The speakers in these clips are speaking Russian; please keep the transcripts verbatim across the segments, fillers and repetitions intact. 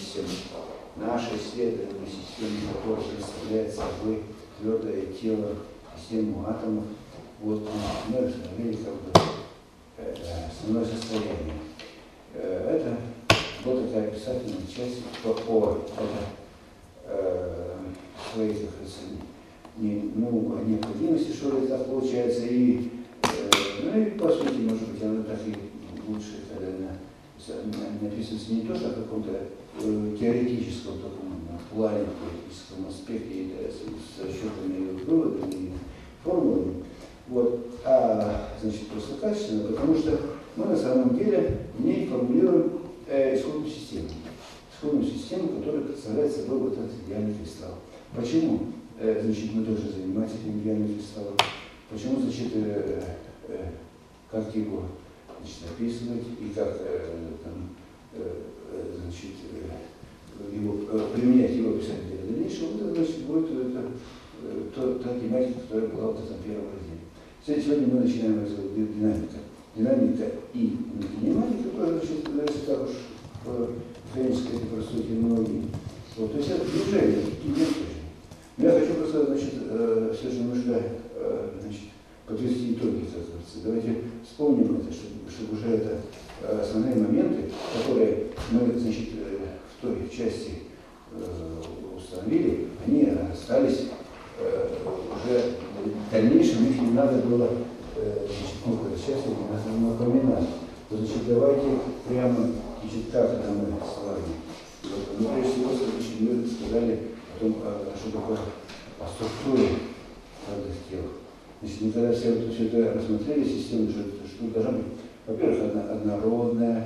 системы. Наша исследуемая система, которая представляет собой твердое тело, систему атомов, вот мы установили как бы основное состояние. Это вот такая описательная часть по о своей, как говорится, не, ну, необходимости, что ли, так получается, и, ну, и по сути, может быть, она так и лучше, когда она написывается не только в каком-то теоретическом таком плане, теоретическом аспекте, с расчетами, выводами и формулами, вот, а, значит, просто качественно, потому что мы на самом деле в ней формулируем э, исходную систему. Исходную систему, которая представляет собой вот этот идеальный кристалл. Почему, э, значит, мы должны заниматься этим идеальным кристаллом? Почему, значит, э, э, как его, значит, описывать и как э, там, э, значит, э, его, э, применять его описание для дальнейшего, вот это, значит, будет это, э, то, та тематика, которая была вот в этом первом разделе. Сегодня мы начинаем разговор динамика. Динамика и кинематика, которая, значит, так уж по механической простоте многие. Вот, то есть это движение, нет. Но я хочу просто, значит, э, все же нужно э, значит, подвести итоги, как говорится. Давайте вспомним это, чтобы, чтобы уже это э, основные моменты, которые мы, значит, э, в той части э, установили, они остались э, уже в дальнейшем, их не надо было, э, значит, ну, сейчас их не надо напоминать. Вот, значит, давайте прямо, значит, как это мы с вами. Вот, ну, прежде всего, значит, мы сказали о том, что такое о структуре твердых тел. Значит, мы когда все, все это рассмотрели, систему, что, что должна быть, во-первых, одна, однородная,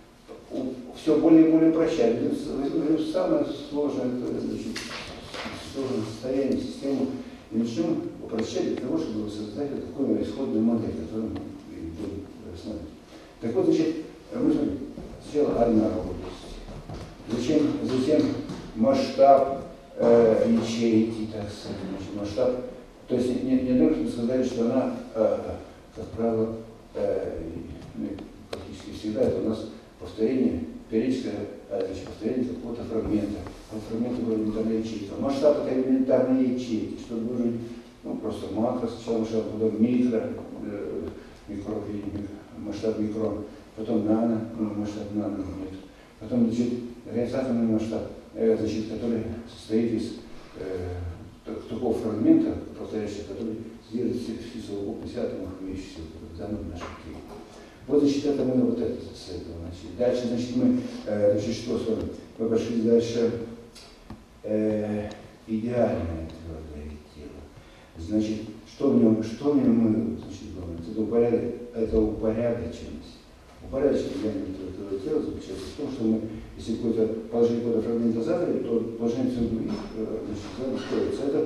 все более и более прощать. Самое сложное, значит, сложное состояние, систему, и начнем упрощать для того, чтобы создать такую исходную модель, которую мы будем рассматривать. Так вот, значит, мы смотрим, сначала однородность, затем, затем масштаб э, ячейки, так сказать, масштаб. То есть не, не только мы сказали, что она, э, как правило, э, практически всегда это у нас повторение, периодическое значит, повторение какого-то фрагмента. Вот фрагмент вроде элементарной ячейки. Масштаб это элементарной ячейки, что должен быть, ну, просто макро, сначала масштаб, потом микро, э, микро, масштаб микрон, потом нано, ну, масштаб нанометр, потом, значит, реализаторный масштаб, э, значит, который состоит из э, такого фрагмента, повторяющего, который сделает всю совокупность атомов, имеющихся в данном нашем теле. Вот, значит, это мы вот это с этого начали. Дальше, значит, мы, э, значит, что с вами? Мы пошли дальше. Э, идеальное твердое тело. Значит, что в нем, что в нем мы, значит, думаем? Это, упорядок, это упорядоченность. Упорядоченность идеального твердого тела заключается в том, что мы, если какой-то положение какой-то фрагмента задали, то положение всех других, значит, строится. Это,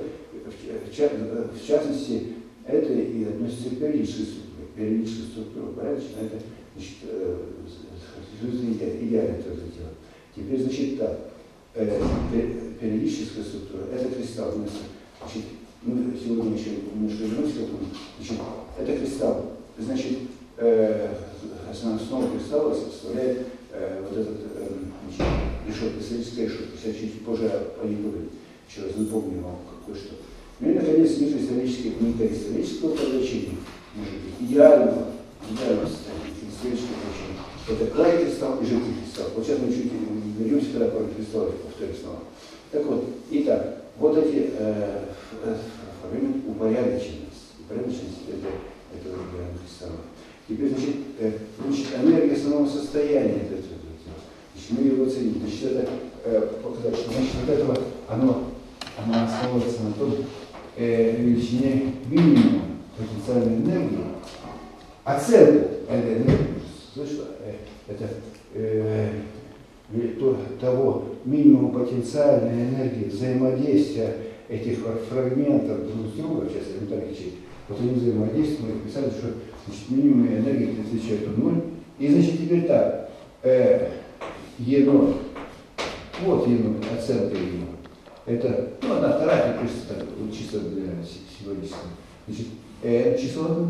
в, в частности, это и относится к периодической структуре. Периодическая структура упорядочена, это, значит, характеризуется идеальное твердое тело. Теперь, значит, так. Периодическая структура, это кристалл. Значит, мы сегодня еще немножко вернемся к этому. Значит, это кристалл. Значит, э, основа кристалла составляет э, вот этот э, значит, решетка, кристаллическая решетка. Сейчас чуть позже о ней поговорим. Еще раз напомню вам кое-что. Ну и, наконец, некристаллическое, некристаллического подвращения. Может быть, идеального, идеального состояния, кристаллического подвращения. Это край кристалл и жидкий кристалл. Вот сейчас мы чуть вернемся, когда про кристаллы, повторю снова. Так вот, итак, вот эти э, фрагменты упорядоченность. Упорядоченность это, этого идеального кристалла. Теперь, значит, э, значит, энергия самого состояния этого тела. Значит, мы его оценим. Значит, это э, показать, что значит, вот этого, оно, оно основывается на том э, величине минимума потенциальной энергии. Оценка этой энергии. Слышно? Это э, то, того минимума потенциальной энергии взаимодействия этих фрагментов друг с другом, сейчас элементарных ячеек, вот они взаимодействуют, мы писали, что значит, минимум энергии отвечает ноль. И значит теперь так, э, Е ноль, вот Е ноль, оценка Е ноль. Это, ну, одна вторая, это просто так, чисто для сегодняшнего. Значит, N число,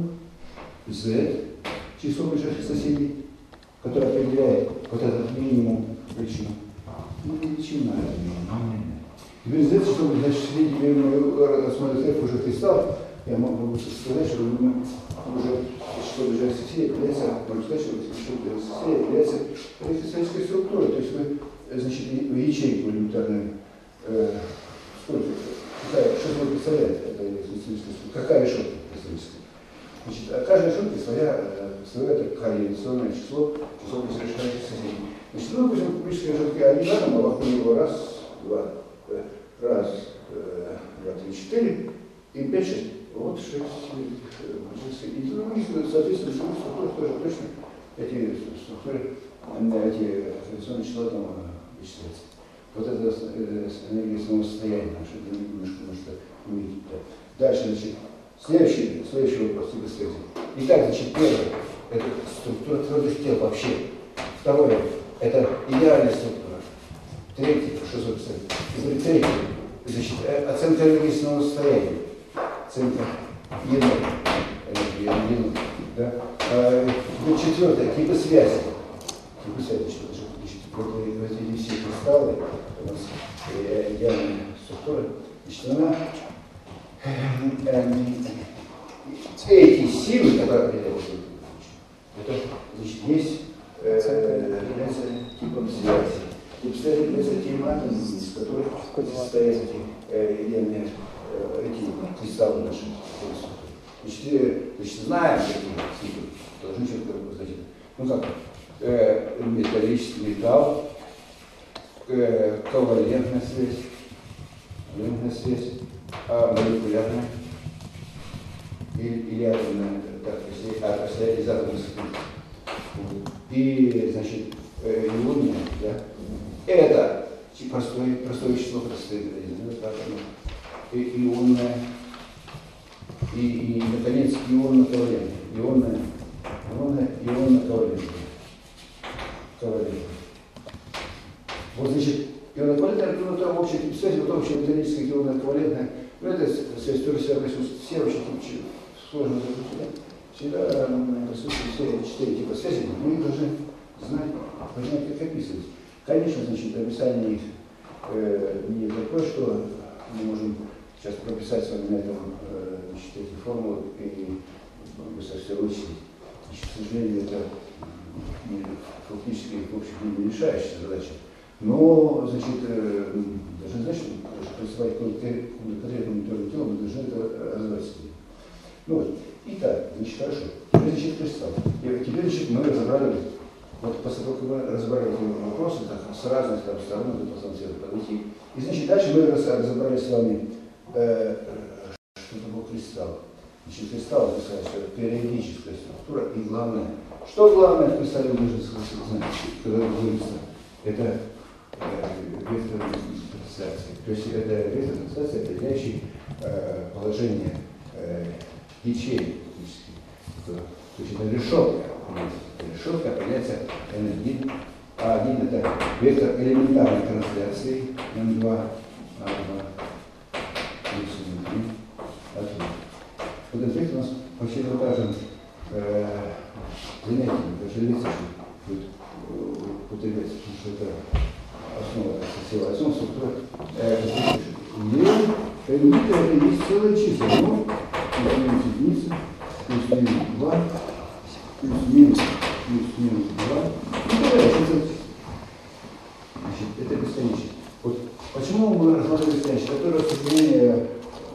Z число ближайших соседей, которое определяет вот этот минимум величину. величина. Теперь знаете, что значит, рассмотреть F уже кристалл, я могу сказать, что мы уже, что уже С является, могу сказать, что С является кристаллической структурой, то есть вы, значит, ячейку элементарную, э, сколько, какая, что вы представляете, это кристаллическая структура, какая решетка кристаллическая? Значит, каждая решетка своя, свое это корреляционное число, число несовершенных соседей. Значит, ну, допустим, кубическая решетка один атом, а вокруг него раз, два, раз, два, три, четыре, и пять, шесть. Вот шесть. И, ну, соответственно, структуры тоже точно эти структуры, эти корреляционные числа там вычисляются. Вот это энергия самого состояния, чтобы немножко может увидеть. Дальше, значит, следующий, следующий вопрос, типа связи. Итак, значит, первое, это структура твердых тел вообще. Второе, это идеальная структура. Третье, что, собственно, и третье, значит, оценка энергии самого состояния. Оценка единой энергии, да. А, четвертое, типы связи. Типы связи, что значит, вот эти все кристаллы, у нас идеальная структура, значит, она эти силы, которые определяются, это, значит, есть, э, является типом связи. Тип связи является тем атомом, из которых состоят эти, э, идеальные, э, эти кристаллы наши. Значит, значит, знаем какие типы, должны четко знать. Ну как, э, металлический металл, э, ковалентная связь, ковалентная связь, а молекулярная или, или атомная, так, если, а, если из атомной структуры. И, значит, э, ионная, да, это простое, простое вещество, простое, и ионная, и, и, наконец, ионно-ковалентная, ионная, ионная, ионно-ковалентная, ковалентная. Вот, значит, ионно-ковалентная, ну, там общая тип связи, вот общая металлическая ионно-ковалентная, ну, это связь тоже связана, все очень сложно запустить. Всегда присутствуют все четыре типа связи, мы их должны знать, понимать, как описывать. Конечно, значит, описание их э, не такое, что мы можем сейчас прописать с вами на этом э, значит, эти формулы и быстро все вычислить. Значит, к сожалению, это не, фактически, в общем, не решающая задача. Но, значит, э, должны знать, что представать какую-то конкретную методу тела, мы должны это развивать. Ну вот. Итак, значит, хорошо. Теперь, значит, кристалл. И теперь, значит, мы разобрали, вот после того, как мы разобрали эти вопросы, так, с разных там, сторон, до посмотрели, подойти. И, значит, дальше мы разобрали с вами, э, что такое кристалл. Значит, кристалл, это, сказать, что это периодическая структура, и главное, что главное в кристалле нужно знать, когда говорится, это э, вектор трансляции. То есть это вектор трансляции, определяющий э, положение э, ячеек. То есть это решетка. Решетка определяется эн один. А один это вектор элементарной трансляции эм два, а два, эм три, а три. Вот этот вектор у нас вообще покажем э, занятием, даже лица будет употребляться, потому что это основа красивая, основа структура. Где элементы это есть целое число, но плюс-минус единица, плюс-минус два, плюс-минус, плюс-минус два. Ну, дальше. Значит, это бесконечно. Вот почему мы рассматриваем бесконечно? Это рассуждение,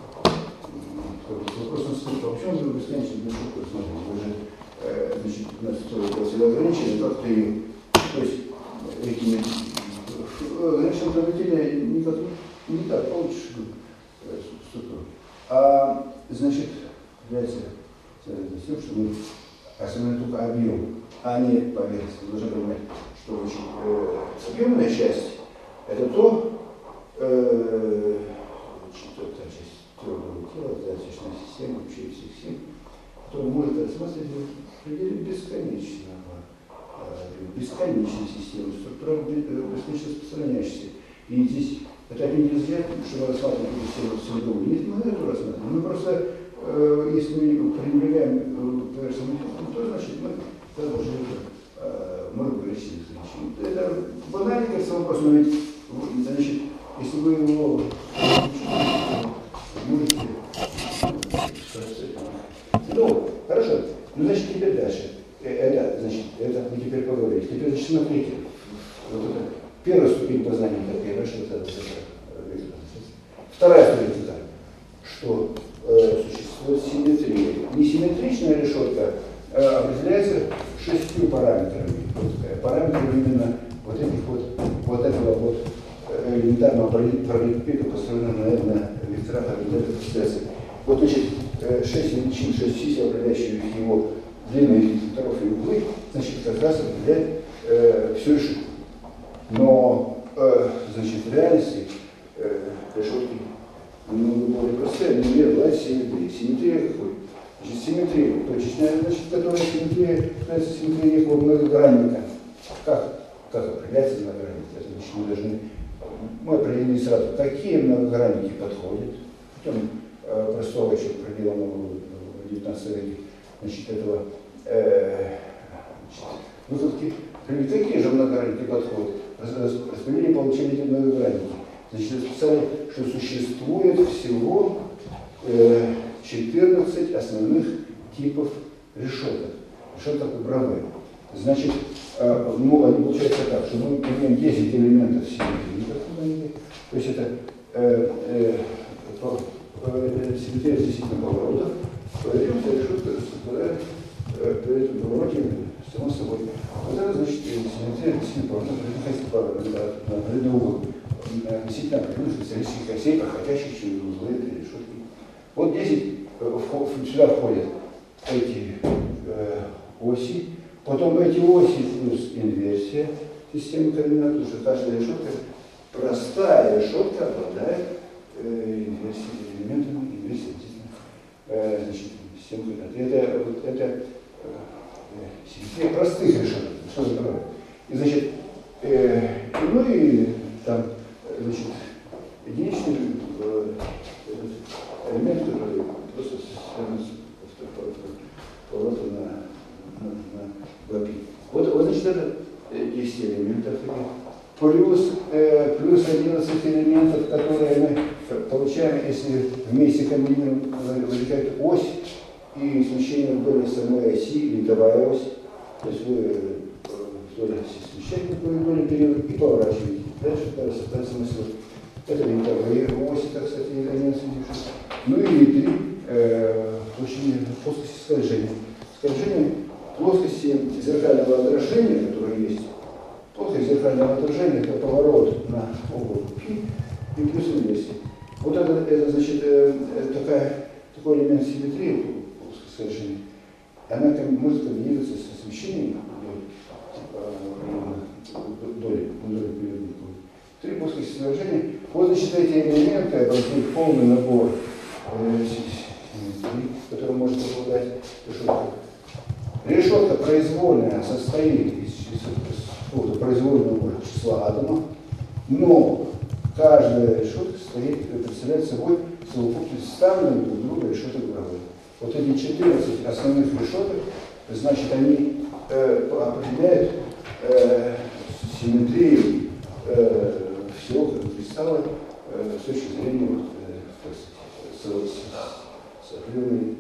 вопрос на сколько. Почему мы бесконечно для шутки рассматриваем? Вы же, э, значит, у нас всегда ограничено, как ты, то есть, этими ограниченным проведением никак не так получишь структуру. А, значит, является тем, что мы особенно только объем, а не поверхность. Мы должны понимать, что очень, э, объемная часть это то, э, четвертая часть твердого тела, зачастная система, вообще всех систем, которая может рассматривать в пределе бесконечного, э, бесконечной системы, структура бесконечно распространяющаяся. И здесь это опять нельзя, что мы рассматриваем систему целиком. Нет, мы это рассматриваем. Мы просто, э, если мы пренебрегаем поверхностную систему, то значит мы должны э, много говорить. Это банально, кажется, вопрос, но ведь значит, если вы его можете... Ну, хорошо. Ну, значит, теперь дальше. Это, значит, это мы теперь поговорили. Теперь, значит, смотрите. Вот это первая ступень познания такая, что это, это, вторая ступень это, что э, существует симметрия. Несимметричная решетка э, определяется шестью параметрами. Вот, параметры именно вот этих вот, вот этого вот элементарного параллелепипеда, построенного на, на векторах определенных процессов. Вот, значит, шесть величин, шесть чисел, определяющих его длины векторов и углы, значит, как раз определяет э, всю решетку. Но, э, значит, в реальности э, решетки намного более простые, они не бывают симметрии. Симметрия какой? Значит, симметрия точечная, значит, которая симметрия, является симметрией некого многогранника. Как? Как определяется многогранник? Это, значит, мы должны, мы определили сразу, какие многогранники подходят. Путем э, простого еще проделанного в девятнадцатом веке, значит, этого э, выкладки, какие же многогранники подходят. Распределение получения этих многогранников. Значит, специально, что существует всего э, четырнадцать основных типов решеток. Решеток Браве. Значит, э, ну, они получается так, что мы имеем десять элементов симметрии. То есть это э, э, э, симметрия действительно поворотов. Повернемся, решетка, которая э, при этом повороте само собой. Вот это значит симметрия действительно поворотов. На угол. Действительно определенных специалистических осей, проходящих через узлы этой решетки. Вот десять сюда входят эти э, оси, потом эти оси плюс инверсия системы координат, потому что каждая решетка, простая решетка обладает э, инверсией, элементами инверсии, э, значит, системы координат. Это, вот, это э, симметрия простых решеток. Что за такое? И значит, э, ну и там, значит, единичный э, элемент, который просто связан с поворотом на, на, на вапи. Вот, вот, значит, это десять элементов. Плюс, э, плюс одиннадцать элементов, которые мы получаем, если вместе комбинируем, возникает ось и смещение вдоль самой оси, винтовая ось. То есть вы вдоль оси смещаете вдоль периода и поворачиваете. Дальше это смысл. Это винтовые оси, так сказать, элемент свидетельства. Ну и три э, плоскости скольжения. Скольжение плоскости зеркального отражения, которые есть. Плоскость зеркального отражения — это поворот на угол пи и плюс инверсия. Вот это, это значит, э, такая, такой элемент симметрии плоскости скольжения. Она как, может комбинироваться с освещением доли, доли периодов. Три плоскости скольжения. Вот, значит, эти элементы образуют полный набор э, который может обладать решеткой. Решетка произвольная состоит из, из, из произвольного числа атомов, но каждая решетка стоит, представляет собой совокупность вставленных друг друга решеток Браве. Вот эти четырнадцать основных решеток, значит, они э, определяют э, симметрию э, всего кристалла э, с точки зрения вот, э, с, с, с определенной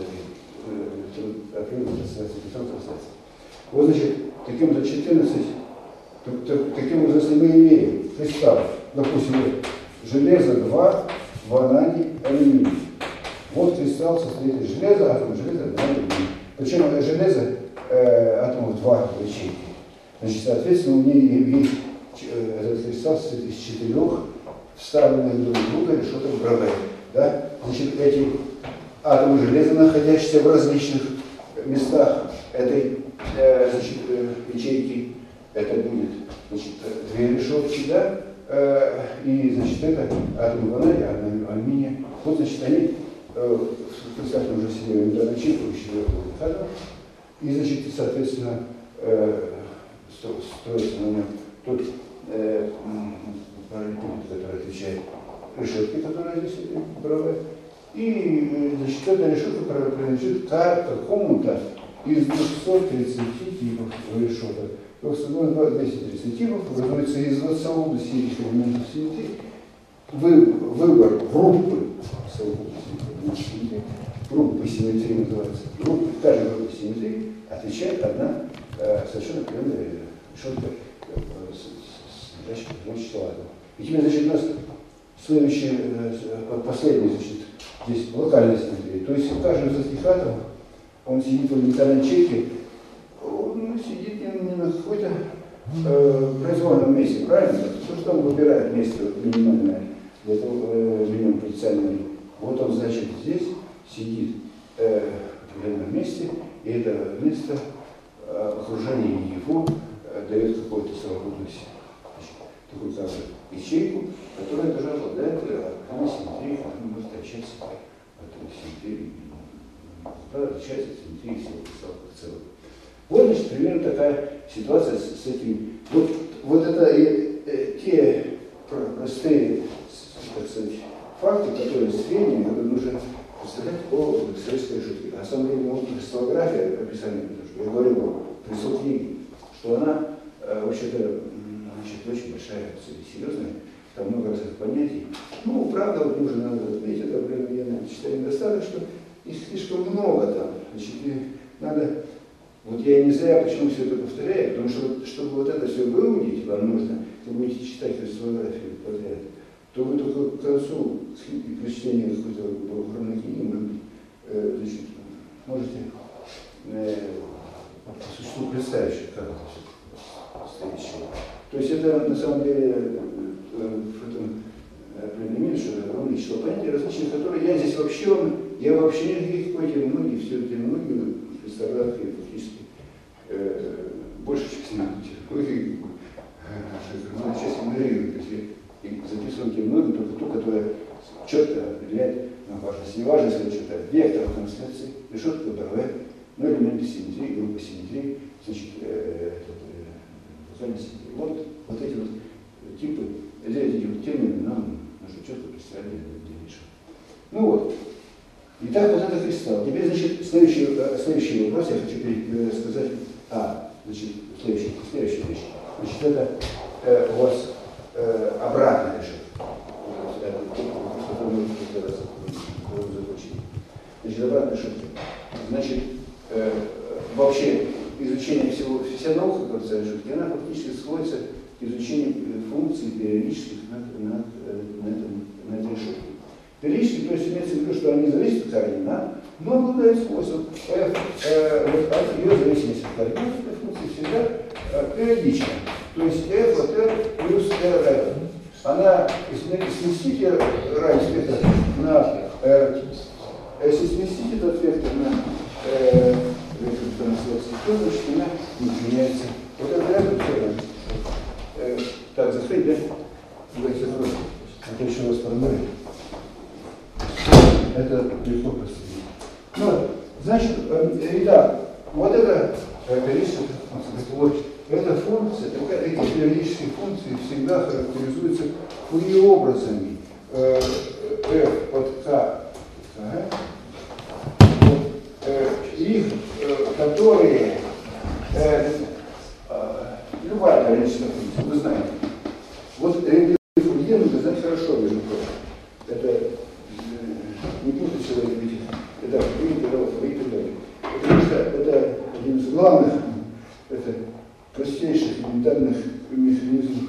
трансляцией. Вот, значит, таким-то четырнадцать, таким образом, если мы имеем кристалл, допустим, железо два, ванадий, алюминий. Вот кристалл состоит из железа, атом железа, два алюминия. Причем это железо э, атомов два ячейки. Значит, соответственно, у нее есть э, этот кристалл состоит из четырех вставленных друг в друга решеток Браве. Да? Значит, эти атомы железа, находящиеся в различных местах этой э, значит, э, ячейки, это будет, значит, две решетки, да? Э, и, значит, это атомы ванадия, атомы алюминия. Вот, значит, они э, в представьте уже себе элементарную ячейку, атом, и, значит, соответственно, э, строится на нем тот э, параллелепипед, который отвечает решетке, которая здесь Браве. И, значит, эта решетка принадлежит к какому-то из двухсот тридцати типов решеток. Просто ну, двести тридцать типов образуется из совокупности элементов симметрии. Вы, выбор группы совокупности симметрии, группы симметрии называется, группы, каждая группа симметрии отвечает одна э, совершенно определенная решетка содержащая числа. И теперь, значит, у нас следующий, э, последний, значит, здесь локальная симметрия. То есть каждый из этих атомов, он сидит в элементарной ячейке, он сидит не на какой-то э, произвольном месте, правильно? То, что он выбирает место минимальное, для этого э, минимум потенциальный. Вот он, значит, здесь сидит э, в определенном месте, и это место э, окружение его э, дает какую-то совокупность, такую как бы ячейку, которая тоже обладает определенной симметрией, она может отличаться от симметрии, отличается от симметрии всего в целом. Вот, значит, примерно такая ситуация с, с этим. Вот, вот это и, э, те простые, так сказать, факты, которые средние, которые нужно представлять о советской шутке. На самом деле, вот кристаллография, описание, потому что я говорю вам, прислал книги, что она, э, вообще-то, значит, очень большая, серьезная, там много разных понятий. Ну, правда, вот нужно отметить, это, я считаю, недостаток, что их слишком много там. Значит, надо. Вот я не зря почему все это повторяю, потому что, чтобы вот это все выудить, вам нужно, если вы будете читать кристаллографию подряд, то вы только к концу прочтения какой-то огромной книги, может быть, э, значит, можете э, по существу представить, как это все стоит еще. То есть это на самом деле э, в этом определении, что это огромное число понятий различных, которые я здесь вообще, я вообще никаких какой-то многие, все эти многие кристаллографии фактически э, больше, чем технологии, часть игнорирует, если записываем те многие, только ту, которая четко определяет на важность. Неважность это что-то вектор трансляции, решетка БРВ, ну элементы симметрии, группа симметрии, значит, э, локальной симметрии. Вот, вот эти вот типы, эти вот термины нам нужно четко представлять для решения. Ну вот. Итак, вот это кристалл. Теперь, значит, следующий, следующий вопрос я хочу сказать. А, значит, следующий, следующая вещь. Значит, это э, у вас э, обратная решетка. Значит, обратная решетка. Значит, э, вообще изучение всего, вся наука, как сказать, решетки, она фактически сводится к изучению функций периодических на, на, на, этом, на этой решетке. Периодически, то есть имеется в виду, что они зависят от координат, но обладают свойством f, э, вот, от ее зависимости от координат, этой функции всегда э, периодична. То есть f от r плюс r. Она, если сместить равенство вектора на r, если сместить этот вектор на э, вектор трансляции, то значит она не изменяется. Вот это рядом все. Э, так, заходи, да? Давайте просто. Это еще раз продолжим. Это легко простить. Ну, значит, э, итак, вот это периодическая функция. Эта функция, такая, такие периодические функции всегда характеризуются фурье-образами э, f от k, ага, вот, э, их, э, которые, э, э, любая периодическая функция, вы знаете. Вот э, фурье нужно знать хорошо, между прочим. Это не путать сегодня, видите, это фурье, это фурье и так далее. Потому что это один из главных, это простейших элементарных механизмов,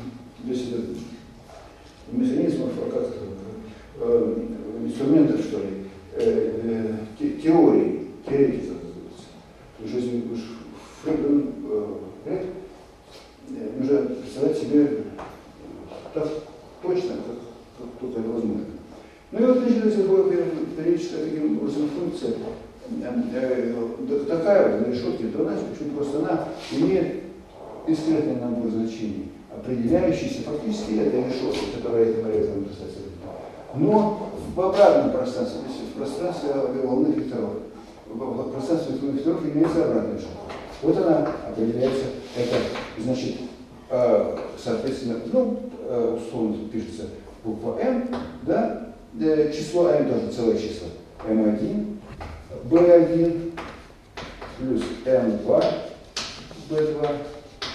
механизмов, как э, инструментов, что ли, э, э, теории, теоретики, потому что если уж Фрейд, э, нужно представлять себе так точно, как, как только это возможно. Ну и вот, значит, если периодическая таким образом функция э, э, такая вот на решетке, то она почему просто она имеет дискретный набор значений, определяющийся фактически этой решеткой, которая эта молекулярная пространство. Но в обратном пространстве, то есть в пространстве волны векторов, в пространстве волны векторов имеется обратная решетка. Вот она определяется, это значит, соответственно, ну, условно пишется буква m, да, число m тоже целое число, эм один, бэ один плюс эм два, бэ два,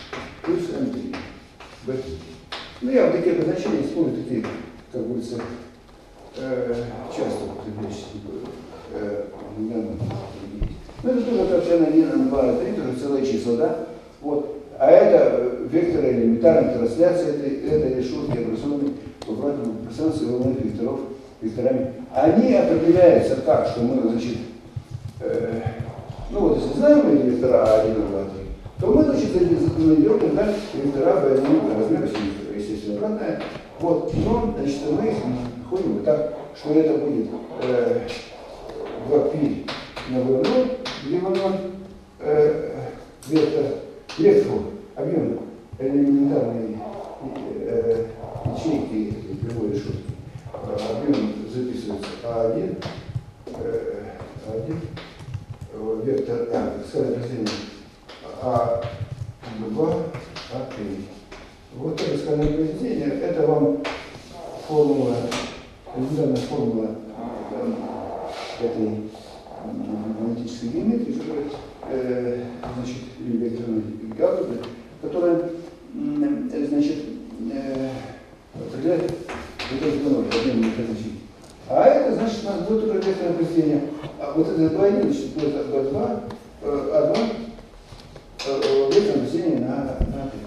плюс эм три. B. Ну, я вот такие обозначения использую, такие, как говорится, э, часто употребляющие. Э, ну, это тоже торчано один, два, три, тоже целые числа, да? Вот. А это векторы элементарной трансляции этой, этой решетки, образованной в обратном пространстве волновых векторов, векторами. Они определяются как, что мы, значит, э, ну вот если знаем эти вектора А один, два, три, то мы, значит, найдем тогда вектора Б один, размера вектора, естественно, обратная. Вот, но, значит, мы их находим вот так, что это будет э, два пи на вэ ноль, где вэ ноль э, вектор, вектор, объем элементарной э, ячейки прямой решетки. Объем записывается А один, э, А один, вектор, а, скажем, разделение А два, А три. Вот это скальное произведение, это вам формула, элементарная формула э, этой аналитической геометрии, которая, э, значит, векторной алгебры, которая, э, значит, э, определяет вот эти номеры, объемные значения. А это, значит, у нас будет уже векторное произведение. А вот это два, значит, будет А два, А два, векторное произведение на, на три.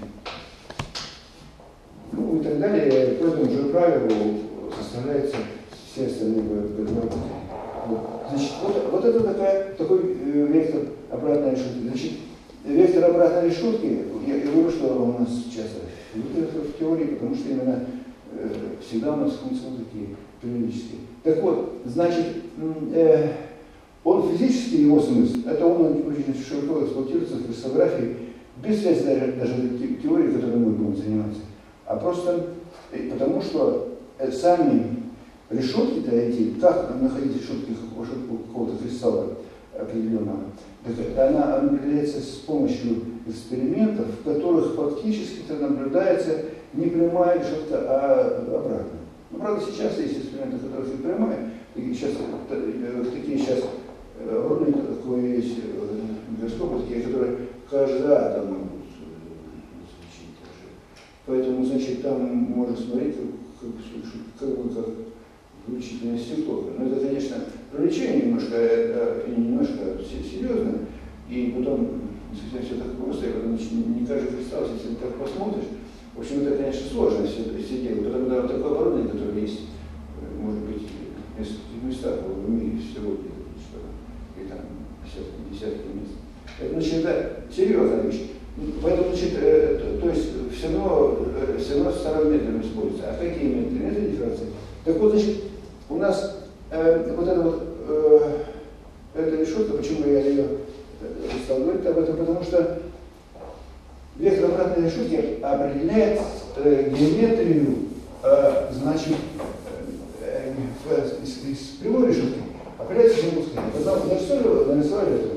Ну и так далее. По этому же правилу составляется все остальные бэ два. Вот. Значит, вот, вот это такая, такой э, вектор обратной решетки. Значит, вектор обратной решетки, я, я говорю, что у нас часто в теории, потому что именно э, всегда у нас функции вот такие периодические. Так вот, значит, э, он физически, его смысл, это он очень широко эксплуатируется в кристаллографии, без связи даже, даже теории, которой мы будем заниматься, а просто потому что сами решетки-то эти, как находить решетки какого-то кристалла определенного, она определяется с помощью экспериментов, в которых фактически наблюдается не прямая решетка, а обратно. Ну, правда, сейчас есть эксперименты, в которых и прямая, и сейчас такие сейчас ровные, такое есть микроскопы, такие, которые каждый атом могут изучить. Поэтому, значит, там можно смотреть, как, как, как, как вычислительное стекло. Но это, конечно, привлечение немножко, это немножко серьезно, и потом совсем все так просто, и потом не каждый кристалл, если ты так посмотришь. В общем, это, конечно, сложно все, все дело, потому что вот такое оборудование, которое есть, может быть, в нескольких местах в мире всего, что, и там десятки мест. Это, значит, это серьезная вещь. Поэтому, значит, э, то, то есть все равно, э, все равно старым методом используется. А какие методы? Методы дифференции. Так вот, значит, у нас э, вот эта вот э, эта решетка, почему я ее стал говорить об этом, потому что вектор обратной решетки определяет э, геометрию, э, значит, э, э, из, из прямой решетки определяется символская. Потому нарисовали, нарисовали это,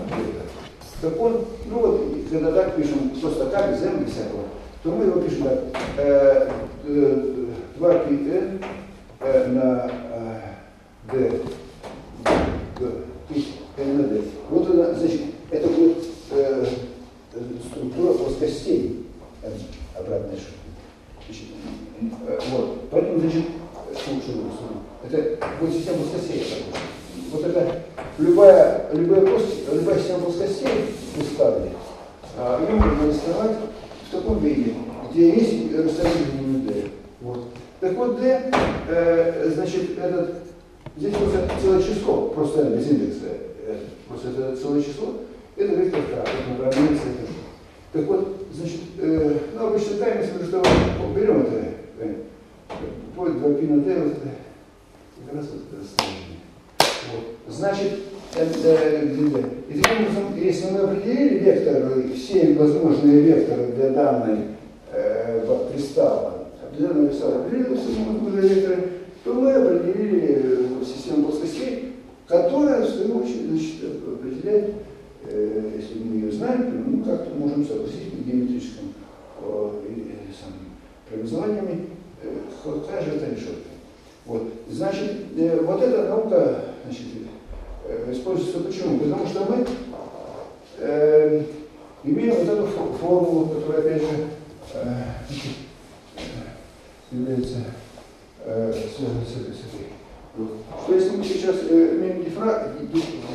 так он, ну вот, когда так пишем, просто как, без m, без всякого, то мы его пишем так, э, э, два пи эн э, на э, d, n на d. Вот она, значит, это будет э, структура плоскостей обратной шутки. Вот. Поэтому, значит, это будет система плоскостей. Вот это любая, любая, плоскость, любая система плоскостей в кристалле, ее можно нарисовать в таком виде, где есть расстояние d. Вот. Так вот, d, э, значит, этот, здесь просто целое число, просто без индекса, э, просто это целое число, это вектор k, это равняется это. Так вот, значит, э, ну, обычно таймится, что берем это, э, по два пи на d, вот это, как раз вот это расстояние. Вот. Значит, э, э, и таким образом, если мы определили векторы, все возможные векторы для данной э, кристалла, определенного кристалла, определили все возможные векторы, то мы определили систему плоскостей, которая, в свою очередь, значит, определяет, э, если мы ее знаем, ну, как-то можем согласить с геометрическим э, преобразованиями, э, какая же это решетка. Вот. Значит, э, вот эта наука, значит, э, используется почему? Потому что мы э, имеем вот эту формулу, которая, опять же, является э, связана с этой, с этой. Вот. Что если мы сейчас э, имеем дифракцию,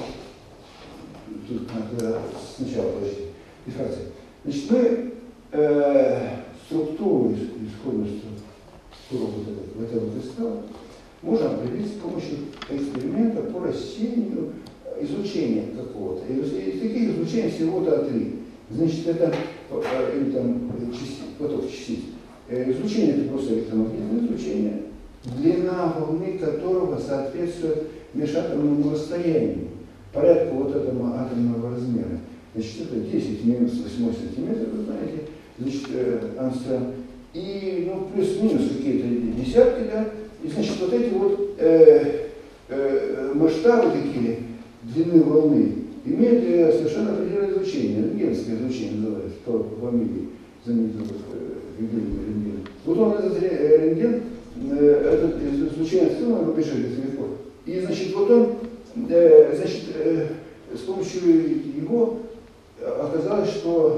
тут надо сначала подожди, дифракция. Значит, мы э, структуру, исходную структуру вот этого, вот этого кристалла можем определить с помощью эксперимента по растению излучения какого-то. И из таких излучений всего-то три. Значит, это или там частиц, поток частиц. Излучение это просто электромагнитное излучение, длина волны которого соответствует межатомному расстоянию, порядку вот этого атомного размера. Значит, это десять минус восемь сантиметров, вы знаете, значит, э, ангстрем. И ну, плюс-минус какие-то десятки, да. И значит, вот эти вот э, э, масштабы такие, длины волны, имеют э, совершенно определенное излучение, рентгеновское излучение называется, по фамилии знаменитого рентгена. Вот он, этот рентген, э, это излучение отсылано, его пишет легко. И значит, вот он, э, значит, э, с помощью его оказалось, что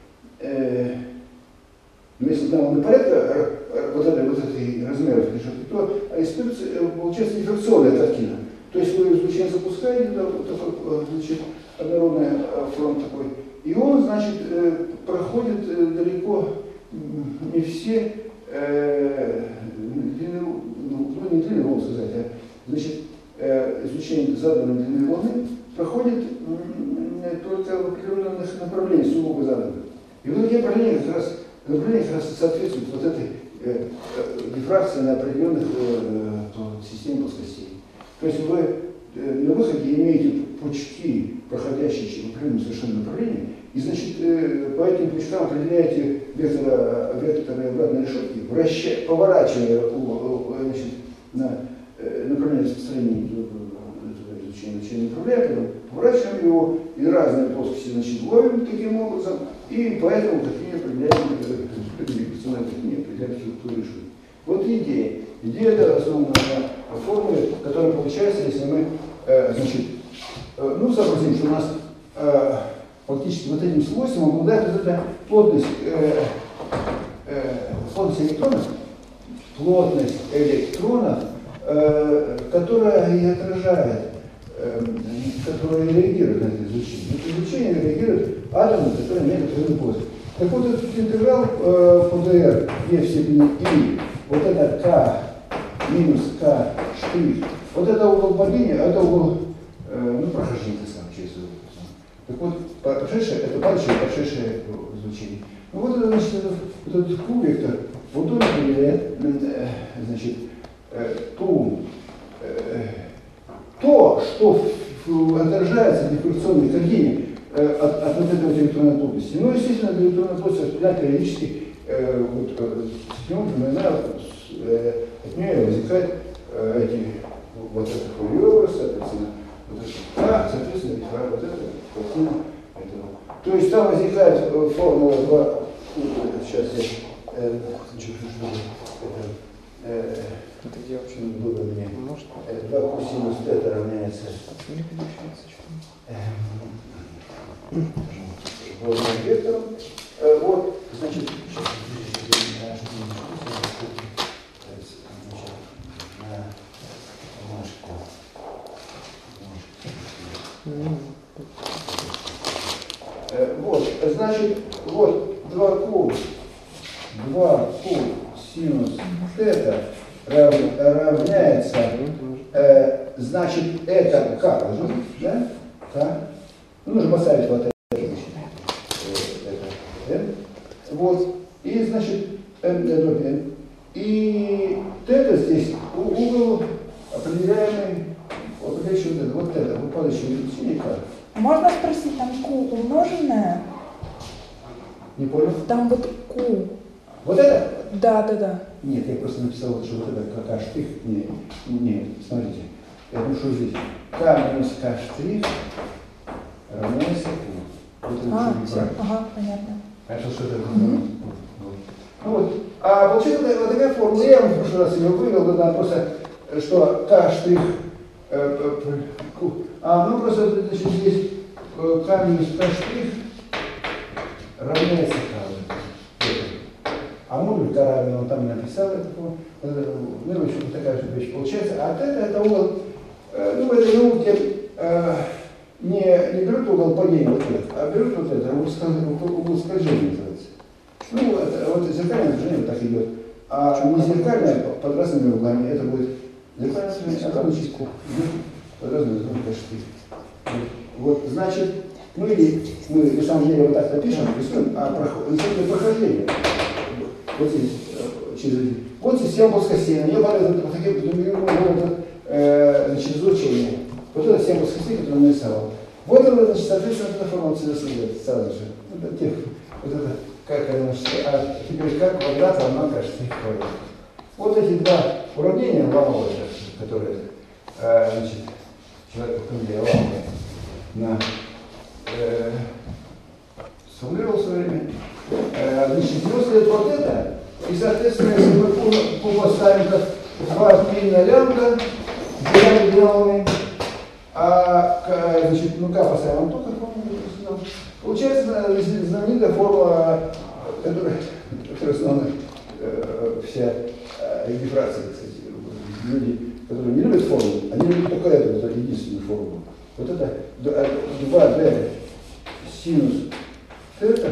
э, ну, если там он порядка вот этой, вот этой размеров лежит, то получается дифракционная картина. То есть вы излучение запускаете, да, вот такой, значит, однородный фронт такой, и он, значит, проходит далеко не все э, длины, ну, не длины волны сказать, а значит, э, излучение заданной длины волны проходит э, только в определенных направлениях, сугубо заданных. И вот эти направления как раз, направления как раз соответствуют вот этой э, э, дифракции на определенных э, системе плоскостей. То есть вы э, на выходе имеете пучки, проходящие в определенном совершенно направлении, и, значит, э, по этим пучкам определяете вектора, векторы обратной решетки, вращая, поворачивая значит, на э, направление распространения излучения, излучения направляя, поворачиваем его, и разные плоскости, значит, ловим таким образом, и поэтому такие определяем, такие определяем структуру решетки. Вот идея. Идея это основана на формуле, которая получается, если мы, э, значит, э, ну, сообразим, что у нас э, фактически вот этим свойством обладает вот эта плотность, э, э, плотность электронов, плотность электронов, э, которая и отражает, э, которая реагирует на это излучение. Это излучение реагирует атомы, которые имеют определенную плотность. Так вот, этот интеграл э, по dr e в степени i, вот это k минус k штрих, вот это угол падения, а это угол э, ну, прохождения сам через его. Так вот, прошедшее, это падающее, прошедшее излучение. Ну вот это, значит, этот, этот Q-вектор, вот он определяет, э, значит, э, ту, э, то, что отражается в дифракционной картине э, от, от вот этой электронной плотности. Ну, естественно, эта электронная плотность распределяет периодически, э, вот, систему, напоминаю, э, от нее возникают э, эти, вот это фурьер, соответственно, вот это, а, соответственно, вот это, картина этого. То есть там возникает формула два, сейчас я, э, э, это где вообще? Было мне. Может? два косинус тета равняется. Вот вектором. Вот, значит, вот, значит, вот два q, два q синус тета равняется, э, значит, это k, да? K. Ну, нужно поставить вот это. это вот. И, значит, n, n. И тета здесь угол определяемый, определяющий вот это, вот это, выпадающее излучение k. Можно спросить, там Q умноженное? Не понял? Там вот Q. Вот это? Да, да, да. Нет, я просто написал, что вот это k штрих. Не, не, смотрите. Я пишу здесь. K минус k штрих равняется Q. Вот это а, уже все, неправильно. ага, понятно. А что, что это? Mm-hmm. Ну вот. А получается вот такая формула, я вам в прошлый раз ее вывел, да, просто, что k штрих, э, э, Q. А, ну просто, значит, здесь k минус k штрих равняется К. А модуль К равен, он там написал, это, ну, в общем, такая же вещь получается. А это, это угол, ну, в этой науке э, не, не берут угол падения вот этот, а берут вот это, угол, угол скольжения называется. Ну, это, вот зеркальное движение вот так идет. А не зеркальное под разными углами, это будет зеркальное движение, а там чистку под разными углами почти. Вот, значит, ну или мы на самом деле вот так напишем, рисуем, а проход, прохождение. Вот здесь, через вот система плоскостей, на нее падает вот такие вот, э, значит, излучение. Вот это система плоскостей, которую он нарисовал. Вот она, значит, соответственно, эта формула создает сразу же. Вот это, вот это как она, а теперь как квадрат равна к штрих квадрат. Вот эти два уравнения Ламова, которые, э, значит, человек по фамилии Ламова на э, сформулировал в свое время. Э, значит, его следует вот это, и, соответственно, если мы куб поставим как два пи на лямбда, делаем делаем, а, значит, ну К поставим только формулу. Получается знаменитая формула, которая, которая основана э, вся э, дифракция, кстати. Люди, которые не любят формулу, они любят только эту, вот эту единственную формулу. Вот это два d синус θ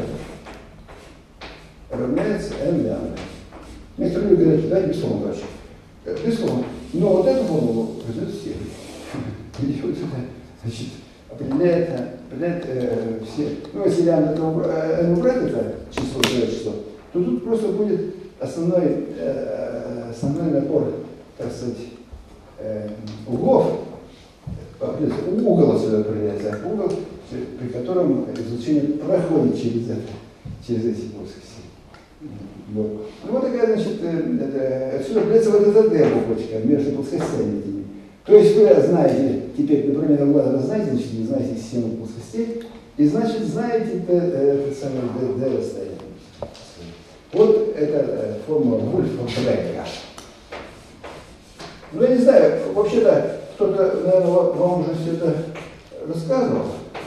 равняется n лямбда. Некоторые люди говорят, да, без формулы вообще. Без формулы. Но вот эту формулу признают все. И вот это, значит, определяет, определяет э, все. Ну, если лямбда n убрать это число, это число, то тут просто будет основной, э, основной набор, так сказать, э, углов. Угол отсюда определяется, угол, при котором излучение проходит через, это, через эти плоскости. Вот. Ну вот такая, значит, это, отсюда определяется вот эта d-буквочка между плоскостями этими. То есть вы знаете, теперь, например, вы знаете, значит, вы знаете систему плоскостей, и значит знаете это самое d расстояние. Вот это формула Вульфа-Блэка. Ну я не знаю, вообще-то кто-то, наверное, вам уже все это рассказывал.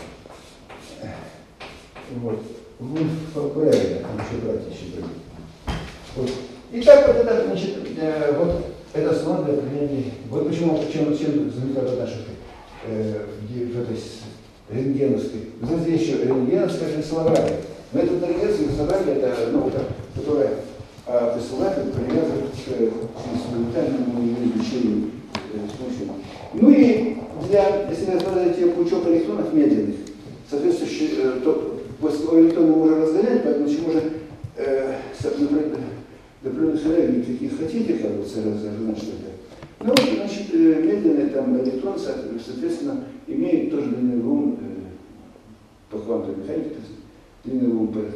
Вот. Вульфа-Блэка, там еще братья еще были. Вот. Итак, вот это, значит, э, вот это основа для определения. Вот почему, чем, чем знаменита наша э, в этой рентгеновской. Вы знаете, еще рентгеновская рисовая. Но это рентгеновская рисовая, это наука, которая э, присылает, привязывает к инструментальному изучению э, с помощью. Ну и для, если рассмотреть пучок электронов медленных, соответственно, э, то электроны мы можем разгонять, поэтому чем уже э, например, до определенных энергий, каких хотите, как бы, разогнать что-то. Ну, значит, медленный там электрон, соответственно, имеет тоже длинный волн э, по квантовой механике, длинный волн по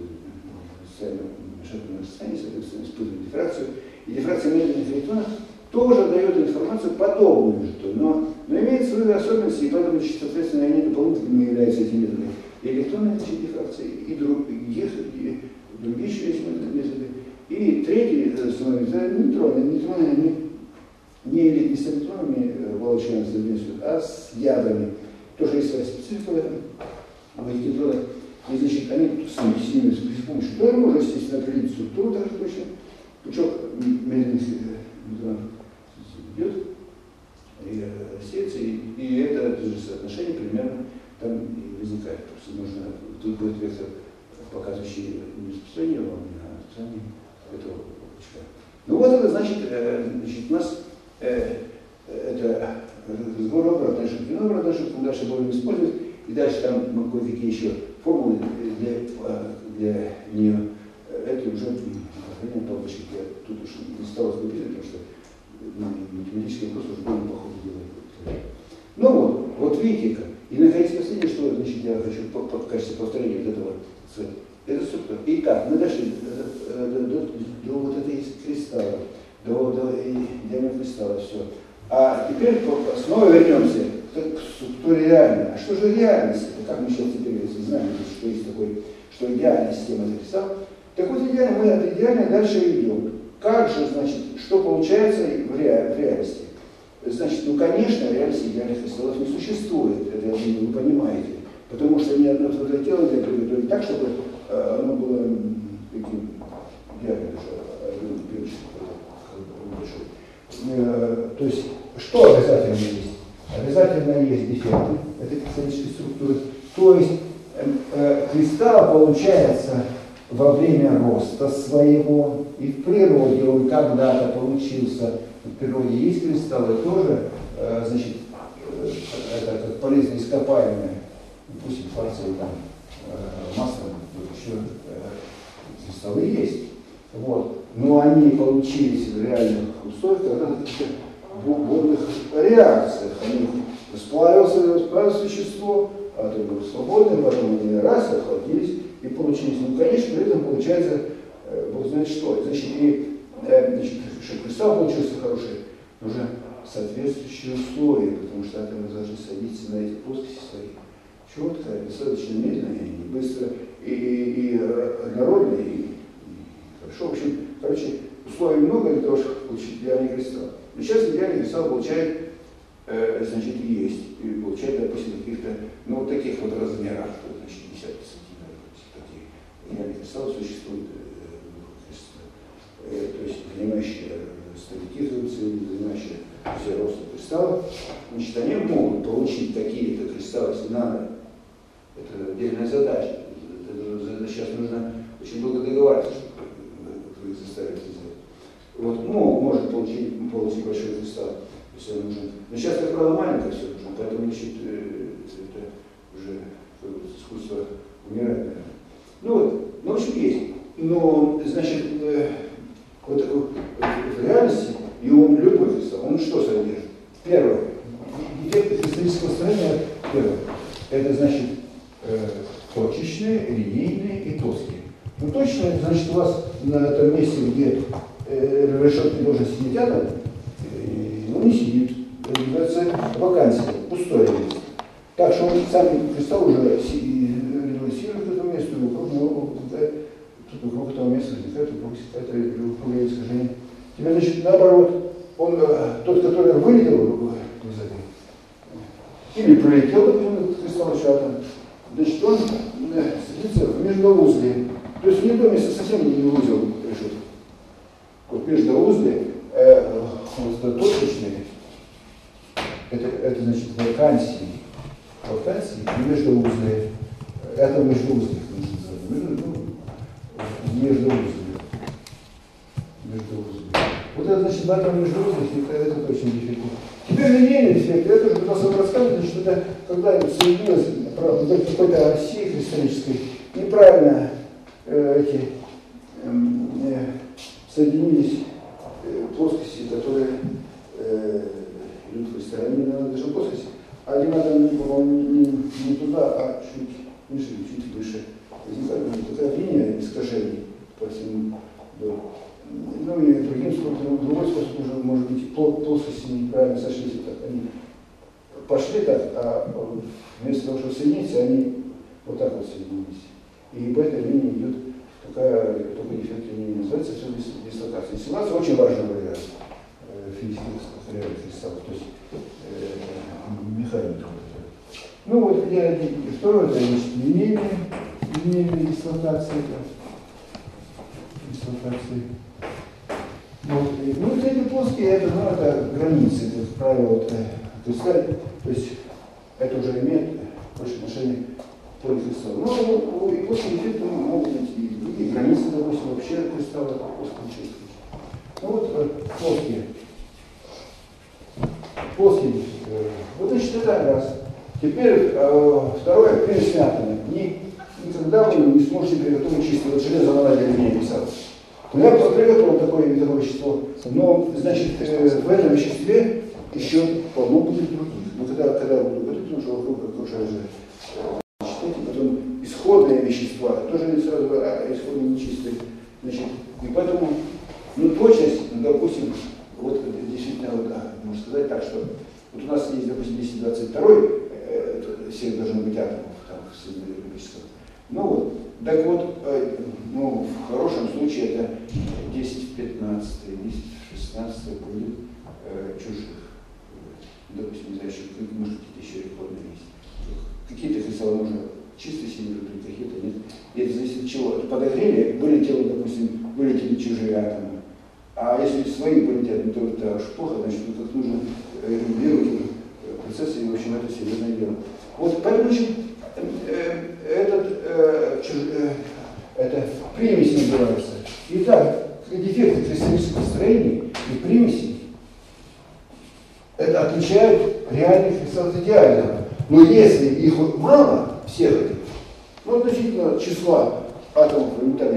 шатунному состоянию, соответственно, испытывает дифракцию. И дифракция медленных электронов тоже дает информацию подобную, что, но, но имеет свои особенности, и поэтому, соответственно, они дополнительными являются этими методами. И электронные дифракции, и другие, и другие еще есть методы. И третий основной метод — нейтроны. Нейтроны, они не, не с электронами волочками соответствуют, а с ядрами. Тоже есть своя специфика в этом. В этих нейтронах, и, значит, они сами с ними с помощью тоже можно, естественно, определить структуру, так же точно. Пучок медленных нейтронов идет, и рассеется, и, и это же соотношение примерно там и возникает. Просто нужно, тут будет вектор, показывающий не распространение волны, а распространение этого пучка. Ну вот это значит, э, значит у нас э, это разговор обратной ошибки. Ну, обратной ошибку мы дальше будем использовать, и дальше там кое-какие еще формулы для, для нее. Это уже определение получить. Я тут уж не стал выписывать, потому что ну, математический вопрос уже больно по ходу делает. Ну вот, вот видите как. И наконец последнее, что значит, я хочу по, по, в качестве повторения вот этого цвета. Это структура. Итак, мы дошли до, до, до, до вот этой кристалла, до, до диаметра кристалла, все. А теперь снова вернемся к структуре реальной. А что же реальность? Как мы сейчас теперь если знаем, что есть такой, что идеальная система за кристалл. Так вот, идеально, мы от идеальной дальше идем. Как же, значит, что получается в, ре, в реальности? Значит, ну, конечно, в реальности идеальных кристаллов не существует. Это, я думаю, вы понимаете. Потому что ни одно твое тело нельзя приготовить так, чтобы э, оно было таким, я даже э, то есть, что обязательно есть? Обязательно есть дефекты этой кристаллической структуры. То есть, э, э, кристалл получается во время роста своего, и в природе он когда-то получился. В природе есть кристаллы тоже, э, значит, э, это как полезные ископаемые, допустим, фарцель, там, э, масло, вот еще э, кристаллы есть. Вот. Но они получились в реальных условиях, когда в каких-то водных реакциях. Они расплавилось, расплавилось вещество, а то было свободное, потом они раз охладились и получились. Ну, конечно, при этом получается, э, бог знает что. Значит, и, э, значит, чтобы кристалл получился хороший, нужно соответствующие условия, потому что атомы должны садиться на эти плоскости свои четко, достаточно медленно, и не быстро, и, и, и однородно, и, и хорошо. В общем, короче, условий много для того, чтобы получить идеальный кристалл. Но сейчас идеальный кристалл получает, э, значит, есть, и получает, допустим, каких-то, ну, вот таких вот размерах, значит, десятки сантиметров, такие идеальные кристаллы существуют, э, э, то есть, занимающие статикизуются, занимающие все росты кристаллов, значит, они могут получить какие-то кристаллы, если надо. Это отдельная задача. Это, сейчас нужно очень долго договариваться, чтобы их заставить сделать. Вот, ну, может получить, получить большой кристалл, если он нужен. Но сейчас, как правило, маленько все нужно, поэтому значит, это уже искусство умирает, наверное. Ну вот, ну, в общем, есть. Но, значит, вот в реальности и он любой кристалл, он что содержит? Первое. Эффекты кристаллического строения, первое. Это значит э, точечные, линейные и плоские. Ну точно, это значит у вас на этом месте, где э, решетки должен сидеть атом, э, он не сидит. Это называется вакансия, пустое место. Так что он сам кристалл уже редуцирует к этому месту, и вокруг него тут вокруг этого места возникает вокруг искажение. Теперь, значит, наоборот, он, тот, который вылетел из этой, или пролетел, допустим, кристалл еще атом, значит, он садится в междуузле. То есть в него место совсем не узел решетки. Вот междуузле, э, точечные, это, это значит вакансии, вакансии и междуузле. Это междуузле, междуузле. Междуузле. Вот это значит, в этом междуузле, это, это точно дефект. Теперь линейный дефект, это уже просто рассказывать, значит, это когда соединилось в какой-то оси кристаллической, неправильно э, эти э, соединились э, плоскости, которые э, идут в кристалле, не надо даже плоскости, а один атом, по-моему, не, не, не туда, а чуть ниже, чуть выше. Возникает такая линия искажений по всему. Ну и другим способом, другой способ уже может быть плоскости неправильно сошлись, так они пошли так, а вместо того, чтобы соединиться, они вот так вот соединились. И по этой линии идет такая, такой дефект линии, называется все дислокация. Дислокация очень важна для физических реальных кристаллов, то есть э, механика. Ну вот где второе, это значит линейные, линейные дислокации. Дислокации. Вот. Ну, эти плоские, это, ну, это границы, это, как правило, вот, кристалл, то есть это уже имеет больше отношение к поликристаллу. Ну, и плоские эффекты могут быть и другие границы, допустим, вообще кристаллы плоские части. Ну вот плоские. Плоские. Вот, значит, это раз. Теперь э, второе, переснятое. Никогда вы не сможете приготовить чистое железо, на ладе не писал. Я приготовил такое, такое вещество, но, значит, э, в этом веществе еще полно будет других. Но когда, когда буду готовить, потому что вокруг окружают же э, потом исходные вещества, тоже не сразу, а исходные нечистые. Значит, и поэтому, ну, точность, ну, допустим, вот действительно, вот, да, можно сказать так, что вот у нас есть, допустим, двести двадцать два, э, всех должно быть атомов, там, в средневековом. Ну вот, так вот, э, ну, в хорошем случае это десять в пятнадцать, десять в шестнадцать будет э, чужих. Допустим, не знаю, еще, может, какие-то еще исходные есть. Какие-то кристаллы можно чистый синергии, какие-то нет. И это зависит от чего? От подогрева вылетело, допустим, вылетели чужие атомы. А если свои полетят, ну, то это уж плохо, значит, ну, как нужно регулировать процессы, и, в общем, это серьезное дело. Вот, поэтому, значит, этот, э, чуж, э, это примеси называется. Итак, дефекты кристаллического строения и примеси это отличают реальных кристаллов от идеального. Но если их мало, всех этих, ну, относительно числа атомов элементарной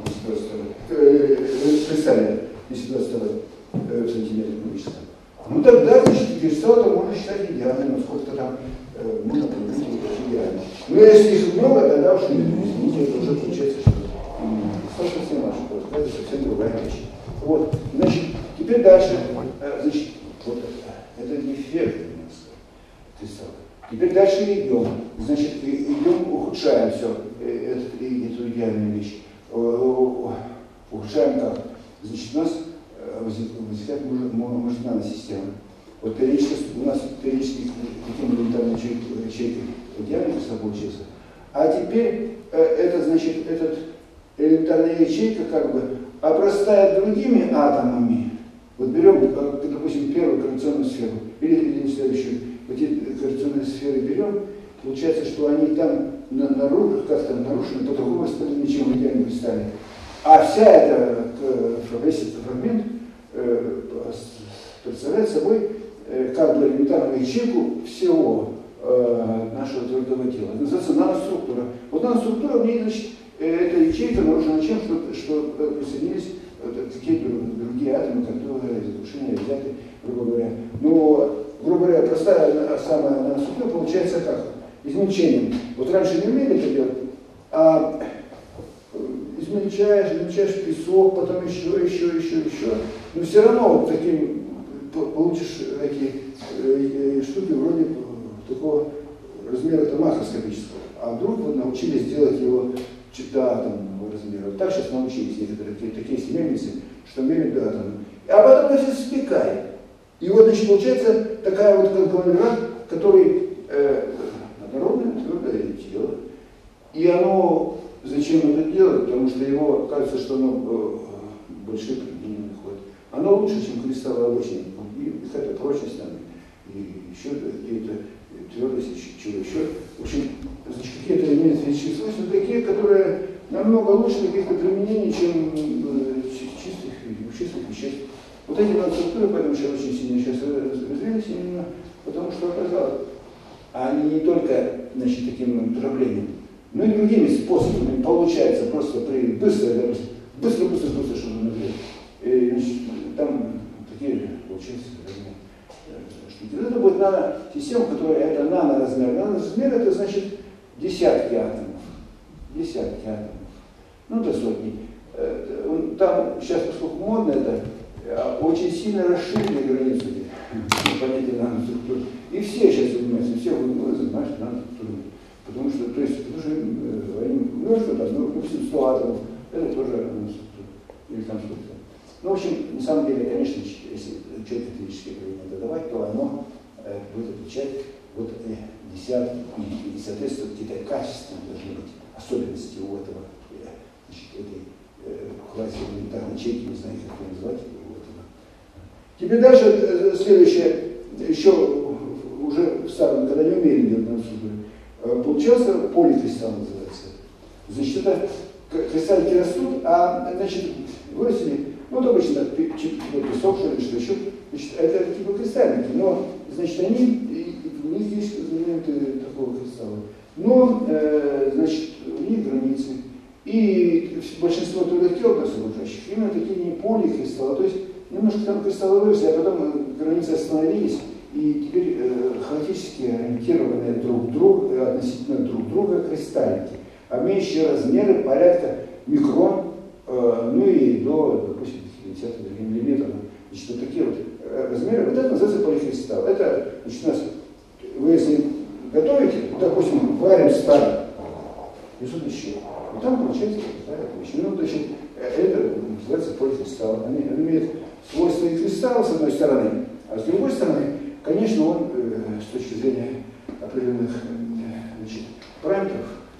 ячейки кристаллина, если двадцать два сантиметра кубического, ну тогда, значит, кристалл это можно считать идеальным, насколько там э, можно получить его идеально. Но если их много, тогда уж извините, это уже получается, что кристалл совсем наш, это совсем другая вещь. Вот, значит, теперь дальше, э, значит, вот это, это дефект кристалла. Теперь дальше идем, значит, идем, ухудшаем все, эту, эту идеальную вещь. Ухудшаем как? Значит, у нас возникает мажоритарная система. Вот периодически у нас периодически таким элементарным ячейкой идеальный кристалл получился. А теперь это, значит, этот элементарная ячейка как бы обрастает другими атомами. Вот берем, допустим, первую корреляционную сферу или, или следующую. Вот эти корреляционные сферы берем, получается, что они там наружу, как-то нарушены, по-другому восприняты, чем в идеальном кристалле. А вся эта весь этот фрагмент э, представляет собой э, как бы элементарную ячейку всего э, нашего твердого тела. Это называется наноструктура. Вот наноструктура, в ней, значит, эта ячейка нарушена чем, что, что присоединились какие-то другие атомы, которые из разрушения взяты, грубо говоря. Но, грубо говоря, простая самая наноструктура получается как? Измельчением. Вот раньше не умели это делать, а измельчаешь, измельчаешь песок, потом еще, еще, еще, еще. Но все равно вот таким получишь такие э, штуки вроде такого размера макроскопического. А вдруг вот научились делать его до атомного размера. Вот так сейчас научились некоторые такие, такие есть мельницы, что меряют до атома. А потом это все спекает. И вот, значит, получается такая вот конгломерат, который э, однородное твердое тело. И оно, зачем это делать? Потому что его, кажется, что оно э, большие применения находит. Оно лучше, чем кристаллы обычные. И какая-то прочность там, и еще какие-то твердости, чего еще. В общем, значит, какие-то имеют физические свойства, такие, которые намного лучше каких-то применений, чем э, чистых, чистых веществ. Вот эти наноструктуры, поэтому сейчас очень сильно сейчас развились именно потому, что оказалось. А они не только, значит, таким дроблением, но и другими способами получается просто при быстро, быстро, быстро, быстро, что нужно делать. Там такие получаются штуки. Это будет наносистема, которая это наноразмер. Наноразмер это значит десятки атомов. Десятки атомов. Ну, до сотни. Там сейчас, поскольку модно это, очень сильно расширили границу понятия наноструктуры. И все сейчас занимаются, все занимаются наноструктурой. Потому что, то есть, потому что, ну что там, ну, допустим, сто атомов, это тоже наноструктура. Или там что-то. Ну, в общем, на самом деле, конечно, если четко физические применения давать, то оно э, будет отвечать вот э, десятки, и, и, соответственно, какие-то качественные должны быть особенности у этого, э, значит, этой э, класса элементарной ячейки, не знаю, как ее назвать. Теперь дальше, э, следующее, еще уже в старом, когда не умели делать наноструктуры, э, получался поликристалл называется. Значит, это кристаллики растут, а, значит, вырастили. Ну, вот обычно песок, что ли, что еще. Значит, это типа кристаллики, но, значит, они, у них есть элементы такого кристалла. Но, э, значит, у них границы. И большинство твердых тел, содержащих, именно такие не поликристаллы. То есть немножко там кристаллы выросли, а потом границы остановились. И теперь э, хаотически ориентированные друг друга, относительно друг друга кристаллики, имеющие размеры порядка микрон, ну и до, допустим, пятидесяти миллиметров. Значит, вот такие вот размеры. Вот это называется поликристалл. Это, значит, у нас, вы если готовите, допустим, варим сталь, и что-то еще. И там получается сталь. Ну, значит, это называется поликристалл. Они, они имеют свойства и кристалла, с одной стороны, а с другой стороны, конечно, он, с точки зрения определенных, значит, параметров,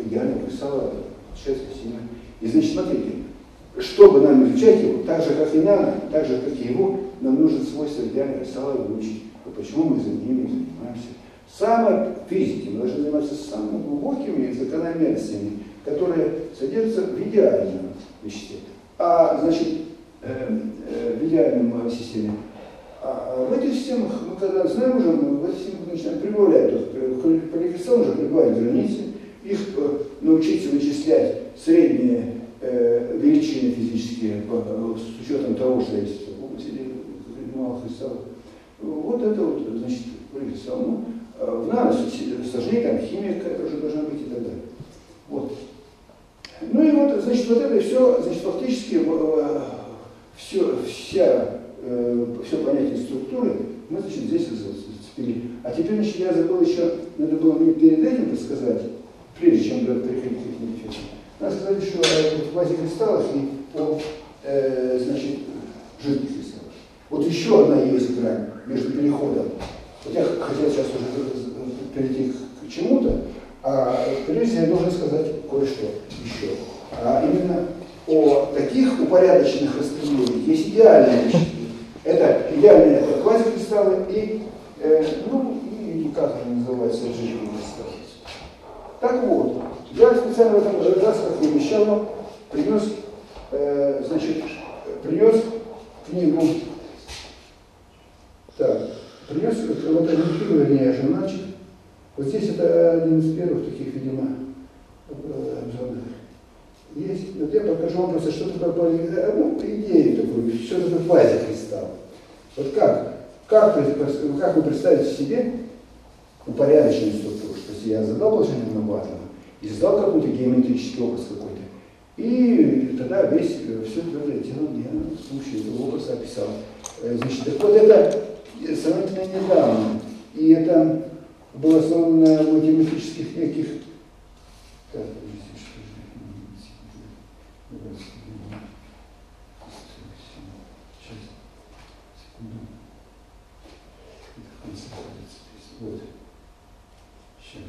идеального кристалла получается сильно. И значит, смотрите, чтобы нам изучать его, так же, как и нано, так же, как и его, нам нужно свойства идеального кристалла выучить. И почему мы за ними занимаемся? Самой физики мы должны заниматься самыми глубокими закономерностями, которые содержатся в идеальном веществе. А, значит, э, э, в идеальном системе. А в этих системах, мы когда знаем уже, мы в этих системах начинаем прибавлять. Поликристалл уже прибавить границы, их э, научиться вычислять средние э, величины физические по, с учетом того, что есть в области малых кристаллов. Вот это вот, значит, поликристалл. Ну, в нано сложнее, там химия какая-то уже должна быть и так далее. Вот. Ну и вот, значит, вот это все, значит, фактически э, все, вся э, все понятие структуры мы, значит, здесь зацепили. А теперь, значит, я забыл еще, надо было мне перед этим рассказать, прежде чем переходить к этим эффектам. Надо сказать, что э, в базе кристаллов и о, э, значит, жидких кристаллах. Вот еще одна есть грань между переходом. Вот я хотел сейчас уже перейти к чему-то, а прежде я должен сказать кое-что еще. А именно о таких упорядоченных распределениях. Есть идеальные вещества. Это идеальные это квазикристаллы и, э, ну, и как они называются, жидкие кристаллы. Так вот, я специально в этом раз, как и обещал вам, принес, э, значит, принес книгу. Так, принес вот один книгу, вернее, журнальчик. Вот здесь это один из первых таких, видимо, обзорных. Есть. Вот я покажу вам просто, что такое, ну, идею такую, что такое квазикристалл. Вот как, как, как вы представите себе упорядоченную структуру, что если я задал положение одного атома и создал какой-то геометрический образ какой-то, и тогда весь, все твердое тело я с помощью этого образа описал. Значит, так вот это сравнительно недавно, и это было основано на математических неких... Так, вот. Сейчас.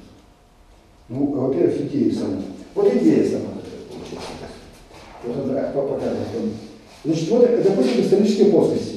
Ну, во-первых, идея сама. Вот идея сама получается. Вот она показывает. Значит, вот, допустим, исторические плоскости.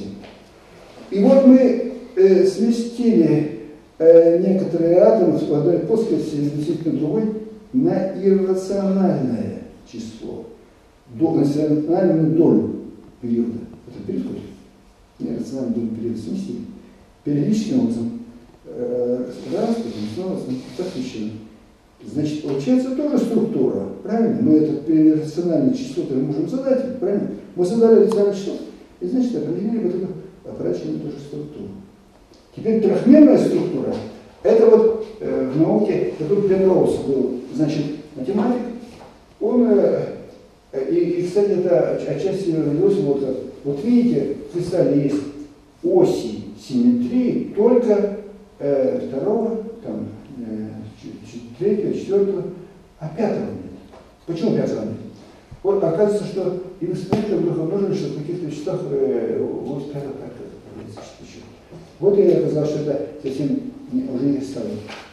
И вот мы э, сместили э, некоторые атомы с одной плоскости относительно другой на иррациональное число, до, на иррациональную долю периода. Это период какой-то? Иррациональную долю периода сместили. Периодическим образом э, раз, потом снова подключено. Значит, получается тоже структура, правильно? Мы это иррациональное число-то можем задать, правильно? Мы задали иррациональное число, и значит определили вот эту операчиваем тоже структуру. Теперь трехмерная структура, это вот э, в науке, такой Пенроуз был, значит, математик, он, э, и, и, кстати, это отчасти родилось, вот, вот видите, в кристалле есть оси симметрии только э, второго, там, э, третьего, четвертого, а пятого нет. Почему пятого нет? Вот оказывается, что и в экспериментах вдруг обнаружили, что в каких-то веществах э, вот пятого как-то еще. Вот я оказалось, что это совсем не, уже не стало.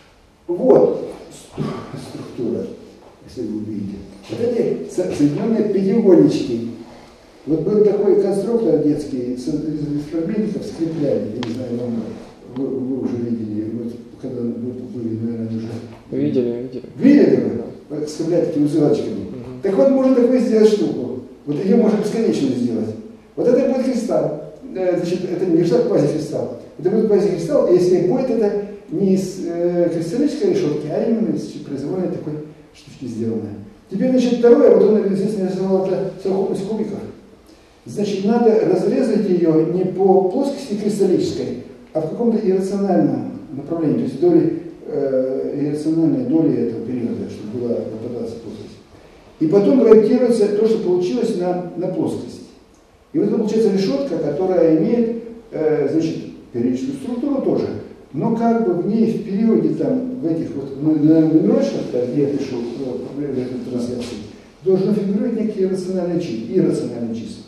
Вот структура, если вы увидите. Вот эти соединенные пятиугольнички. Вот был такой конструктор детский, из фрагментиков скрепляли, я не знаю, вы, вы уже видели, вот когда вы были, наверное, уже... Видели, видели. Видели вы? Скреплять такими узелочками. Угу. Так вот, можно такую сделать штуку. Вот ее можно бесконечно сделать. Вот это будет кристалл. Значит, это не кристалл, квазикристалл. Это будет квазикристалл, если будет это не из э, кристаллической решетки, а именно из произвольной такой штучки сделанной. Теперь, значит, второе, вот он здесь нарисовал это совокупность кубиков. Значит, надо разрезать ее не по плоскости кристаллической, а в каком-то иррациональном направлении, то есть доли, э, иррациональной доли этого периода, чтобы была попадаться плоскость. И потом проектируется то, что получилось на, на плоскость. И вот это получается решетка, которая имеет, э, значит, периодическую структуру тоже, но как бы в ней в периоде там, в этих вот нумерочках, где я пишу в этой трансляции, должно фигурировать некие иррациональные числа, иррациональные числа.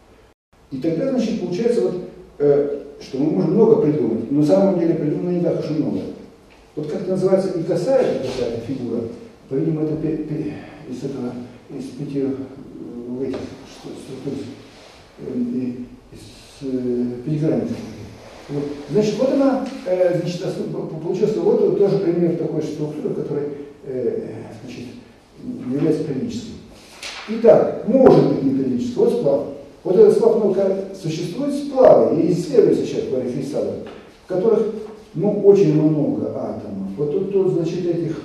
И тогда, значит, получается вот, э, что мы можем много придумать, но на самом деле придумано не так уж и много. Вот как это называется, и косая какая-то фигура, По-видимому, это пе- пе- из этого, из пяти э, этих структур, э, из э, пятигранных. Вот. Значит, вот она, э, значит, получился вот тоже пример такой структуры, которая э, значит, является периодической. Итак, может быть непериодический. Вот сплав. Вот этот сплав, ну, существуют сплавы, и исследуются сейчас поликристаллы, в которых, ну, очень много атомов. Вот тут, тут значит, этих,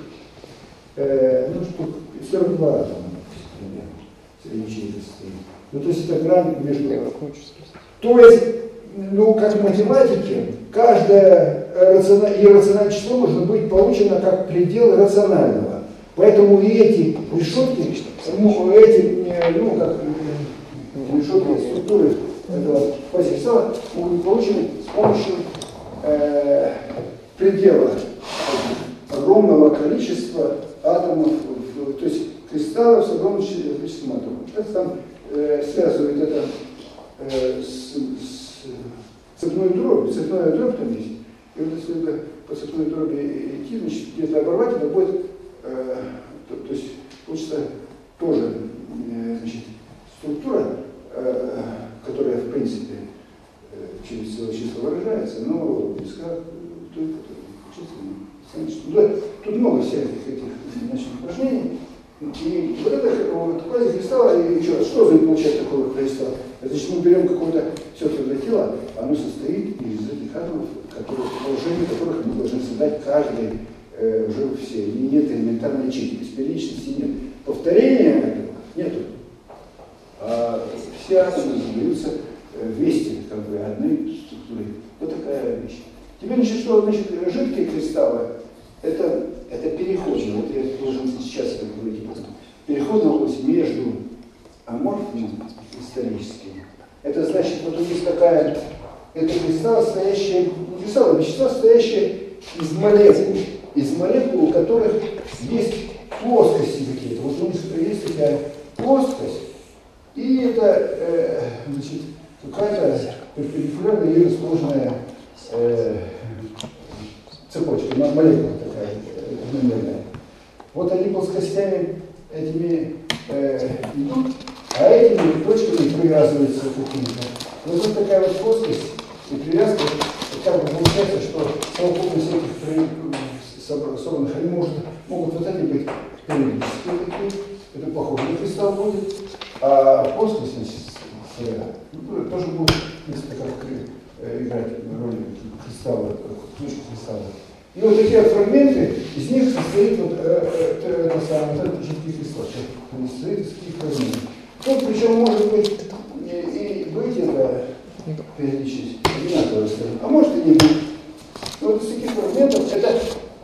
э, ну, штук, сорок два атома, примерно, ячейка стоит. Ну, то есть это грань между... То есть, ну, как в математике, каждое иррациональное число может быть получено как предел рационального. Поэтому и эти решетки, ну, эти, ну, как решетки структуры этого поликристалла могут быть получены с помощью э, предела огромного количества атомов, то есть кристаллов с огромным количеством атомов. Это там э, связывает это э, с, с цепной дробью, цепная дробь там есть. И вот если по цепной дроби идти, значит, где-то оборвать, это будет, э, то, то есть получится тоже э, значит, структура, э, которая в принципе э, через целое число выражается, но близка к той, которая численно. Тут много всяких этих значных упражнений. И вот это вот, квазикристалл, и еще раз, что за получать такой кристалл? Значит, мы берем какое-то все твердое тело, оно состоит из этих атомов, которые, положение которых мы должны создать каждый э, уже все. И нет элементарной ячейки, то есть периодичности нет. Повторения этого нету. А все атомы задаются вместе, как бы, одной структурой. Вот такая вещь. Теперь, значит, что значит жидкие кристаллы? Это, это переходная, вот я должен сейчас это говорить, переходная область между аморфным и кристаллическим. Это значит, вот у них такая, это кристалл, состоящий, не кристалл, а вещества, состоящие из молекул, из молекул, у которых есть плоскости какие-то. Вот у них есть такая плоскость, и это, э, значит, какая-то перпендикулярная и расположенная э, цепочка, молекула такая, одномерная. Вот они плоскостями этими э, идут, а этими точками привязываются какими-то. Вот тут такая вот плоскость и привязка, как бы получается, что совокупность этих собранных, они может, могут вот эти быть периодические такие, это похоже на кристалл будет, а плоскость ну, тоже будет несколько как играть роль кристалла, точки кристалла. И вот такие вот фрагменты, из них состоит вот э, э, это самое, вот этот жидкий кристалл, состоит из таких фрагментов. Тут причем может быть и, и быть это периодически, одинаково стоит, а может и не быть. Вот из таких фрагментов это,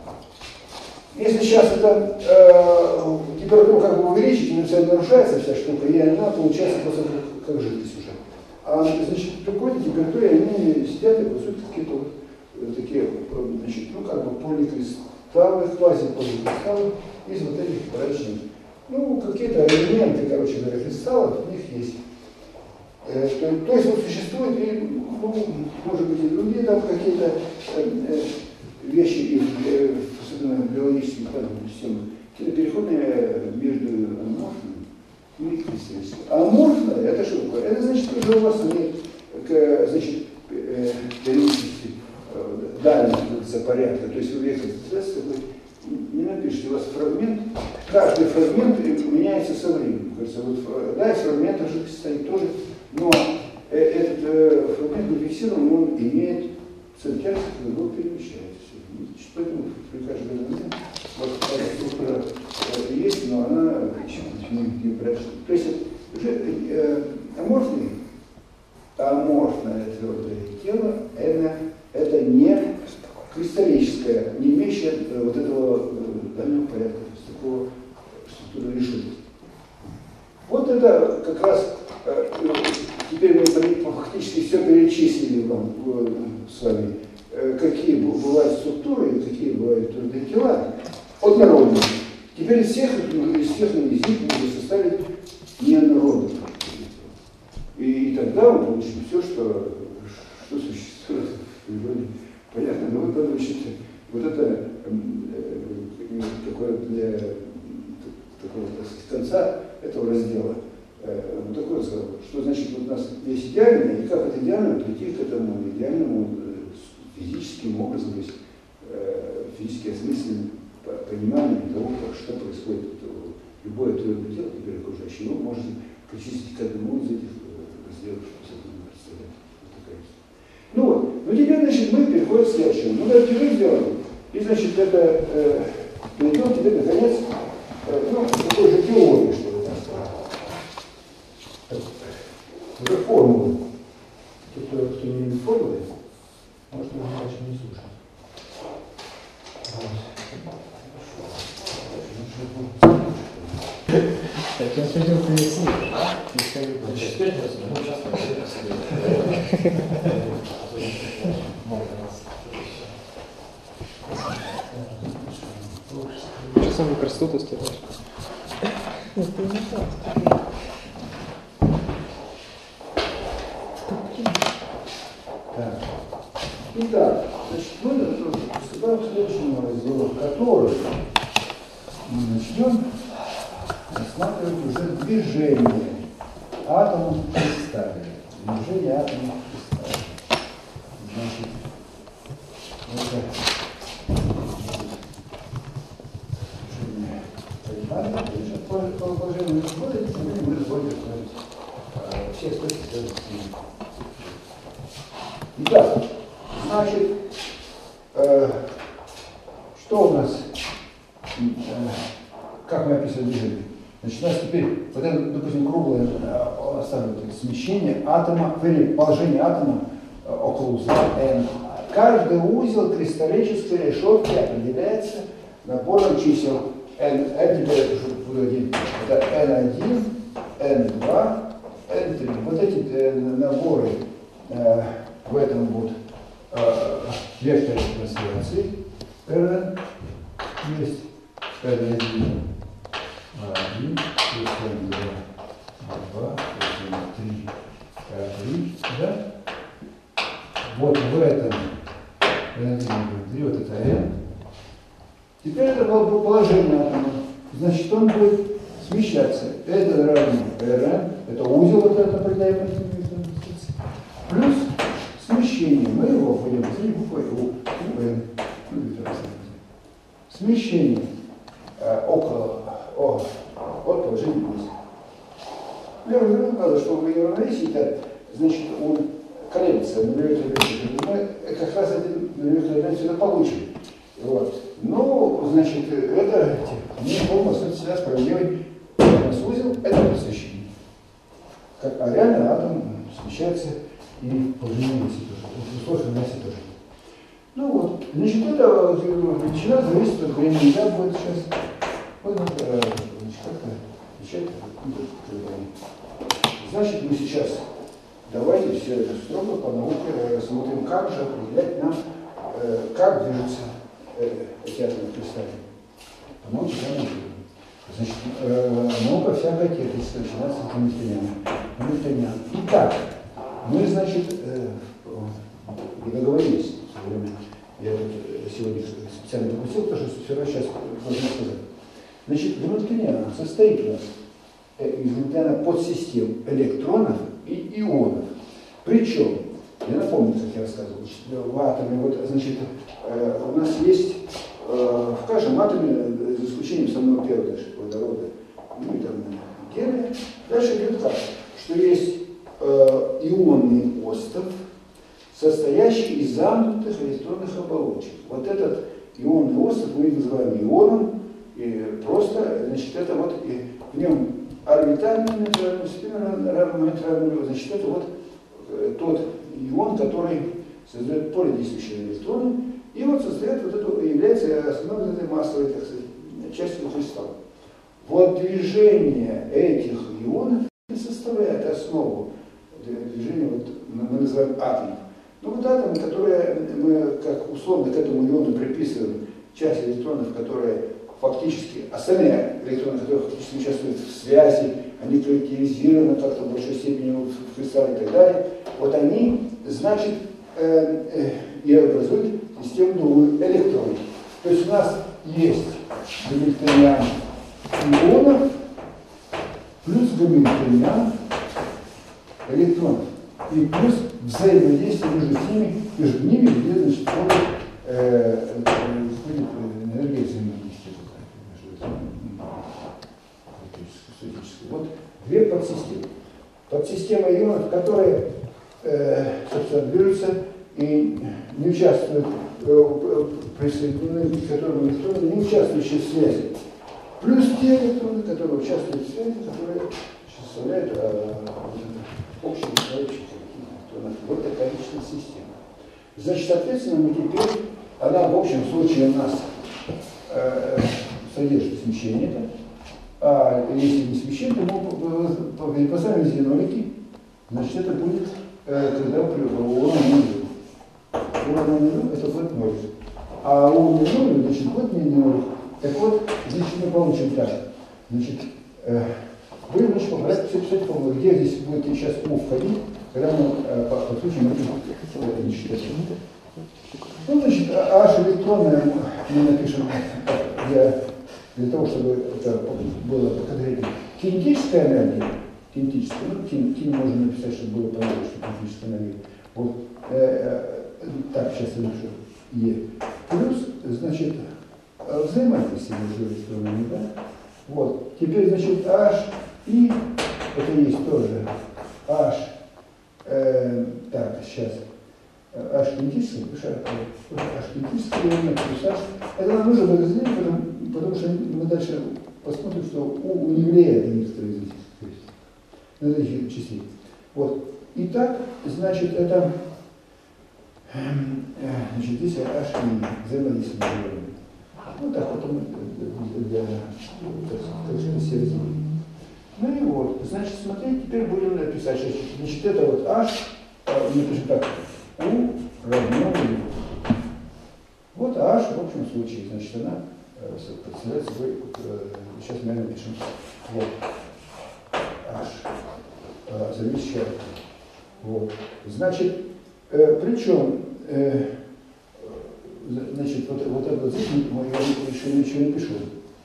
если сейчас это э, температуру как бы увеличить, инициально нарушается вся штука, и она получается просто как, как жидкость уже. А значит, при какой-то температуре они сидят и образуют какие-то вот такие, значит, ну как бы поликристаллы, квазиполикристаллы из вот этих различных, ну какие-то элементы, короче говоря, кристаллов у них есть. Э, то, то есть вот существует и, ну, может быть, и другие там какие-то э, э, вещи, и, э, особенно в биологических системах, какие-то переходные между аморфными и кристаллическими. А аморфное, это что такое? Это значит, что у вас нет, значит, э, периодичности, дальность порядка, то есть вы векторный средство, вы не напишите, у вас фрагмент, каждый фрагмент меняется со временем. Кажется, вот, да, фрагмент жидкости стоит тоже, но э, этот э, фрагмент не фиксирован, он имеет центр, который перемещается. Значит, поэтому при каждом элементе вот структура э, есть, но она не, не прошла. То есть э, аморфный, аморфное твердое тело, это это не кристаллическое, не имеющее э, вот этого э, дальнего порядка, то есть такого структуры решетки. Вот это как раз, э, э, теперь мы фактически все перечислили вам э, с вами, э, какие бывают структуры, какие бывают твердые тела, однородные. Теперь из всех, из всех из них можно составить неоднородные. И, и тогда мы получим все, что, что существует. Понятно, но вот, значит, вот это э, такое для конца этого раздела э, вот такой разговор. Что значит вот у нас есть идеальное, и как это идеально прийти к этому идеальному э, физическим образом, то есть э, физически осмысленным пониманием того, как, что происходит. Любое твое дело, теперь окружающее, вы можете причислить к одному из этих разделов, что представляет. Вот такая история. Ну вот, ну теперь, значит, мы переходим к следующему. Мы этот перерыв сделали, и, значит, это э, перейдем теперь, наконец, э, ну, такой же теории, что ли, так сказать. Уже формулы. Кто, кто не любит формулы, может, его дальше не слушать. Так я хотел пояснить. Через пять минут, ну сейчас мы все Часом красоту стираешь. Нет, ты не знал. Так. Итак, значит, мы приступаем к следующему разделу, который мы начнем рассматривать уже движение атомов в кристалле. Движение атомов в кристалле. Значит, это движение положение мы расходим, мы расходим все аспекты связаны с ним. Итак, значит, э, что у нас, э, как мы описываем движение? Значит, у нас теперь вот это, допустим, круглое э, оставим смещение атома, вернее, положение атома э, около узла N. Каждый узел кристаллической решетки определяется набором чисел N. N теперь это уже буду один. Это N один, N два, N три. Вот эти э, наборы э, в этом вот э, векторе трансляции Rn есть N один, один, плюс N два, два, плюс N три, три, да? Вот в этом N один, N три, вот это N. Теперь это положение атома. Значит, он будет смещаться. Это равно Rn, это узел вот этот определяемый плюс смещение. Мы его вводим три буквы У. Смещение э, около о, от положения вниз. Я уже сказал, что в равновесии, значит, он колеблется на нулевой траектории. Мы как раз один нулевой траектории сюда получим. Вот. Ну, значит, это не форма всегда справедливой. У нас узел – это смещение. Как, а реально атом смещается и положение вниз тоже. Условия вниз тоже. Ну вот, значит, это величина зависит от времени. Да, будет сейчас. Вот, значит, как-то отвечать. Значит, мы сейчас давайте все это строго по науке рассмотрим, как же определять нам, э, как движется э, эти атомы кристаллы. По науке, да, значит, э, наука всякая теоретическая начинается с Гамильтониана. Итак, мы, значит, э, договорились в свое время. Я вот сегодня специально пропустил, потому что все равно сейчас должен сказать. Значит, Гамильтониан состоит у нас из Гамильтониана подсистем электронов и ионов. Причем, я напомню, как я рассказывал, в атоме, вот, значит, э, у нас есть э, в каждом атоме, за исключением самого первого, дальше, водорода, ну и там гелия, дальше идет так, что есть э, ионный остров, состоящий из замкнутых электронных оболочек. Вот этот ионный остров мы называем ионом, и просто, значит, это вот и в нем орбитальный нейтральный, равномоментальный, значит, это вот э, тот ион, который создает поледействующие электроны, и вот создает вот эту, является основной этой массовой, так сказать, частью кристалла. Вот движение этих ионов составляет основу движения, вот, мы называем атомов. Ну вот атомы, которые мы как условно к этому иону приписываем часть электронов, которые фактически, остальные электроны, которые фактически участвуют в связи, они коллективизированы как-то в большой степени в кристалле и так далее, вот они, значит, э, э, и образуют систему новую электронов. То есть у нас есть Гамильтониан ионов плюс гамильтониан электронов. И плюс взаимодействие между ними, между ними, где, значит, входит, э, входит энергия взаимодействия. Вот две подсистемы. Подсистема ионов, которые, э, собственно, движутся и не участвуют, э, присоединены к которым электроны, не участвующие в связи. Плюс те электроны, которые участвуют в связи, которые составляют э, общий человеческий. Вот такая личная система. Значит, соответственно, мы теперь, она в общем случае у нас э, содержит смещение, да? А если не смещение, то мы поставим зенолики, значит, это будет, э, когда у нулю. У нулю это будет ноль. А у нулю, значит, будет не ноль. Так вот, значит, мы получим так. Значит, э, вы, значит, попробуйте все писать формулу, где здесь будет сейчас У входить, когда мы э, подключим это нечто. Ну, значит, H электронное мы напишем для, для того, чтобы это было конкретно. Кинетическая энергия, кинетическая, ну, кин, кин можно написать, чтобы было понятно, что кинетическая энергия. Вот, э, э, так, сейчас я напишу Е. Плюс, значит, взаимодействие между электронами, да? Вот, теперь, значит, H и, это есть тоже H, э, так, сейчас, H кинетический, H кинетический элемент плюс H. Это нам нужно разделить, потому, потому что мы дальше посмотрим, что U не влияет на некоторые из этих, на этих числей. Вот. Итак, значит, это, значит, здесь H и взаимодействие между элементами. Ну так, потом для, так сказать, середины. Ну и вот, значит, смотрите, теперь будем написать, что, значит, это вот H, напишем так, U равно U. Вот H в общем случае, значит, она представляет собой, сейчас мы напишем, вот, H, зависящая. Вот, значит, причем, значит, вот, вот это вот здесь я еще ничего не пишу.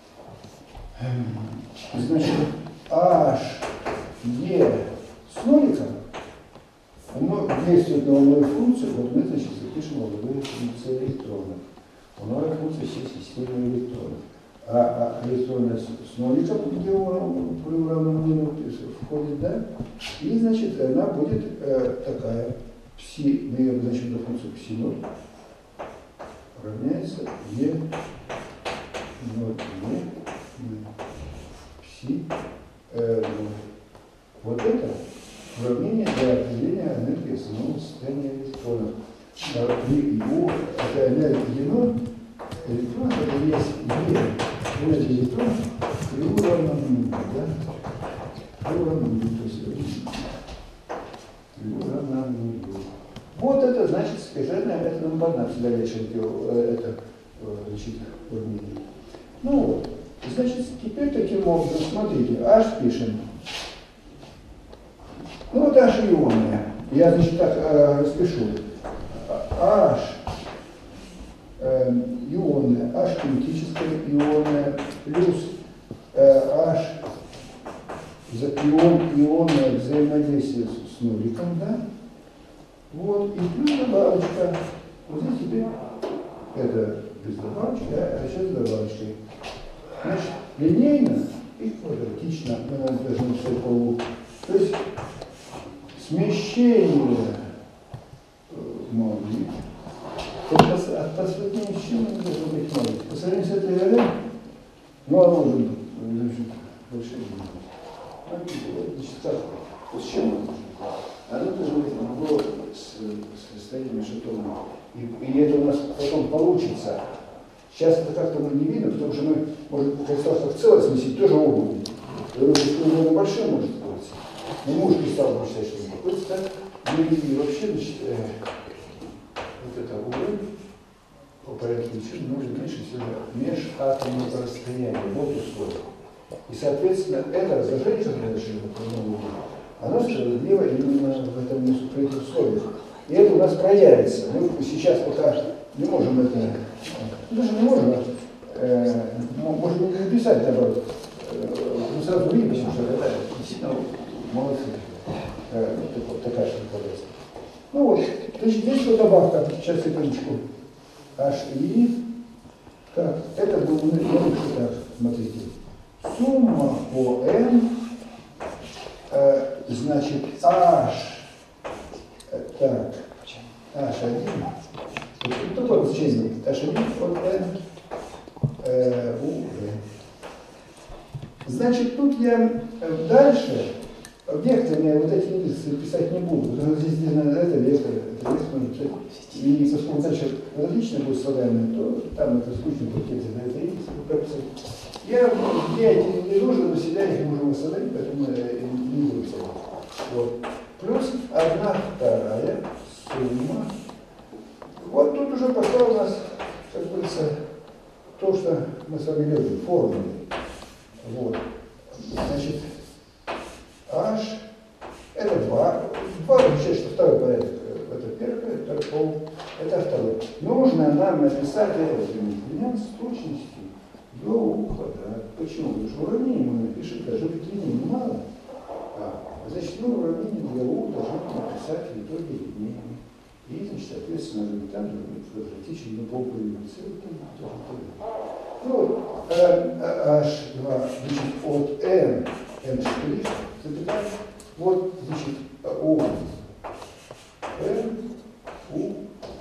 Значит, H, E с ноликом действует на волновую функцию, вот мы, значит, запишем волновую функцию электронов. Волновая функция всей системы электронов. А, а электроны с, с ноликом, где он при уравнении входит, да? И, значит, она будет э, такая, пси, мы ее обозначим на функцию пси ноль, равняется Е ноль, Е, пси, э, вот это уравнение для определения энергии самого состояния электронов. При У, это энергия ноль, электрон, это есть Е, энергия электронов, при У равно нулю, да? При У равно нулю, то есть при У равно нулю. Вот это значит специально, это нам понятно, всегда решить это, значит, уравнение. Ну вот, значит, теперь таким образом, смотрите, H пишем. Ну вот H ионная. Я, значит, так э, распишу. H э, ионная, H кинетическая ионная, плюс э, H за ион, ионное взаимодействие с, с нуликом, да? Вот, и плюс добавочка. Вот здесь теперь это без добавочки, а сейчас с добавочкой. Значит, линейно и квадратично мы должны написать по У. То есть смещение молнии от посреднего чего не должно быть молнии. По сравнению с этой РН, ну оно уже большие молнии. Значит, так, с чем оно должно быть? Оно должно быть могло с состоянием межатомным. И, и это у нас потом получится. Сейчас это как-то не видно, потому что мы можем кристалл в целое смесить, тоже обувь. Если он большой может быть. Но мы уже кристалл считать, что он находится так. Ну и вообще, значит, э, вот это уровень по порядку вещей нужно меньше всего межатомного расстояния, вот условия. И, соответственно, это раздражение, которое решили по новому уровню, оно справедливо именно в этом при этих условиях. И это у нас проявится. Мы сейчас пока не можем это, даже не можем, э, можем не написать, наоборот, э, сразу видно, потому что это действительно молодцы. Э, вот такая же попадается. Ну вот, значит, здесь вот добавка, сейчас секундочку. H и так, это был, ну, так, смотрите. Сумма по n, э, значит, h, э, так, эйч один, такое значение, эйч один от n, э, у n. Значит, тут я дальше векторные вот эти индексы писать не буду, потому что здесь не надо это вектор, это вектор можно писать. И поскольку дальше различные будут слагаемые, то там это скучно будет текст на это индекс прописать. Я, я эти не нужен, но себя их можем восстановить, поэтому я не буду писать. Вот. Плюс одна вторая сумма. Вот тут уже пошло у нас, как говорится, то, что мы с вами любим, формулы. Вот. Значит, H, это два. Два означает, что второй порядок, это первый, это пол, это второй. Нужно нам написать это элемент с точностью до у квадрата. Почему? Потому что уравнение мы напишем, даже длины мало. А, значит, мы уравнение для u должны написать в итоге длиннее. И, значит, соответственно, там квадратичный, но пол появился. Ну вот, эйч два, значит, от n, n штрих, запятая, вот, значит, у n, у, у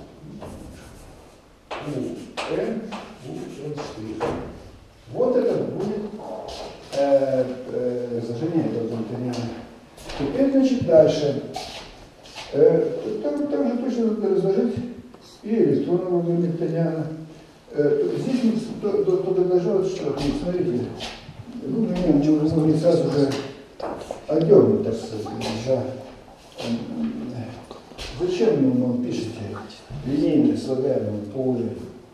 n, у n штрих. Вот это будет э, э, разложение этого гамильтониана. Теперь, значит, дальше. Э, там, там же точно надо разложить и электронного гамильтониана. Э, здесь только должно, что, смотрите, ну, меня можно не сразу же одернуть, так сказать, за... Зачем ему он пишете линейное слагаемое поле?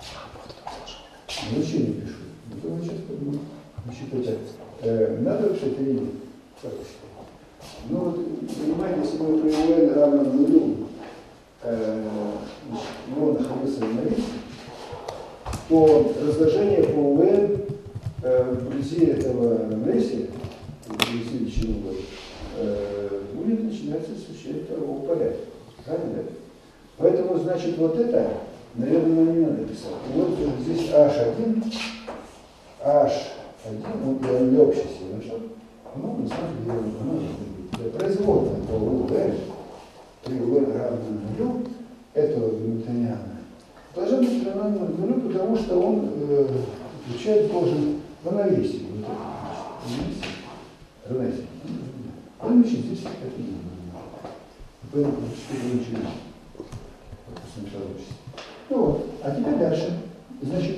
Зачем не пишу? Это вы сейчас подумайте. Значит, это, э, надо вообще это видеть? Как вы считаете? Ну вот, понимаете, если мы при n равно нулю, э, ну, находился на месте, то разложение по un э, вблизи этого равновесия, вблизи личинного, э, будет начинаться осуществлять второго порядка. Правильно? Поэтому, значит, вот это, наверное, нам не надо писать. И вот здесь эйч один, эйч один, вот для, для общей силы нашел, ну, на самом деле, оно для производного по un, при un равно нулю, этого гамильтониана, должна быть равна нулю, потому что он э, включает должен равновесие. Равновесие. Равновесие здесь это не нужно. Поэтому что-то ничего. Ну вот, а теперь дальше. Значит,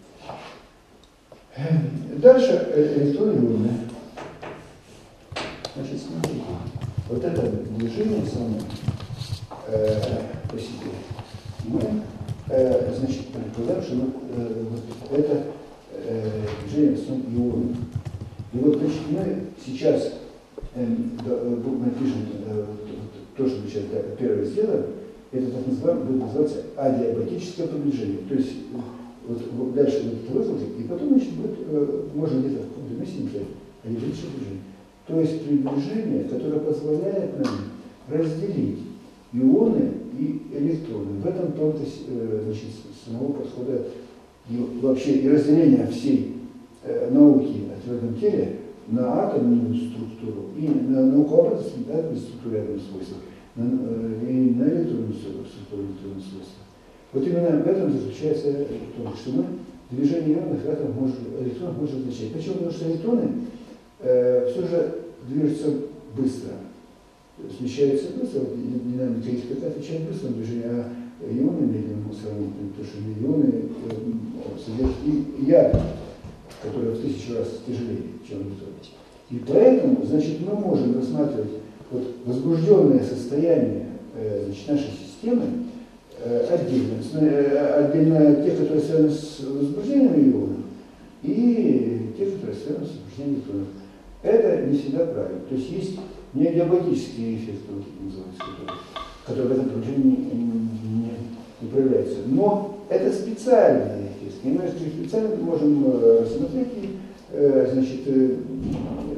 дальше электроны ионы. Значит, смотрите, вот это движение само э, по себе. Мы, э, значит, предполагаем, что э, вот это э, движение в основном ионов. И вот, значит, мы сейчас э, напишем э, то, что мы сейчас первое сделаем, это так называемое, будет называться адиабатическое приближение. То есть вот, вот дальше будет вызвать, и потом, значит, будет, э, можно где-то в каком-то месте написать адиабатическое приближение. То есть приближение, которое позволяет нам разделить ионы и электроны. В этом том-то э, значит, самого подхода и вообще и разделения всей э, науки о твердом теле на атомную структуру и на науку об атомной структуре атомных свойств, на, э, и на электронную структуру электронных свойств. Вот именно в этом заключается то, что мы движение ионных атомов может, электронов может отличать. Почему? Потому что электроны э, все же движутся быстро, смещаются быстро, вот, динамика их отвечает быстро на движение, а ионы медленно сравнительно, потому что ионы э, содержат и яд, который в тысячу раз тяжелее, чем электрон. И поэтому, значит, мы можем рассматривать вот, возбужденное состояние э, значит, нашей системы э, отдельно, э, отдельно те, которые связаны с возбуждением ионов, и те, которые связаны с возбуждением электронов. Это не всегда правильно. То есть есть неадиабатический эффект, вот, называется, который, который в этом положении не, не, не проявляется. Но это специальный эффект. Немножко специально мы можем рассмотреть и, значит,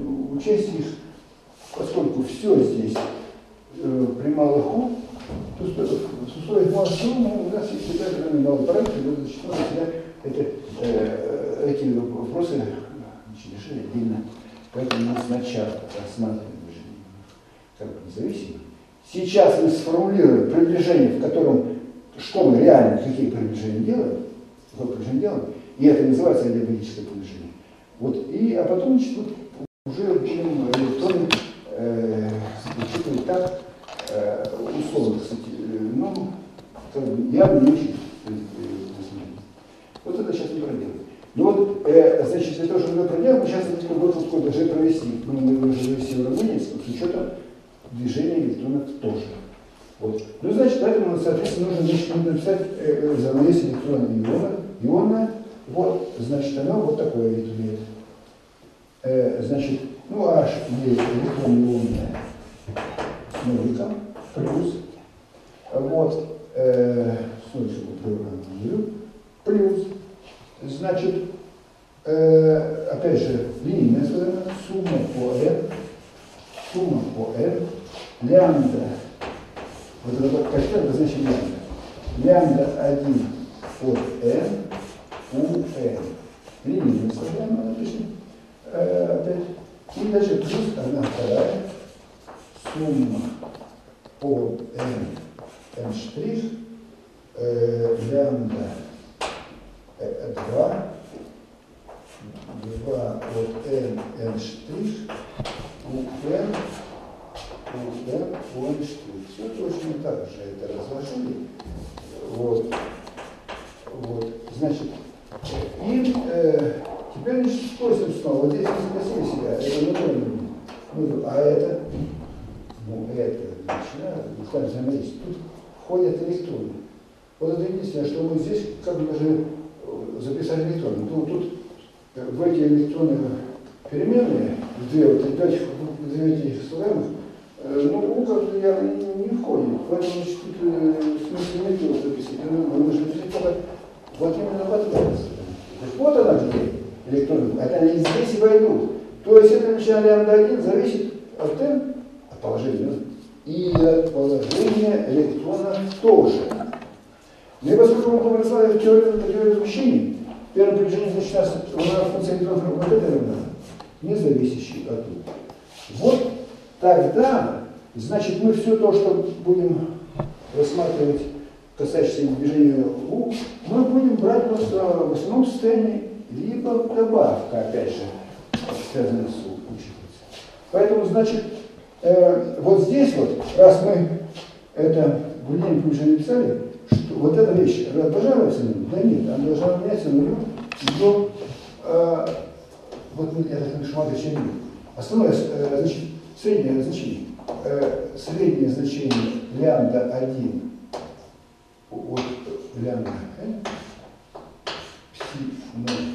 участие, поскольку все здесь э, при малых У, то в условиях малых У у нас есть всегда определенный малый параметр, и зачастую всегда это, э, эти вопросы значит, решили отдельно. Поэтому мы сначала рассматриваем движение как бы независимо. Сейчас мы сформулируем приближение, в котором что мы реально, какие приближения делаем, какое приближение делаем, и это называется диабетическое приближение. Вот, и, а потом, значит, вот, уже будем электроны э, учитывать так, э, условно, кстати, э, ну, явно не очень. Вот это сейчас не проделаем. Ну вот, э, значит, для того, чтобы это проделать, мы сейчас вот вот должны провести, мы должны провести уравнение с учетом движения электронов тоже. Вот. Ну, значит, поэтому, соответственно, нужно, значит, написать э, взаимодействие электрона и иона, ионное. Вот, значит, оно вот такое вид имеет. Э, значит, ну, H имеет электрон ионное с ноликом, плюс, вот, э, с ноликом плюс, значит, э, опять же, линейная сумма по n, сумма по n, лямбда, вот это вот костяк, это значит лямбда, лямбда один от n у n. Линейная сумма, напишем, э, опять, и дальше плюс одна вторая, сумма по n, n штрих, э, лямбда два, два от n, n штрих, у n, у n, у n штрих. Все точно так же это разложили. Вот. Вот. Значит, и э, теперь значит, спросим снова. Вот здесь мы спросили себя, это не ну, а это, ну, это, значит, да, взаимодействие. Тут входят электроны. Вот это единственное, что мы здесь как бы даже записали электроны. Тут, тут в эти электроны переменные, в две вот этих, в две этих слагаемых, э, ну, у как-то я не, не входит. Поэтому, значит, тут э, смысл нет его записать. Мы нужно записать только вот именно в ответ. Вот она где электроны. Это они здесь и войдут. То есть это начало лямбда один зависит от n, от положения, и от положения электрона тоже. Ну и поскольку мы будем рассматривать теорию, теорию возмущений, первое приближение, значит, у нас, у нас функция электрона вот это равна, не зависящий от U. Вот тогда, значит, мы все то, что будем рассматривать, касающееся движения U, мы будем брать просто в основном состоянии, либо добавка, опять же, связанная с U, учитывается. Поэтому, значит, э, вот здесь вот, раз мы это в линейном приближении написали, что вот эта вещь должна равняться нулю? Да нет, она должна равняться нулю до, э, вот я так напишу, матрица нулю. Основное, э, значит, среднее значение, э, среднее значение лямбда один от лямбда n, пси ноль,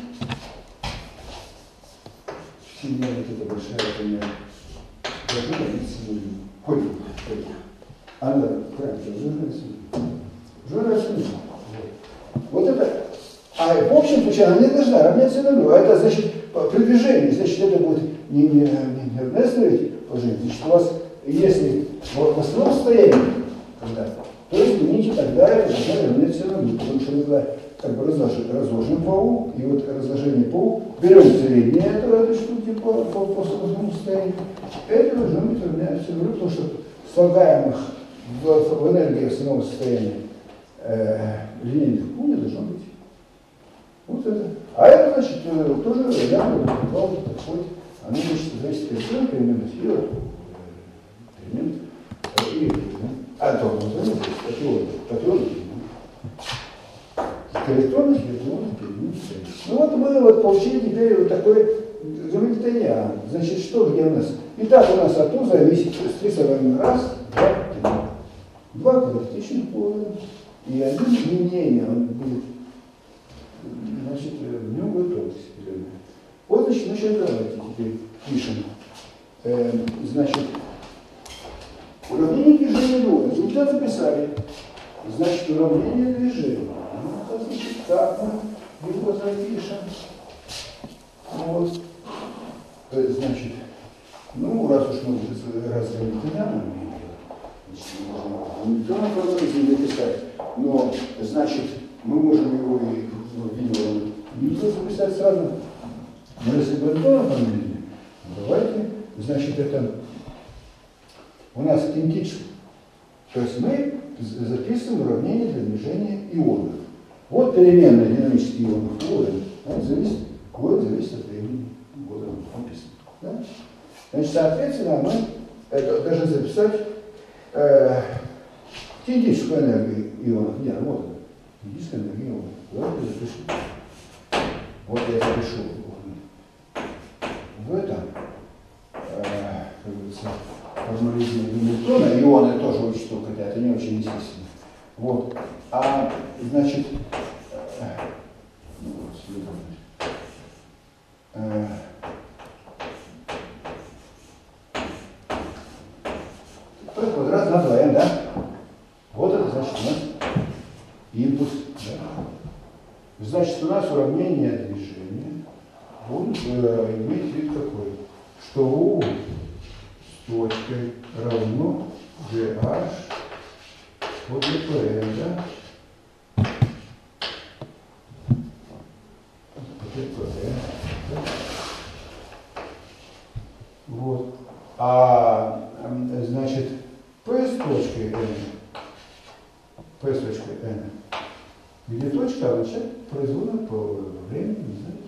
пси ноль, вот это большая, это не должна равняться нулю. Ходит, ходит. Она, правильно, должна равняться нулю. Вот это, а в общем случае она не должна равняться нулю, а это значит при движении, значит это будет не, не, не, не равное положение, значит у вас, если в основном состоянии, когда, то измените, тогда это должна равняться нулю, потому что мы как бы разложим, разложим по U, и вот разложение по U, берем среднее этого этой штуки по, по, по сложному состоянию, это должно быть равняться нулю, потому что слагаемых в, в энергии основного состояния Э, линейных U не должно быть. Вот это. А это, значит, э, тоже рядом подходит. Оно, значит, зависит от всего переменных и от перемен. И, а то, вот, зависит от теории. По теории. От электронных и электронных перемен. Ну вот мы вот получили теперь вот такой гамильтониан. Значит, что где у нас? Итак, у нас от U зависит стрессование раз, два, три. Два квадратичных поля. И один линейный, он будет, значит, в нем будет область. Вот, значит, ну сейчас давайте теперь пишем. Э, значит, уравнение движения Луны. Результат записали. Значит, уравнение движения. Ну, значит, так мы его запишем. Вот. Значит, Ну, раз уж мы разделили данные, значит, мы можем не формализм написать, но, значит, мы можем его и ну, видео не просто писать сразу. Но если бы это формализм, давайте, значит, это у нас кинетический. То есть мы записываем уравнение для движения ионов. Вот переменная динамических ионов О, она зависит, О зависит от времени года, написано. Да? Значит, соответственно, мы это должны записать э, кинетическую энергию ионов. Нет, вот она. Кинетическая энергия ионов. Давайте запишем. Вот я запишу в этом э, как говорится, формализме Ньютона. Ионы тоже учту, хотя это не очень естественно. Вот. А, значит, э, ну, вот, э, P квадрат на два м, да? Вот это значит у нас импульс. Да? Значит, у нас уравнение движения будет э, иметь вид какой? Что U с точкой равно dH по dPm, да? dPm, да? Вот. А, значит, P с точкой N, P с точкой N, где точка означает производная по времени, не знаю,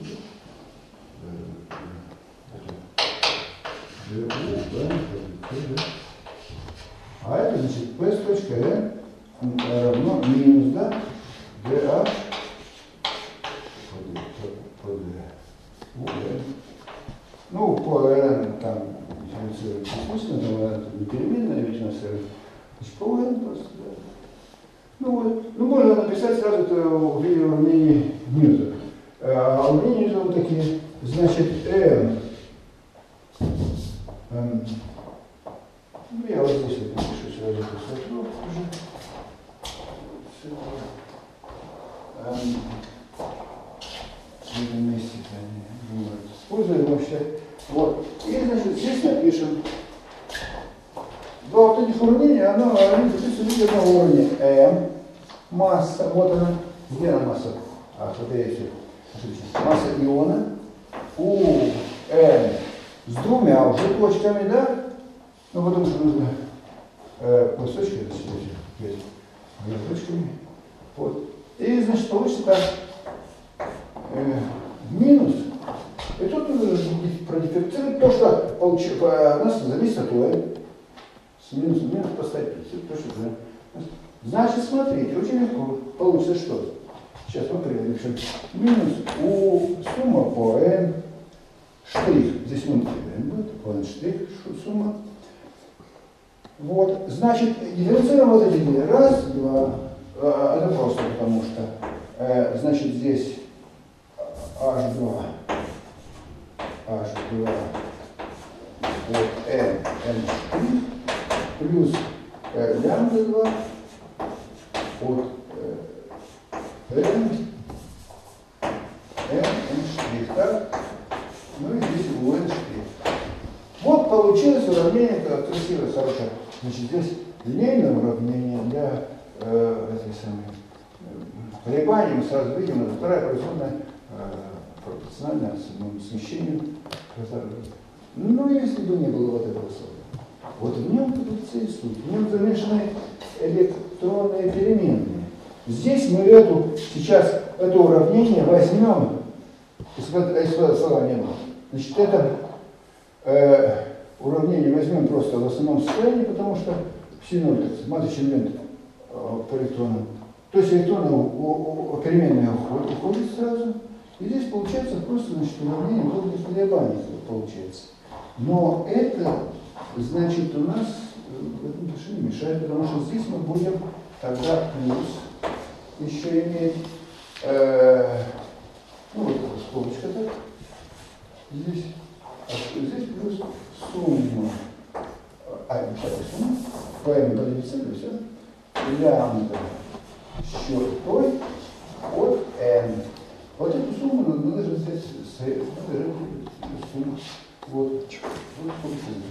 где. А это значит P с точкой N равно минус, да, dH по d. Ну, по N там дифференцируется искусственно, но это не переменная, ведь у нас значит, по N просто, да. Ну вот, ну можно написать сразу это в виде уравнений Ньютона. А уравнения Ньютона такие, значит, N, N, ну я вот здесь вот напишу сразу эту статью уже. N, в этом месте они используем вообще. Вот. И, значит, здесь напишем два вот этих уравнения, оно, они записывают в виде одного уровня. M, масса, вот она, где она масса? А, вот я еще. Масса иона у N с двумя уже точками, да? Ну, потому что нужно э, вот с точкой, значит, двумя точками. Вот. И, значит, получится так. Э, минус. И тут нужно продифференцировать то, что получ... у нас зависит от О. С минусом минус поставить. То, что, да. Значит, смотрите, очень легко. Получится что? Сейчас мы напишем. Минус у сумма по n штрих. Здесь мы n будет, по n штрих сумма. Вот. Значит, дифференцируем вот эти две. Раз, два. Это просто потому что, значит, здесь эйч два. эйч два от n, n' плюс э, лямбда два от э, n, n, n штрих, так? Ну и здесь у n штрих. Вот получилось уравнение, красивое, хорошее. Значит, здесь линейное уравнение для э, этой самой э, колебаний. Мы сразу видим, это вторая производная э, пропорциональная самому смещению. Ну, если бы не было вот этого слова. Вот в нем тут и суть. В нем замешаны электронные переменные. Здесь мы эту, сейчас это уравнение возьмем, если слова не было. Значит, это э, уравнение возьмем просто в основном состоянии, потому что все ноль, маточный элемент э, по электронам. То есть электроны переменные уходят, уходят сразу. И здесь получается просто, значит, уравнение водных колебаний получается. Но это, значит, у нас в этом отношении мешает, потому что здесь мы будем тогда плюс еще иметь, э, ну вот скобочка так, здесь, а здесь плюс сумма, а, не сумма, по m по дефициту, все, лямбда чертой от n. Вот эту сумму мы должны взять сумму Вот. Вот пункты.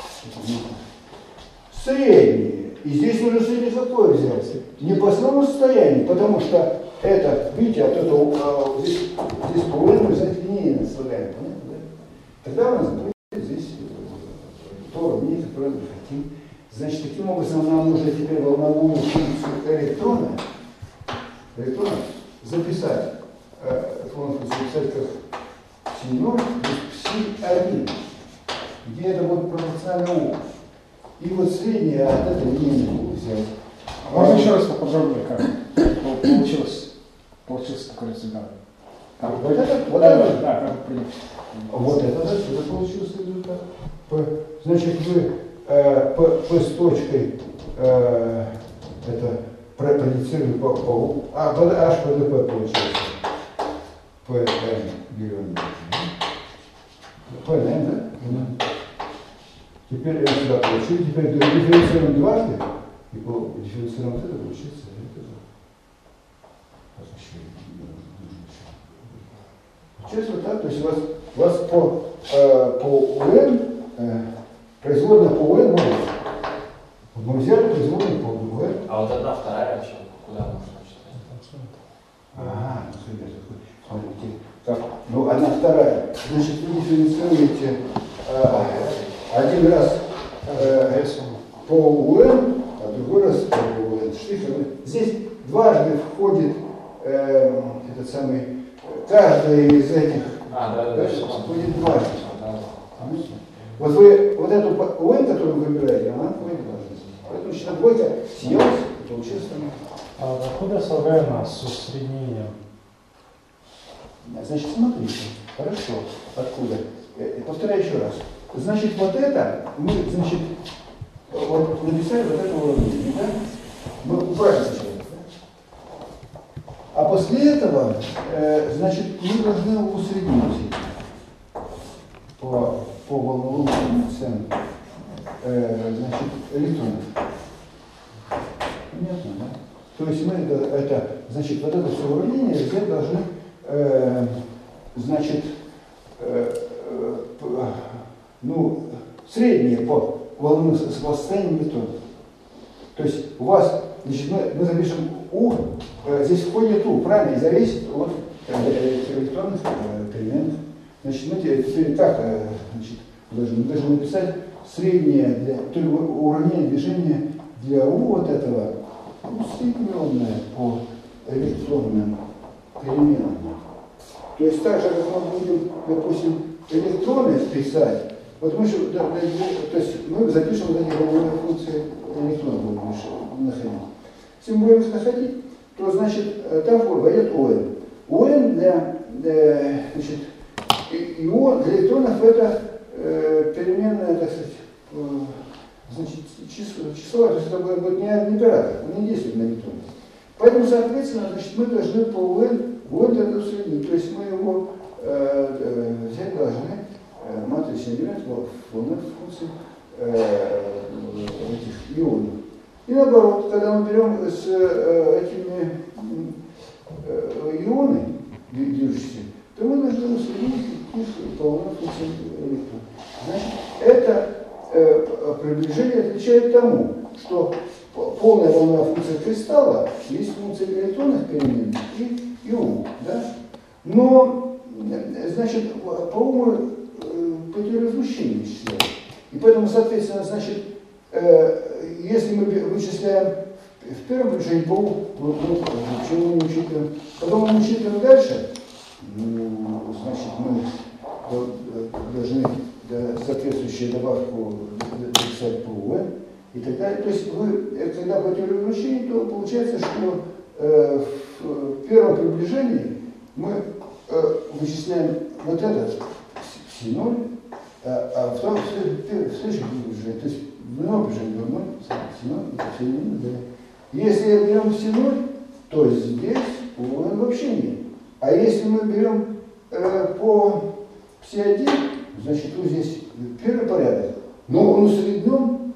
Средние. И здесь нужно средний какой взять? Не по основному состоянию, потому что это, видите, от этого а, здесь, здесь по уровню взять линейно слагаем, понятно, да? Тогда у нас будет здесь то уравнение, которое мы хотим. Значит, таким образом нам нужно теперь волновую функцию электрона, электрона записать, э, записать как си ноль си один, где это будет пропорционально У. И вот среднее от этой линии взять. Можно еще раз поподробнее, как получилось, получился такой результат? Как, вот это, вот да, это, да, как принято. Вот это, да, это получился результат. Значит, вы э, по, по с точкой э, это проецируете по, по а, по, аж по ДП получается. П Н берем. П Н, да? Теперь я сюда получил, теперь дифференцируем дважды, и по дифференцируем вот это получится это. Получается вот так, то есть у вас, у вас по, э, по УН, э, производная по УН может. Мы взяли производную по УН. А вот одна вторая вообще, куда можно читать? Ага, смотрите, так, ну одна вторая. Значит, вы дифференцируете э, один раз э, по УН, а другой раз по УН. Штрихом. Здесь дважды входит э, этот самый, каждый из этих а, да, да, да, входит дважды. да, да. Вот вы вот эту УН, которую вы выбираете, она входит дважды. Поэтому считаем двойка съелась, и получилось там. А откуда слагаемое с усреднением? Значит, смотрите, хорошо, откуда? Э, повторяю еще раз. Значит, вот это, мы, значит, вот написали вот это уравнение, да? Мы убрали сначала, да? А после этого, э, значит, мы должны усреднить по, по волновым функциям, э, значит, электронов. Понятно, да? То есть мы это, это значит, вот это все уравнение взять должны, э, значит, э, э, ну, среднее по волновым состояниям электрона. То есть у вас, значит, мы, мы запишем У, э, здесь входит У, правильно, и зависит от э, электронных э, переменных. Значит, мы теперь так, э, значит, должны, мы должны написать среднее, для, то есть уравнение движения для У вот этого, усредненное по электронным переменным. То есть так же, как мы будем, допустим, электроны писать, вот мы, да, да, то есть мы запишем вот эти волновые функции электронов будем находить. Если мы будем их находить, то значит там войдет ОН. ОН для, для, значит, и ОН для электронов это э, переменная, так сказать, э, значит, число, число, то есть это будет не, не оператор, он не действует на электроны. Поэтому, соответственно, значит, мы должны по ОН, ОН это усреднить, то есть мы его э, э, взять должны э, матричный элемент волновых функций э, этих ионов. И наоборот, когда мы берем с э, этими э, ионы, движущиеся, то мы должны усреднить их по волновым функциям электрона. Значит, это э, приближение отвечает тому, что полная волновая функция кристалла есть функция электронных переменных и ИУ. Да? Но, значит, по уму потерю возмущения исчисляют. И поэтому, соответственно, значит, э, если мы вычисляем в первом приближении по уму, почему мы не учитываем, потом мы учитываем дальше, ну, значит, мы должны соответствующую добавку записать по УН и так далее. То есть вы, когда потеряли вручение, то получается, что э, в первом приближении мы э, вычисляем вот этот си ноль, а, а втором в следующем приближении, то есть в новом приближении ноль, си ноль, это все не да. Если берем си ноль, то здесь УН вообще нет. А если мы берем э, по си один, значит, вот здесь первый порядок, но он усреднен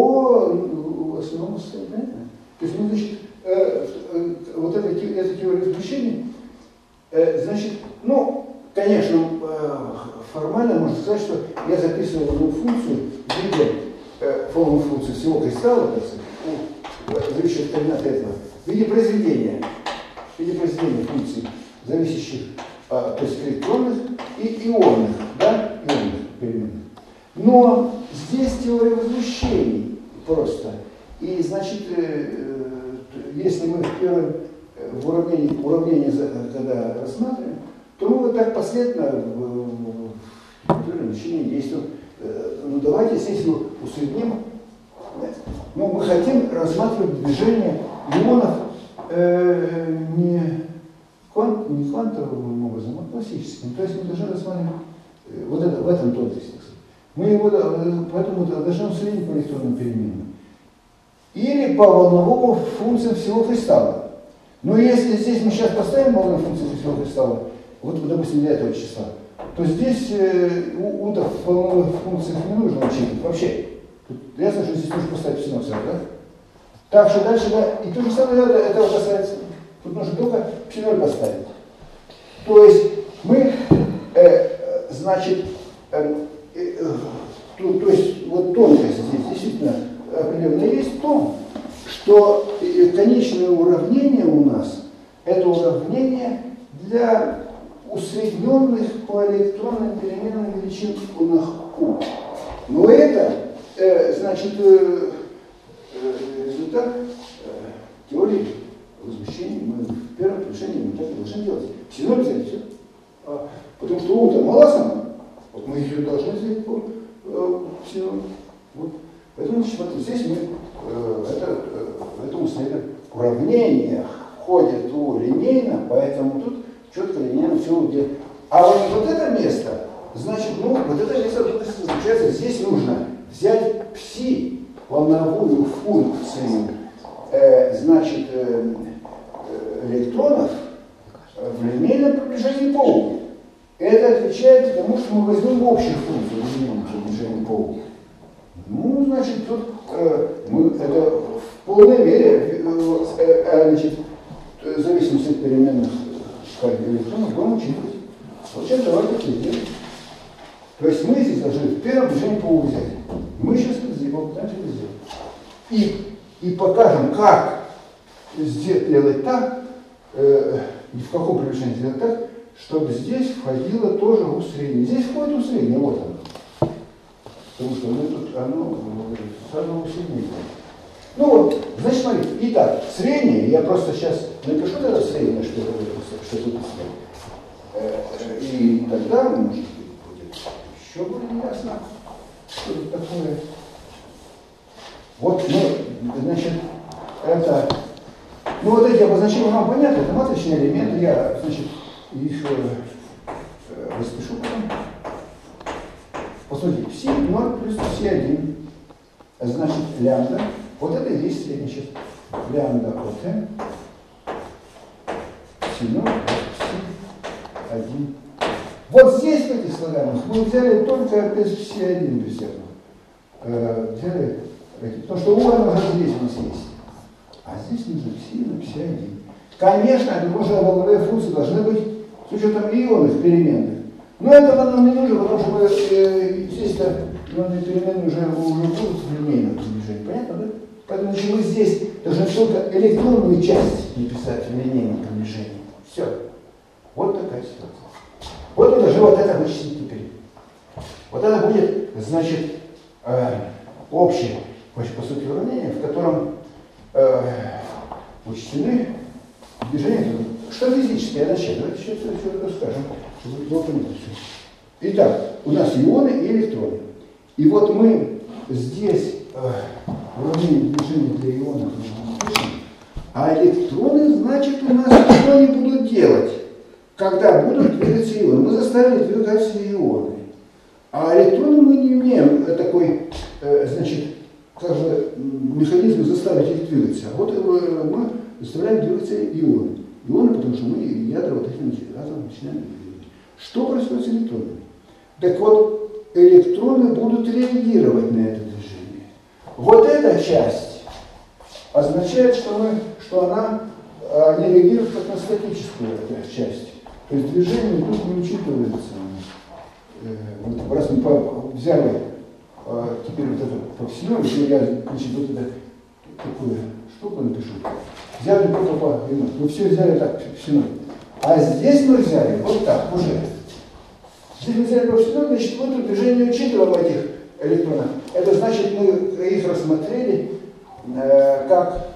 по основному состоянию. То есть, мы, значит, э, э, вот эта, эта теория возмущения, э, значит, ну, конечно, э, формально можно сказать, что я записываю одну функцию в виде э, формулы функции всего кристалла, так сказать, зависящих от координаты этого, в виде произведения, в виде произведения функций, зависящих, э, то есть электронных и ионных, да, ионных переменных. Но здесь теория возмущений просто. И, значит, э, э, если мы в первом э, в уравнении, уравнение, когда рассматриваем, то мы вот так последовательно в, в учении действуем. Э, ну давайте, если усредним, ну, мы хотим рассматривать движение ионов э, не, квант, не квантовым образом, а классическим. То есть мы должны рассматривать э, вот это, в этом тонкости. Мы его, поэтому должны усреднить по электронным переменным. Или по волновому функциям всего кристалла. Но если здесь мы сейчас поставим волновые функции всего кристалла, вот, допустим, для этого числа, то здесь э, у, у волновых функций не нужно учить вообще. Тут ясно, что здесь нужно поставить пси ноль, да? Так что дальше, да, и то же самое это, этого касается. Тут нужно только пси ноль поставить. То есть мы, э, значит, э, То, то есть вот тонкость здесь действительно определенно есть в том, что конечное уравнение у нас это уравнение для усредненных по электронным переменным величин U. Но это э, значит э, э, результат э, теории возмущения. Мы в первом решении мы так и должны делать. Все равно взять все. А, потому что U-то мало сама. Вот мы ее должны взять по э, всему. Вот. Поэтому значит, вот здесь мы э, это, э, это условие уравнения входит у линейно, поэтому тут четко линейно все уйдет. А вот, вот это место, значит, ну, вот это место заключается, здесь нужно взять пси, волновую функцию, э, значит, э, электронов в линейном приближении по U. Это отвечает тому, что мы возьмем общую функцию в линейном приближении по U. Ну, значит, тут э, мы это в полной мере, э, э, значит, зависимость от переменных электронов будем учитывать. Вот сейчас давайте это сделаем. То есть мы здесь должны в первом движении по U взять. Мы сейчас это сделаем, попытаемся это сделать. И, и покажем, как сделать так, э, и в каком приближении сделать так, чтобы здесь входило тоже усреднение. Здесь входит усреднение, вот оно. Потому что мы тут оно сразу усреднение. Ну вот, значит, смотрите, итак, среднее, я просто сейчас напишу тогда среднее, что, что тут среднее. И тогда, может быть, будет еще более ясно, что это такое. Вот, ну, значит, это, ну вот эти обозначения вам понятны, это матричные элементы, я, значит, их э, распишу потом. Посмотрите, пси ноль плюс пси один, значит, лямбда. Вот это и есть средний сейчас. Лямбда от n. Пси ноль плюс пси один. Вот здесь, в этих слагаемых, мы взяли только без пси один, без этого. Э, взяли, потому что у n уже здесь у нас есть. А здесь нужно пси на пси один. Конечно, это нужно, волновые функции должны быть с учетом ионных переменных. Но этого нам не нужно, потому что мы, э, естественно, ионные переменные уже, уже будут в линейном движении. Понятно, да? Поэтому значит, мы здесь должны только электронную часть написать в линейном приближении. Все. Вот такая ситуация. Вот мы должны вот это вычислить теперь. Вот это будет, значит, э, общее, по сути, уравнение, в котором э, учтены движения. Что физическое начало? Давайте сейчас все это скажем, чтобы было понятно все. Итак, у нас ионы и электроны. И вот мы здесь э, уравнение движения для ионов напишем, а электроны, значит, у нас что они будут делать, когда будут двигаться ионы? Мы заставили двигаться ионы. А электроны мы не имеем такой, э, значит, как бы механизм заставить их двигаться. А вот э, мы заставляем двигаться ионы. Ионы, потому что мы ядра вот этим атомом начинаем двигать. Что происходит с электронами? Так вот, электроны будут реагировать на это движение. Вот эта часть означает, что, мы, что она не реагирует как на статическую часть. То есть движение тут не учитывается. вот раз мы по, взяли э, теперь вот это профессионал, если я, значит, вот это такую штуку напишу, взяли только по, мы все взяли так, профессионал. А здесь мы взяли вот так уже. Здесь мы взяли профессионал, значит, мы тут движение учитываем этих электронов. Это значит, мы их рассмотрели э, как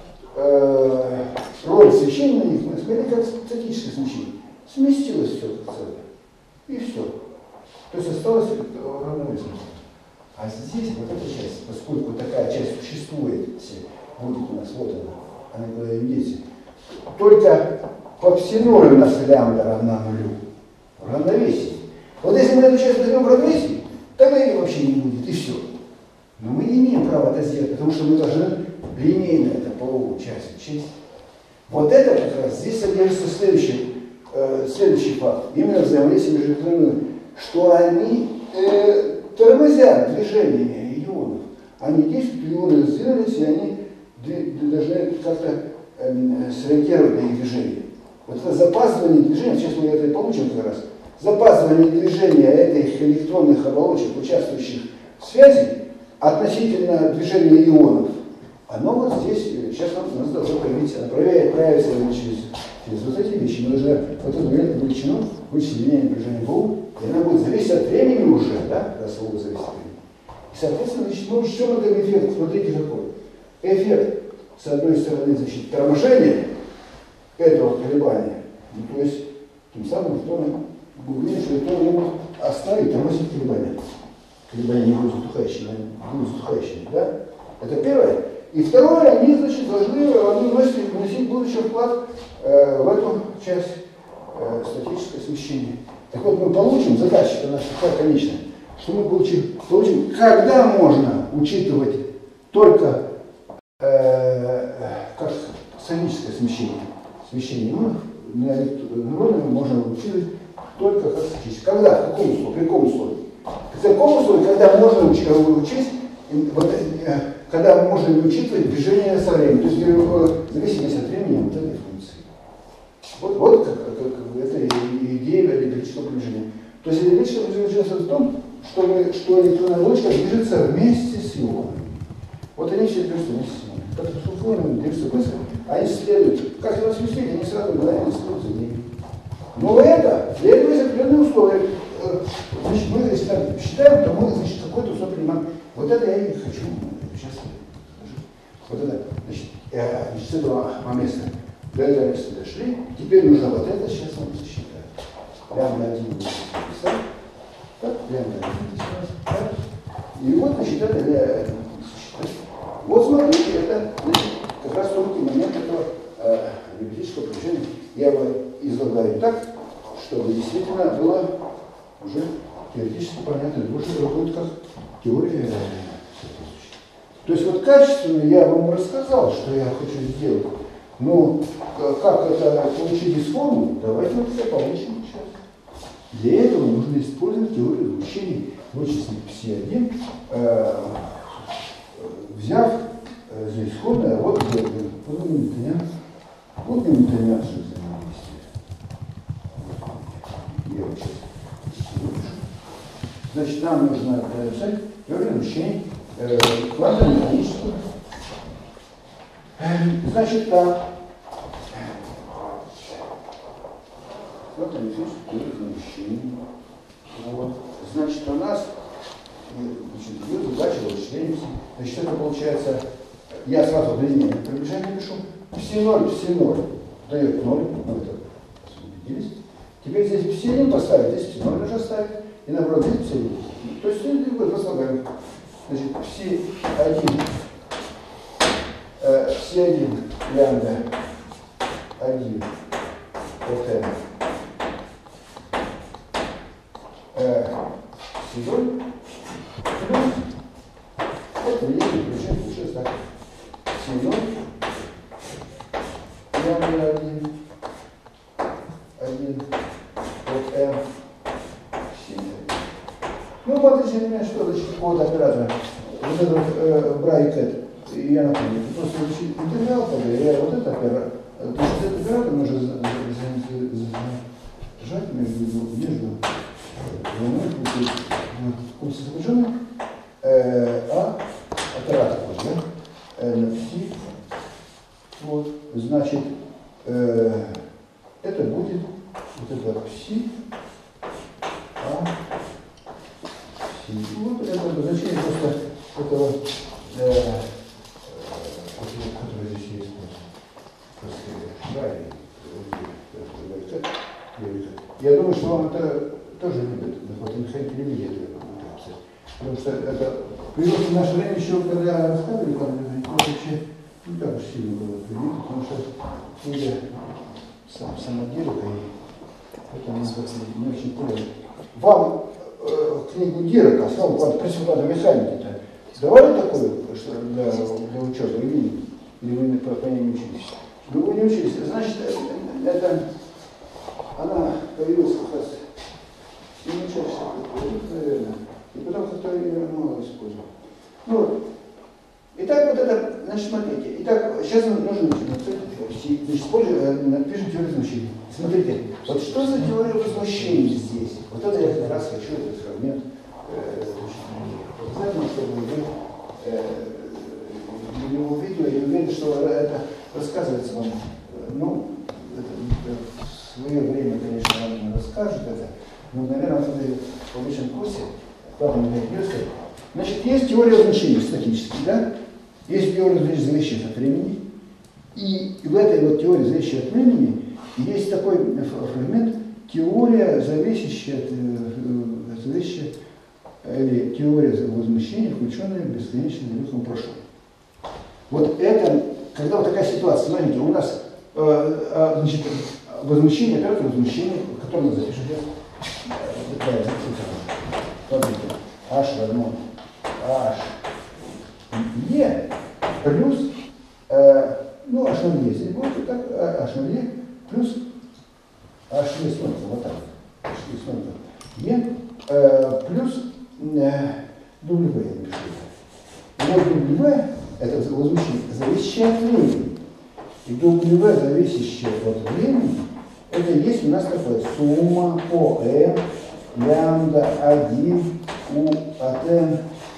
э, роль смещения на них, мы сказали, как статическое смещение. Сместилось все как целое. И все. То есть осталось равновесие. А здесь вот эта часть, поскольку такая часть существует, будет у нас, вот она, она никуда не деться, только по псинолю у нас лямбда равна нулю. В равновесии. Вот если мы эту часть возьмем в равновесии, тогда ее вообще не будет, и все. Но мы не имеем права это сделать, потому что мы должны линейно это половую часть учесть. Вот это как раз здесь содержится следующий, э, следующий факт. Именно взаимодействие между электронами, что они э, тормозят движение ионов. Они действуют, ионы сдвинулись, и они должны как-то э, сориентировать на их движение. Вот это запаздывание движения, сейчас мы это и получим как раз, запаздывание движения этих электронных оболочек, участвующих в связи, относительно движения ионов, оно вот здесь, сейчас у нас должно появиться, оно проявится через, через вот эти вещи. Мы должны вот эту величину вычислить линейное напряжение БУ, и она будет зависеть от времени уже, да, раз БУ зависит от времени. И, соответственно, значит, мы учтем этот эффект. Смотрите какой. Эффект, с одной стороны, значит, торможение этого колебания, ну, то есть, тем самым, что мы увидим, что это могут оставить тормозить колебания. Колебания не будут затухающими, они будут затухающими, да? Это первое. И второе, они, значит, должны они вносить, вносить будущий вклад э, в эту часть э, статическое смещение. Так вот, мы получим, задача наша такая конечная, что мы получим, получим, когда можно учитывать только э, как сферическое смещение. Смещение ионов на электроны можно учитывать только как статическое. Когда? В каком условии? При каком условии? В каком условии, когда можно учесть, вот, э, когда можно учитывать движение со временем, то есть в зависимости от времени вот этой функции. Вот, вот как, как, как, это идея электрического приближения. То есть электрическое приближение заключается в том, что, мы, что электронная оболочка движется вместе с ионом. Вот они все движутся вместе с ионом. Как субфоны движутся быстро, они следуют. Как их сместить, они сразу мгновенно следуют за ними. Но это, для этого есть определенные условия. Значит, мы, если так считаем, то мы, значит, какой-то условие принимаем. Вот это я и хочу. Сейчас скажу. Вот это, значит, э, значит, с этого момента до этого места дошли. Теперь нужно вот это сейчас нам засчитать. Лямбда один будет записать. Так, лямбда один здесь у нас. Так. И вот, значит, это для засчитать. Вот смотрите, это, значит, как раз тонкий момент этого э, электрического приближения. Я его излагаю так, чтобы действительно было уже теоретически понятно, уже будет как теория. То есть вот качественно я вам рассказал, что я хочу сделать. Но как это получить из формулы, давайте вот это получим сейчас. Для этого нужно использовать теорию излучения, вычислить пси один, э, взяв э, за исходное, вот вот Ньютониан, вот Ньютонианское взаимодействие. Я вот сейчас выпишу. Значит, нам нужно написать теорию излучения э, квантово-механическую. Значит, так. Вот они здесь, теория. Вот. Значит, у нас значит, задача вычисления. Значит, это получается, я сразу линейное приближение пишу. пси ноль, пси ноль дает ноль. Мы это убедились. Теперь здесь пси один поставить, здесь пси ноль уже ставить. И наоборот, здесь пси один. То есть, это раслагаем. Значит, пси один. пси один лямбда один это пси ноль плюс это линейное приближение получилось так. пси ноль лямбда один один от m пси один. Ну, вот если не что значит какого-то оператора. Вот этот э, брайкет. И я напомню, просто интеграл, я вот это оператор, то есть этот оператор можно сжать между, между будет кольца запряженные, э, а оператор, да, э, на пси, вот, значит, э, это будет вот это пси, а пси. Вот это значение просто этого, э, которое здесь есть. Я думаю, что вам это тоже любит, вот Михаил любит это. Потому что это привело в наше время еще, когда рассказывали, как это вообще не так уж сильно было привито, потому что книга сам, самоделка, и это не очень понял. Вам э, книгу Дирака, слово вам пресс-плата механики-то давали такое, что для, для учета или, или вы по, по ней не учились? Вы не учились, значит, это она появилась как раз и не чаще, наверное, и потом как-то ее мало использовал. Ну вот. Итак, вот это, значит, смотрите. Итак, сейчас нам нужно написать, напишем теорию возмущения. Смотрите, вот что за теория возмущения здесь? Вот это я как раз хочу этот фрагмент показать вам, чтобы вы э, его увидели и уверены, что это рассказывается вам. Ну, это, в свое время, конечно, вам расскажут это, но, наверное, в обычном курсе, правда, не придется. Значит, есть теория возмущения статически, да? Есть теория, зависящая от времени. И в этой вот теории, зависящей от времени, есть такой фрагмент теория, зависящая от, зависящая, или теория возмущения, включенная в бесконечно далеком прошлом. Вот это, когда вот такая ситуация, смотрите, у нас э, значит, возмущение, оператор возмущения, которое мы запишем сейчас, смотрите, h равно h e плюс, э, ну, h ноль e, здесь будет так, h ноль e плюс h e смотрите, вот так, h e смотрите, e э, плюс э, w, я напишу это. Вот w, это возмущение, зависящее от времени. И w, зависящее от времени, это есть у нас такое сумма по m, лямбда один у от n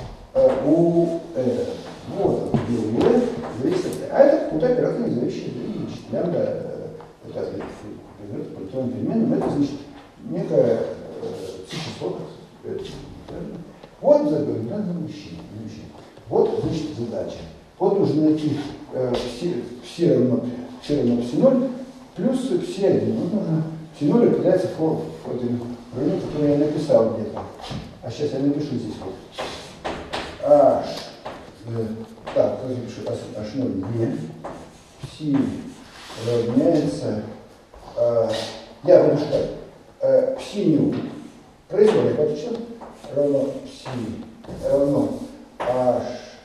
у этого. Вот он, w зависит от. А это какой-то оператор, не зависящий от времени. Лямбда, это политрон переменным, это значит некая цифра. Вот замещение. Вот, значит, задача. Вот нужно найти э, все, все равно все равно пси ноль плюс пси один. Вот нужно пси ноль определяется в форме, который я написал где-то. А сейчас я напишу здесь вот. H, э, так, как я пишу, H ноль e, пси равняется, э, я напишу так, э, пси ню, произвольный подчет, равно пси, равно H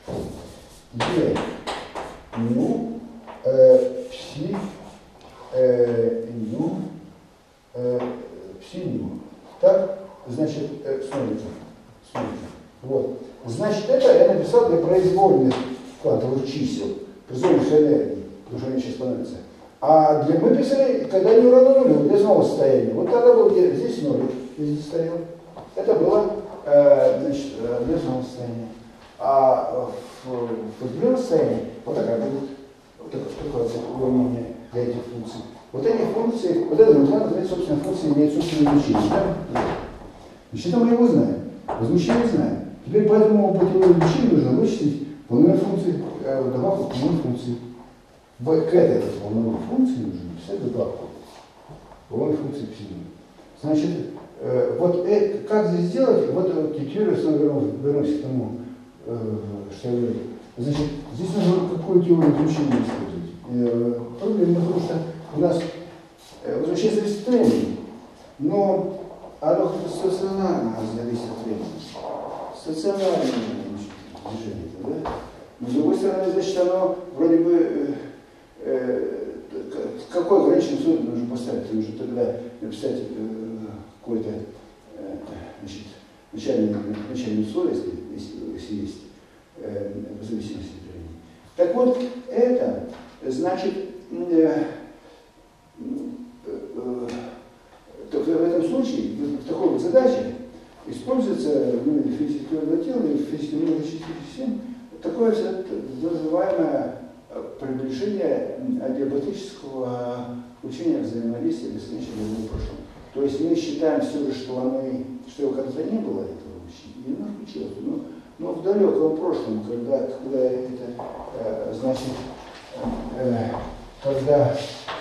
e ню, э, пси э, ню, э, пси ню. Так, значит, э, смотрите, смотрите, вот. Значит, это я написал для произвольных квантовых чисел, произвольных энергий, потому что они сейчас становятся. А для мы писали, когда не равно нулю, для самого состояния. Вот тогда был здесь ноль, здесь стоял. Это было, э, значит, для самого состояния. А в определенном состоянии вот такая будет, вот такое уравнение для этих функций. Вот эти функции, вот это называется, собственно, функция имеет собственное значение. Да? Значит, это мы его знаем, возмущение знаем. Теперь по этому путевому значению нужно вычислить волновые функции, э, добавку волновой функции. К этой волновой функции нужно написать добавку волновой функции пси. Значит, э, вот это, как здесь сделать, вот, вот теорию снова вернусь к тому, э, что я говорил. Значит, здесь нужно какую теорию возмущения использовать. Э, проблема, потому что у нас э, возмущение зависит от времени, но оно как-то стационарно зависит от времени. Стационарное движение, да? Но с другой стороны, значит, оно вроде бы э, э, какой ограниченный условие нужно поставить? Нужно тогда написать э, какое-то э, значит, начальное, начальное условие, если, если, если есть, э, в зависимости от времени. Так вот, это значит, э, э, э, в этом случае, в такой вот задачи используется ну, физически твердого тела и физически многочисленных систем такое называемое приближение адиабатического учения взаимодействия бесконечно в прошлом. То есть мы считаем все же, что, оно, что его когда-то не было, этого учения, и оно включилось. Но, но в далеком прошлом, когда, когда это, э, значит, э, когда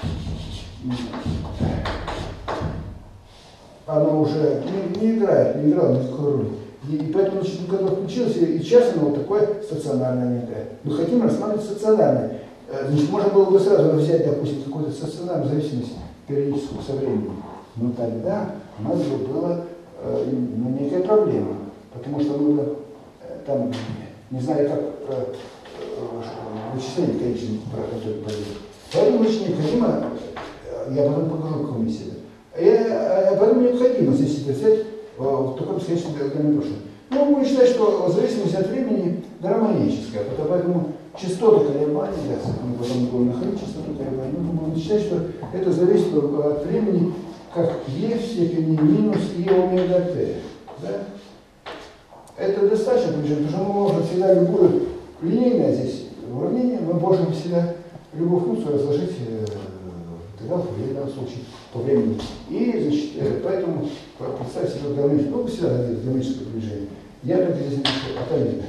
оно уже не, не играет, не играло никакой роли. И, и поэтому, значит, когда включилось, и, и сейчас оно вот такое стационарное не играет. Мы хотим рассматривать стационарное. Значит, можно было бы сразу взять, допустим, какую-то стационарную зависимость периодическую со временем. Но тогда у нас бы была э, ну, некая проблема. Потому что мы бы э, там, не знаю, как э, э, вычисление конечных проходит. Поэтому очень необходимо, э, я потом покажу комиссию, э, поэтому необходимо здесь взять в таком бесконечном диаграмме прошлого. Ну, мы считаем, что в зависимости от времени гармоническая, поэтому частоты колебаний, да, мы потом будем находить частоту колебаний, мы будем считать, что это зависит от времени, как e в степени минус e омега t. Да? Это достаточно, потому что мы можем всегда любую линейное здесь уравнение, мы можем всегда любую функцию разложить тогда в данном случае по времени. И, значит, поэтому представьте себе гармоническое, ну, всегда надеюсь, гармоническое приближение. Я только здесь напишу атомизм.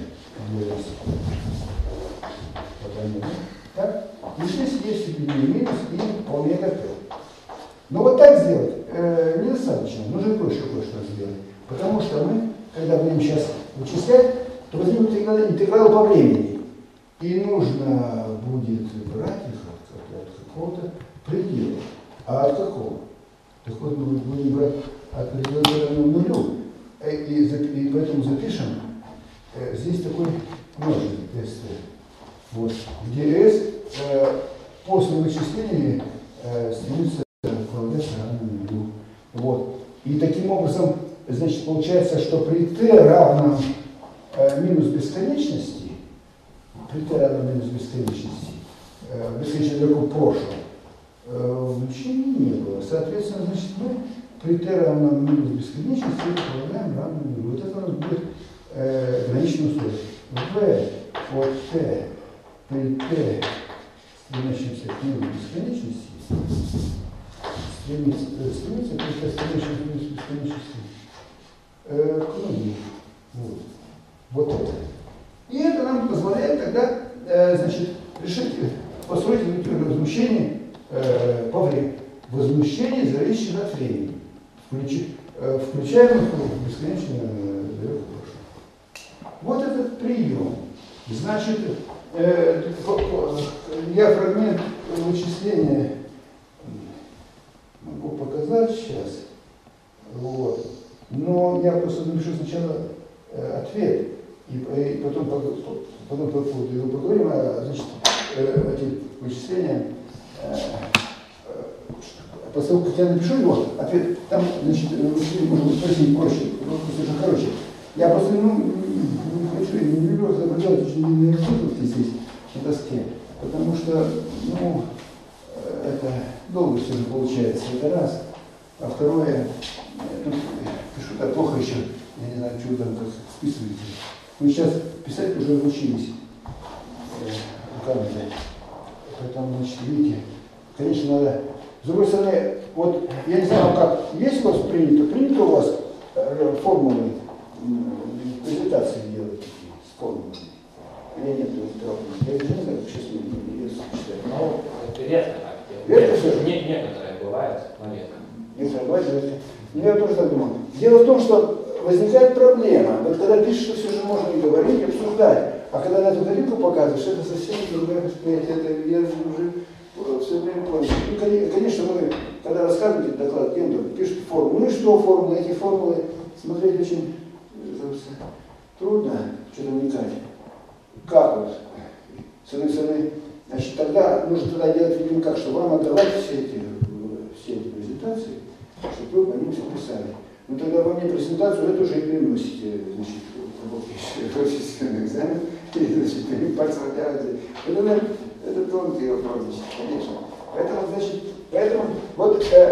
Так? И здесь есть степень минус и омега t. Но вот так сделать э, недостаточно. Нужно кое-что кое-что сделать. Потому что мы, когда будем сейчас вычислять, то возьмем интегралы, интегралы по времени. И нужно будет брать их от, от какого-то предела. А от какого? Так вот мы будем брать от предела равного нулю. И, и поэтому запишем э, здесь такой множитель эс тэ. Вот, где S э, после вычисления э, стремится к равному нулю. Вот. И таким образом, значит, получается, что при t равном э, минус бесконечности, при t равном минус бесконечности, э, бесконечно далеко в прошлом, э, значения не было. Соответственно, значит, мы при t равном минус бесконечности полагаем равному нулю. Вот это у нас будет э, граничное условие. V от t при t, стремящемся к минус бесконечности, стремится, стремится при t, стремящемся к минус бесконечности, э, к нулю. Вот. Вот это. И это нам позволяет тогда, э, значит, решить, построить возмущение э, по времени. Возмущение, зависящее от времени, включ, э, включаемых в бесконечно далекое прошлое. Вот этот прием. Значит, э, я фрагмент вычисления могу показать сейчас, вот. Но я просто напишу сначала э, ответ, и, и потом, потом по поводу его поговорим, а, значит, э, эти вычисления, э, э, поскольку как я напишу его, ответ, там, значит, вычисление можно спросить проще, просто короче. Я просто, ну, не хочу, не люблю изображать очень длинные цифры здесь, на доске, потому что, ну, это долго все же получается, это раз. А второе, тут пишу так плохо еще, я не знаю, что там как списываете. Мы сейчас писать уже научились руками. Поэтому, значит, видите, конечно, надо. С другой стороны, вот я не знаю, как есть у вас принято, принято у вас формулы презентации делать такие, с формулами. Или нет, я не знаю, как сейчас не читаю. Ну, это редко так. Редко все же? Не, некоторые бывают, но редко. Некоторые бывают, редко. Ну, я тоже так думаю. Дело в том, что возникает проблема. Вот когда пишешь, что все же можно и говорить, и обсуждать. А когда на эту картинку показываешь, это совсем другое восприятие. Это я уже все время понял. Ну, конечно, мы, когда рассказываем эти доклады, кем-то пишут формулы. Ну и что формулы? Эти формулы смотреть очень трудно, что-то вникать. Как вот? С одной стороны, значит, тогда нужно тогда делать, видимо, как, что вам отдавать все эти, все эти презентации, чтобы вы по ним все писали. Ну тогда во мне презентацию эту же и приносите, значит, в экзамен, и, значит, пальцем отдавайте. Это, это тонкий вопрос, конечно. Поэтому, значит, поэтому вот э,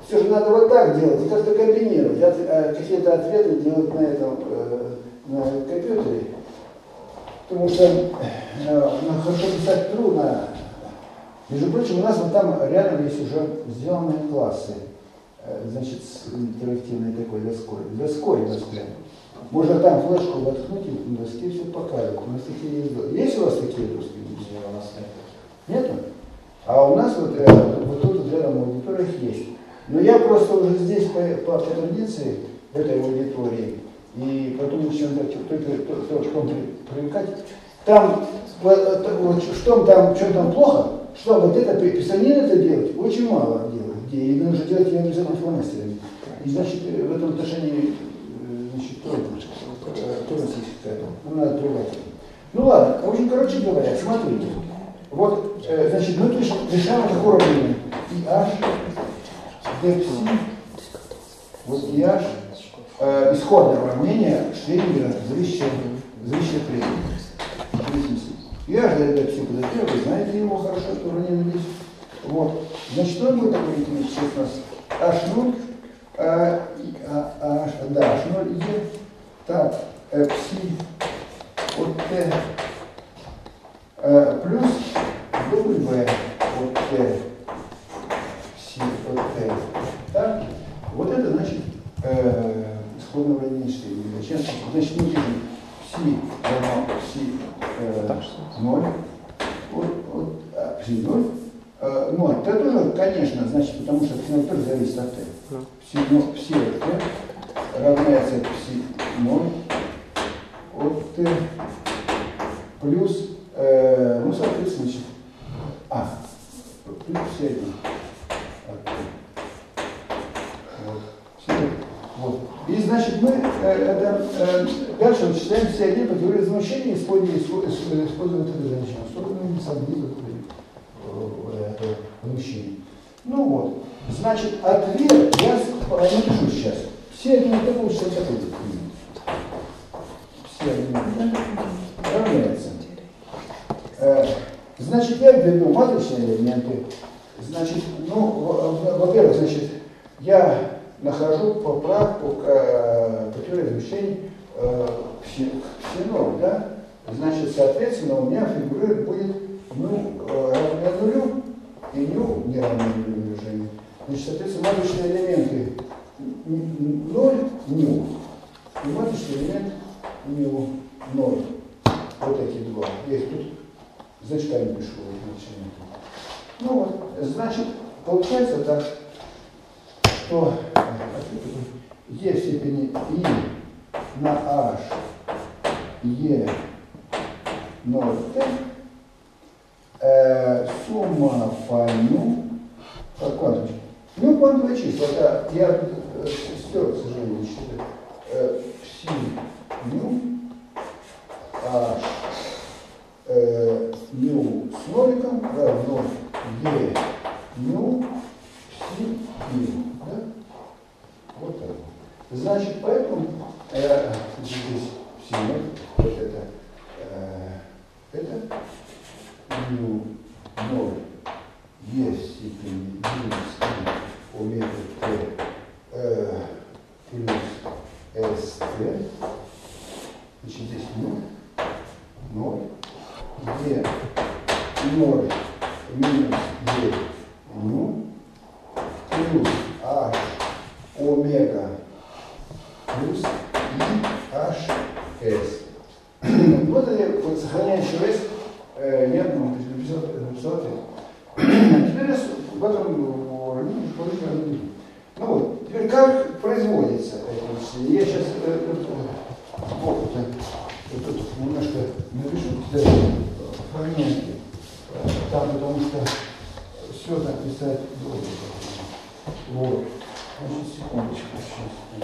Все же надо вот так делать, и как-то комбинировать, от, э, какие-то ответы делать на этом, э, на компьютере. Потому что э, ну, хорошо писать трудно. Между прочим, у нас вот там рядом есть уже сделанные классы. Э, значит, с интерактивной такой доской. Доской, доской. Можно там флешку воткнуть и на доске все показывать. У нас такие есть. Есть у вас такие доски? Нет, у нас нет. Нету? А у нас вот, э, вот тут вот рядом в аудиториях есть. Но я просто уже здесь по, по, по традиции в этой аудитории, и потом еще только привыкать, там, вот, вот, что там, что там плохо, что вот это, писанина это делать, очень мало делать, где, и нужно делать ее обязательно фломастерами. И значит, в этом отношении, значит, трудность есть какая-то, надо привыкать. Ну ладно, в общем, короче говоря, смотрите. Вот, э, значит, мы пишем, решаем это уровень и h, d пси, вот и h, э, исходное уравнение Шрёдингера, зависящее от времени. И h d пси под это, вы знаете его хорошо, что уравнение здесь. Вот, значит, что будет такое сейчас у нас? h ноль, э, а, h, да, h ноль, e, так, э, пси от t, Uh, плюс W от T, пси от T. Так? Вот это значит э, исходное уравнение Шрёдингера. Сейчас, значит, мы пишем пси равно пси э, ноль. Вот, вот, а, пси ноль. Э, ноль. Т тоже, конечно, значит, потому что пси ноль тоже зависит от Т. Пси, ну, пси от Т равняется пси ноль от Т плюс Э, ну, соответственно, значит, а, плюс все один. Вот. Вот. И, значит, мы э, это, э, дальше вычисляем все один по теории возмущения, используя, используя это значение. Особенно не сам близок это возмущение. Ну вот. Значит, ответ я напишу сейчас. Все один это получится такой. Все один это равняется. Значит, я введу матричные элементы. Значит, ну, во-первых, значит, я нахожу поправку к, к теории возмущений пси ноль, да? Значит, соответственно, у меня фигурирует будет ну, равное нулю и ню не равное нулю движению. Значит, соответственно, матричные элементы ноль, ню. И матричный элемент ню ноль. Вот эти два. Я их тут значками пишу. Ну вот, значит, получается так, что e в степени i на h e ноль t э, сумма по ню, по квантовому. Ну, квантовые числа, это я э, стер, к сожалению, считаю. Э, пси ню h э, ню с ноликом равно e ню пси ню. Да? Вот так. Значит, поэтому э, здесь пси ноль, вот это, э, это ню ноль e в степени минус и омега t э, плюс st. Значит, здесь ноль, ноль. Е ноль минус Е ню плюс H омега плюс И H S. Вот это сохраняем еще раз. Я написал ответ. Теперь в этом уравнении положительно. Ну вот, теперь как производится это? Я сейчас вот, тут немножко напишу фрагменты, там, потому что все так писать долго. Вот. Значит, секундочку сейчас.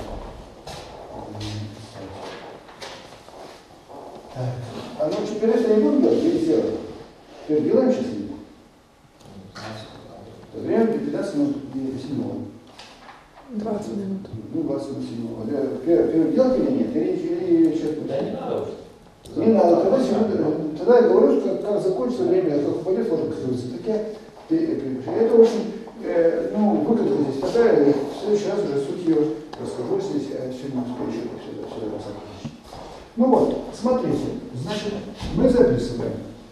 Так. А ну теперь это не буду делать, или сделать? Теперь делаем сейчас или нет? Время пятнадцать минут седьмого. двадцать минут. Ну, двадцать минут седьмого. Первый делать или нет? Или, или сейчас? Да не надо уже. Не надо, тогда, сегодня, тогда я говорю, что как закончится время, как упадет ложка, так я, это очень, э, ну, выкатка здесь такая, сегодня успею еще все, все это закончить. Ну вот, смотрите, значит, мы записываем.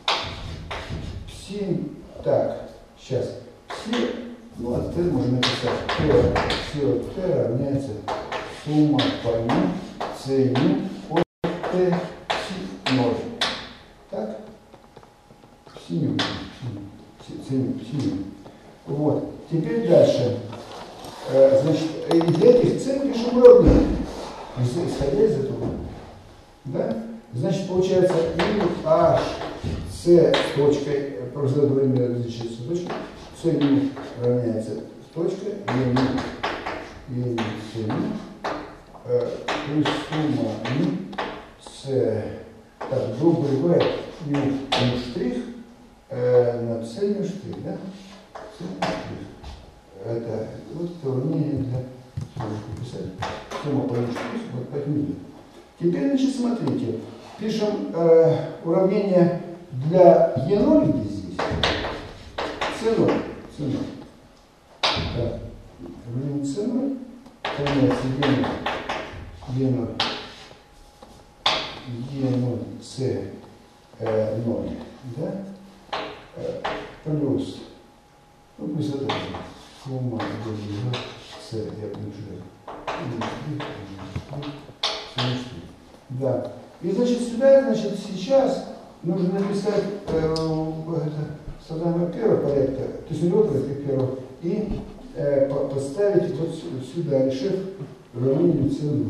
Пси, так, сейчас. Пси, ну от Т можно написать. Т, пси от Т равняется сумма по ню, С ню от Т, пси ноль. Так? Пси ню, пси ню, пси ню. Вот, теперь дальше. Значит, и для этих целей пишем уравнение, исходя из этого. Да? Значит, получается и h c с точкой, просто время различается с точкой, c ню равняется с точкой, e ню, e ню, c ню, плюс сумма ню, c, так, грубо говоря, ню, ню штрих, на c ню штрих, да? C ню штрих. Это вот это уравнение для писать. Сумма по ню штрих, вот по ню. Теперь, значит, смотрите, пишем э, уравнение для е ноль, где здесь, c ноль, c ноль. Так, уравнение c ноль равняется е ноль, е ноль, c э, ноль, да, э, плюс, ну, плюс это сумма c, я пишу, да. И значит сюда, значит, сейчас нужно написать э, это, создание первого порядка, то есть нулевого порядка первого, и э, по поставить вот сюда, решив уравнение c ноль.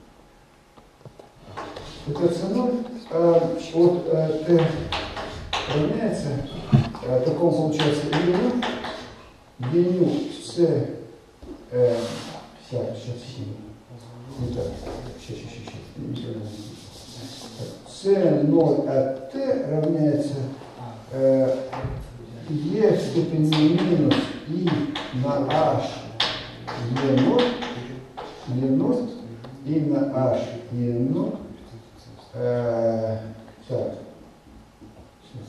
Это c ноль э, от э, t равняется, э, такому получается e ню, e ню c, э, так, сейчас, не так, сейчас, сейчас, сейчас. c ноль от t равняется э, e в степени минус и на h e ноль, e ноль и на h e ноль. Э, так, сейчас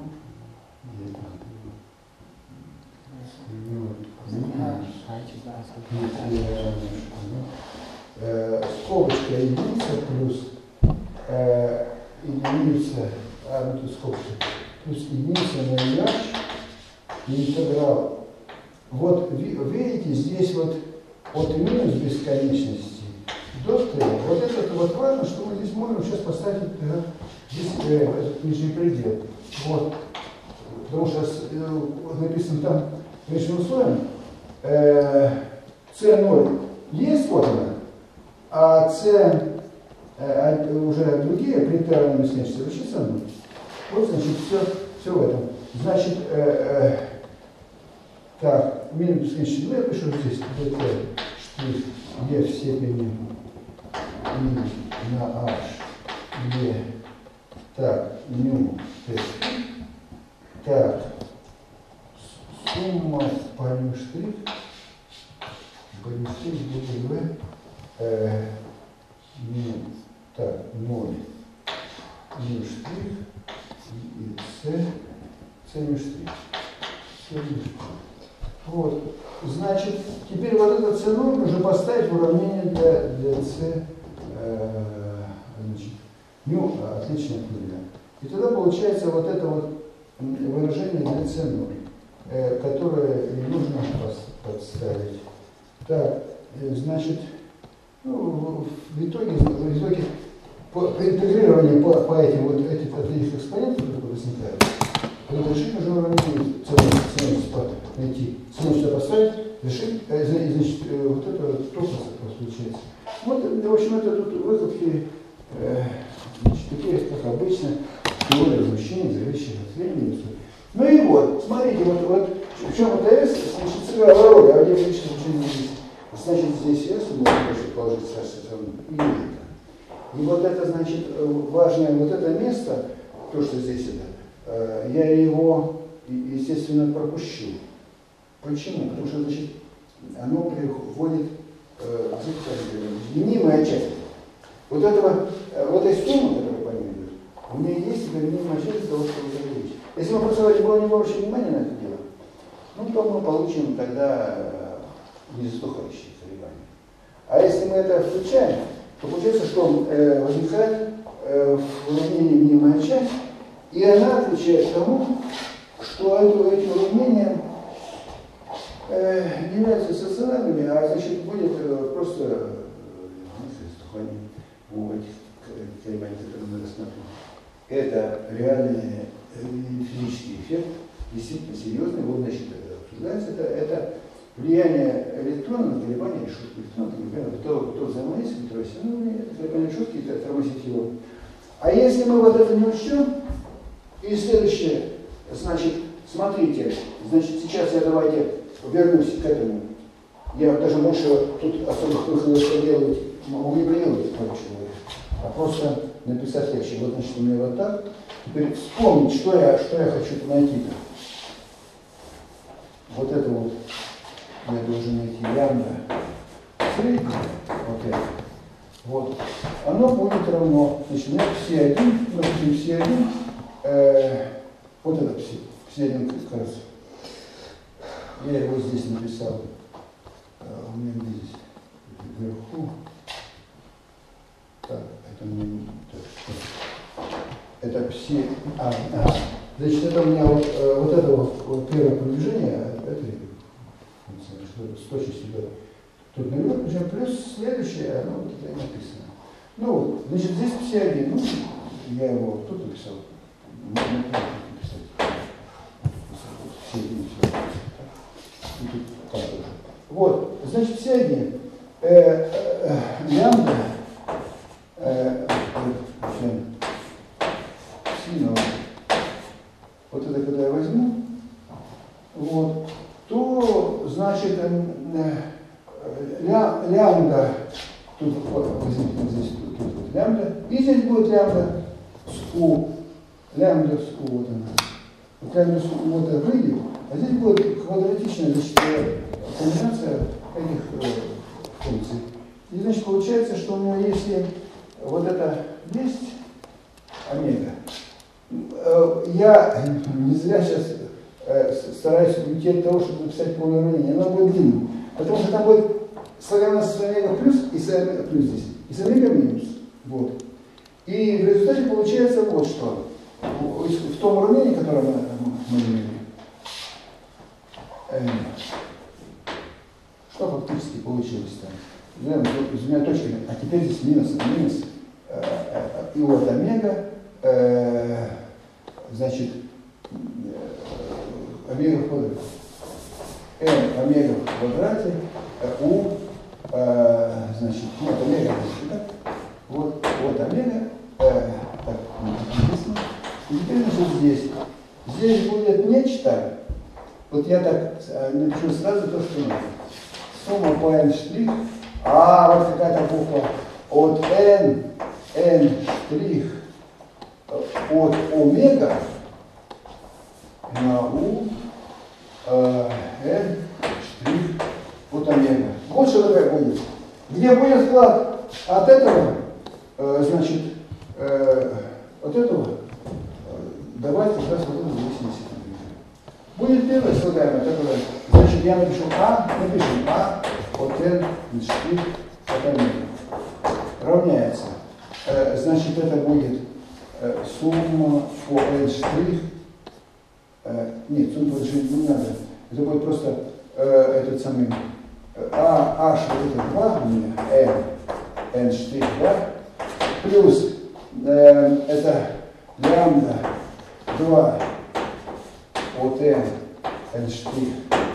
э, скобочка единица плюс э, единица, а, ну тут скобочка, плюс единица на h и интеграл. Вот видите, здесь вот от минус бесконечности до t. Вот это вот важно, что мы здесь можем сейчас поставить э, здесь, э, этот нижний предел. Вот. Потому что э, написано там меньшим условием э, c ноль есть вот она, а c э, уже другие при термине бесконечности вообще со мной. Вот, значит, все, все в этом. Значит, э, э, так, минус бесконечности, ну я пишу здесь dt штрих e в степени и на h, e, так, ню, t, так, сумма по ню штрих, по ню штрих будет v, э, ню, так, ноль, ню штрих, и c, c ню штрих, c ню штрих. Вот, значит, теперь вот этот c ноль нужно поставить в уравнение для, для c, э, значит, ню отлично от нуля. И тогда получается вот это вот выражение для c ноль, э, которое не нужно подставить. Так, э, значит, ну, в итоге, в итоге по, по интегрированию по, по этим вот этих, этих экспонентов, которые возникают, при решении уже уравнение цену найти, цену сюда поставить, решить, э, значит, э, вот это топос получается. Вот, в общем, это тут выкладки, э, значит, такие, как обычно, теория возмущения, зависящих от времени. Ну и вот, смотрите, вот, вот в чем это S, значит, сыграла роль, а где лично ничего не есть. Значит, здесь S, можно тоже положить Саша, и это. И вот это, значит, важное, вот это место, то, что здесь это, э, я его, естественно, пропущу. Почему? Потому что, значит, оно приходит э, к мнимая часть. Вот этого, вот этой суммы, которая по ней идет, у меня есть мнимая часть для того, чтобы это увеличить. Если мы просто было не больше внимания на это дело, ну, то мы получим тогда э, незатухающие колебания. А если мы это включаем, то получается, что э, возникает э, в уравнении мнимая часть, и она отвечает тому, что это, эти уравнения э, не являются стационарными, а значит будет э, просто э, у этих колебаний, которые мы рассмотрим. Это реальный э, физический эффект, действительно серьезный, вот значит это обсуждается, это, это влияние электрона на колебания решетки, электрона на колебания, кто, кто взаимодействует, который ну, колебания решетки, это тормозит его. А если мы вот это не учтем, и следующее, значит, смотрите, значит, сейчас я давайте вернусь к этому. Я даже больше тут особых выходов делать могу не приделать, короче говоря, а просто написать легче. Вот, значит, у меня вот так. Теперь вспомнить, что я, что я хочу найти-то. Вот это вот я должен найти лямбда среднее, вот это. Вот. Оно будет равно, значит, у меня пси один, допустим, пси один, э, вот это пси, пси один как раз. Я его здесь написал. У меня здесь вверху. Так, это у меня так, это пси. А, а, значит, это у меня вот, вот это вот, вот первое продвижение, это с точностью до тут нулевой, причем плюс следующее, оно вот это и написано. Ну вот, значит, здесь пси один, ну, я его тут написал. Можно написать. Пси один, все. И тут так тоже. Вот, значит, все они, э, э, лямбда, э, пси, вот это когда я возьму, вот, то, значит, э, ля, лямбда, тут возьмите здесь, тут, тут вот лямбда, и здесь будет лямбда с у, лямбда с у, вот она, вот лямбда с у, вот это выйдет, а здесь будет квадратичная, значит, комбинация этих э, функций. И значит получается, что у него если вот это есть омега, э, я не зря сейчас э, стараюсь уйти от того, чтобы написать полное уравнение, оно будет длинным, потому что там будет славяно с омега плюс и с омега плюс здесь, и с омега минус. Вот. И в результате получается вот что. В, в том уравнении, которое мы, мы имели, э, что фактически получилось там? С двумя точками, а теперь здесь минус, минус, э, э, и вот омега, э, значит, э, омега в квадрате. n омега в квадрате, э, у, э, значит, вот омега, значит, вот, вот омега, э, так, написано. И теперь, значит, здесь. Здесь будет нечто, вот я так э, напишу сразу то, что надо. Сумма по n штрих, а вот какая-то буква от n, n штрих от омега на u, э, n штрих от омега. Вот что такое будет. Где будет склад от этого, э, значит, э, от этого, э, давайте как раз вот эту зависимость. Будет первое слагаемое, которое, значит, я напишу А, напишем А от n штрих от омега. Равняется. Э, значит, это будет э, сумма по n штрих. Э, нет, сумма по n штрих не надо. Это будет просто э, этот самый А, H, вот это два у меня, n, n штрих два, плюс э, это лямбда два от n, n штрих,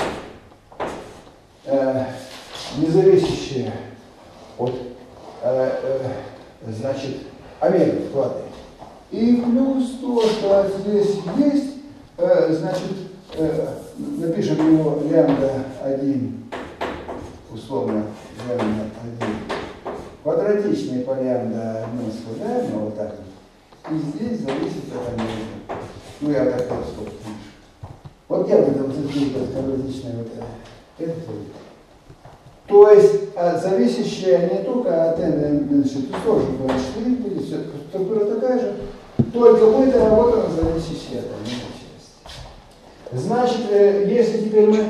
э, независящее от, э, э, значит, омега вкладывает. И плюс то, что здесь есть, э, значит, э, напишем его лямбда один, условно лямбда один, квадратичный по лямбда одно слагаем, вот так вот. И здесь зависит от омега. Ну, я так вот сколько пишу. Вот я бы там записал квадратичное вот это. То есть а, зависящее не только от n, значит, тоже будет четыре, будет все, структура такая же, только будет работа зависящая от n части. Значит, э, если теперь мы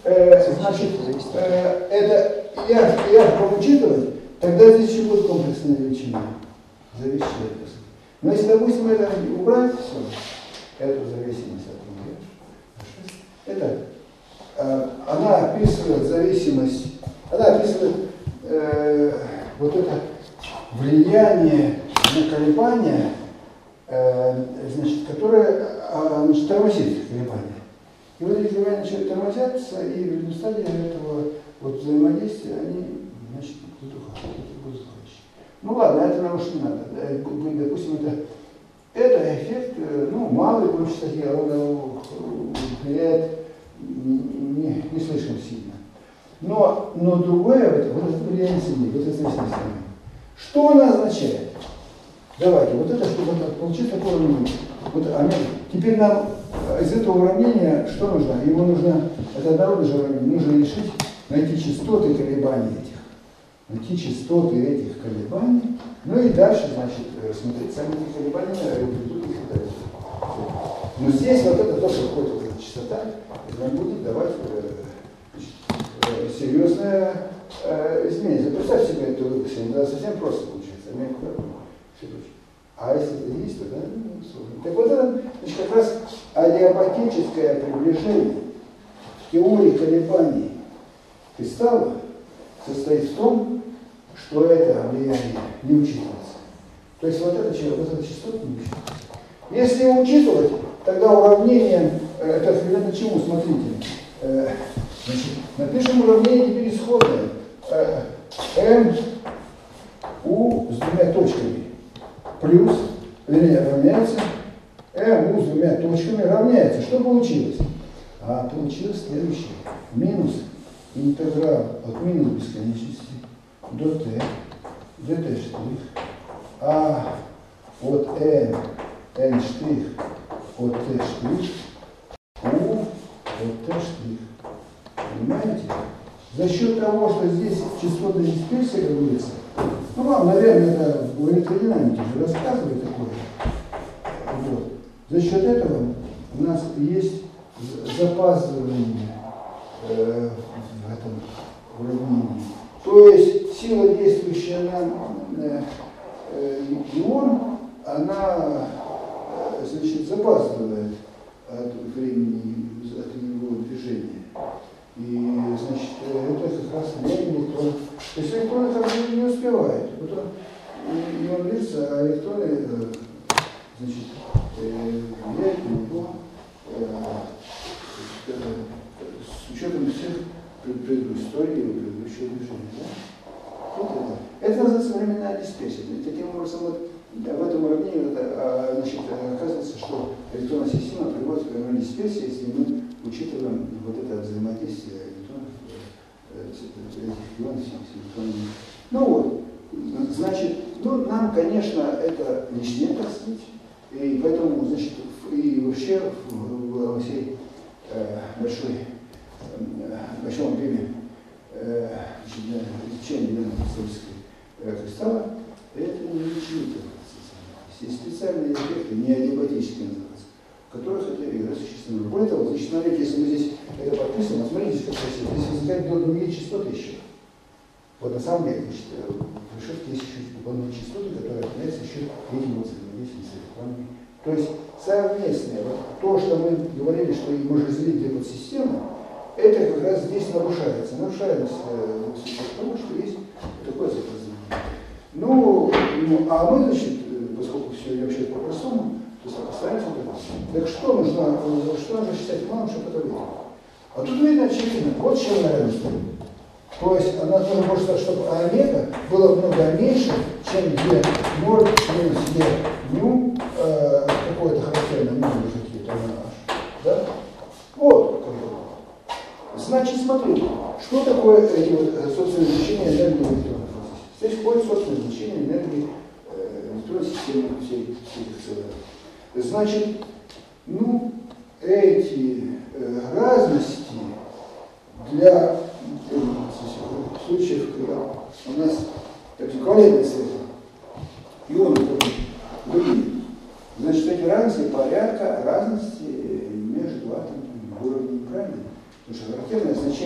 Э, значит, э, это я, я буду учитывать, тогда здесь еще будет комплексная величина. Зависит от. Но если, допустим, это убрать все, эту зависимость от этого, это э, она описывает зависимость, она описывает э, вот это влияние на колебания, э, значит, которое э, значит, тормозит колебания. И вот эти колебания начинают тормозятся, и в результате этого вот взаимодействия они, значит, будут хорошие. Ну ладно, это нам уж не надо. Допустим, это, это эффект, ну, малый, в частоте, он влияет не, не слишком сильно. Но, но другое, вот это влияние сильнее, вот это зависимость. Что она означает? Давайте, вот это, чтобы это получить такое уравнение. Вот, а теперь нам из этого уравнения что нужно? Его нужно, это однородное же уравнение, нужно решить, найти частоты колебаний этих. Найти частоты этих колебаний, ну и дальше, значит, смотреть сами эти колебания, амплитуды и так далее. Но здесь вот это тоже входит вот эта частота, нам будет давать значит, серьезное э, изменение. Представь себе эту выпуск, да, совсем просто получается. А если это есть, то да, ну, сложно. Так вот это, значит, как раз адиабатическое приближение в теории колебаний кристалла состоит в том, что это влияние не учитывается. То есть вот это, вот это частота не учитывается. Если его учитывать, тогда уравнение, это примерно чему, смотрите, э, значит, напишем уравнение теперь исходное. Э, m u с двумя точками плюс, вернее, равняется, m u с двумя точками равняется. Что получилось? А получилось следующее. Минус интеграл от минус бесконечности до t, dt штрих, а от n, n штрих, от t штрих, u от t штрих. Понимаете? За счет того, что здесь частотная дисперсия говорится, ну вам, наверное, это в электродинамике же рассказывает такое. Вот. За счет этого у нас есть запаздывание э, в этом уравнении. То есть сила, действующая на э, э, ион, она э, значит, запаздывает от времени, от его движения. И, значит, это как раз влияние электрона. То есть электроны как бы не успевают. Вот он, и он движется, а электроны, значит, влияют на него с учетом всех предыстории и предыдущего движения. Да? Вот это. Это называется временная дисперсия. Таким образом, вот, в этом уравнении вот, а, значит, оказывается, что электронная система приводит к временной дисперсии, если мы учитываем вот это взаимодействие электронов, этих ионов с электронами. Ну вот, значит, ну, нам, конечно, это лишнее, так сказать, и поэтому, значит, и вообще во всей э, большой, э, большом объеме э, изучения кристаллического кристалла это не учитывается. Есть специальные эффекты, не адиабатические называются, в которых это играет существенно. Более того, значит, смотрите, если мы здесь это подписываем, смотрите, как красиво, здесь возникают другие частоты еще. Вот на самом деле, значит, в решетке есть еще дополнительные частоты, которые относятся еще к этим взаимодействиям с электронами. То есть совместное, вот то, что мы говорили, что мы разделили для подсистемы, это как раз здесь нарушается. Нарушается э, потому, что есть такое запоздание. Ну, ну, а мы, значит, поскольку все вообще по-простому, то сопоставим. Так что нужно, что нужно считать малым, чтобы это выйти? А тут видно очевидно, вот чем она рядом стоит. То есть она тоже может сказать, чтобы омега было много меньше, чем е ноль минус е ню, э, какое-то характерное, ну, какие-то h. Да? Вот. Значит, смотрите, что такое эти вот собственные значения энергии в электронном процессе. Здесь входит собственное значение энергии электронной системы всей целых. Значит, ну, эти э, разности для э, случаев, когда у нас так сказать, ковалентные связи, ионы другие, значит, эти разности порядка разности между атомами уровнем, правильно? Потому что характерное значение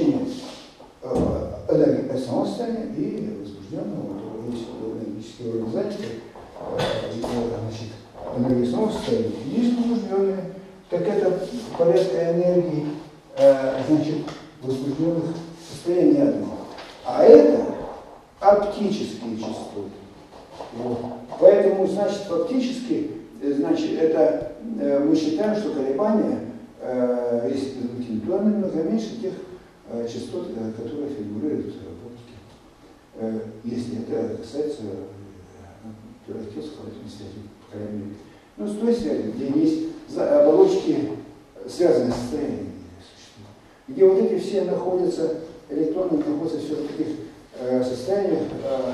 энергичного состояния и возбужденного, вот, есть энергический уровень занятый, значит, энергичного состояния, есть возбужденные, так это порядка энергии, значит, возбужденных состояний атомов. А это оптические частоты. Вот. Поэтому, значит, фактически, значит, это мы считаем, что колебания, если то намного меньше тех частот, которые фигурируют в оптике. Если это касается теоретического связи, по крайней мере. Ну, с той связи, где есть оболочки, связанные состояния, где вот эти все находятся, электроны находятся все в таких э, состояниях, э,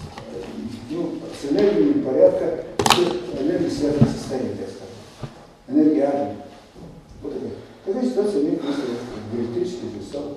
ну, с энергией порядка, энергии связанных состояний, так сказать. Энергия атома. Вот такая. Такая ситуация имеет место в электрических весах.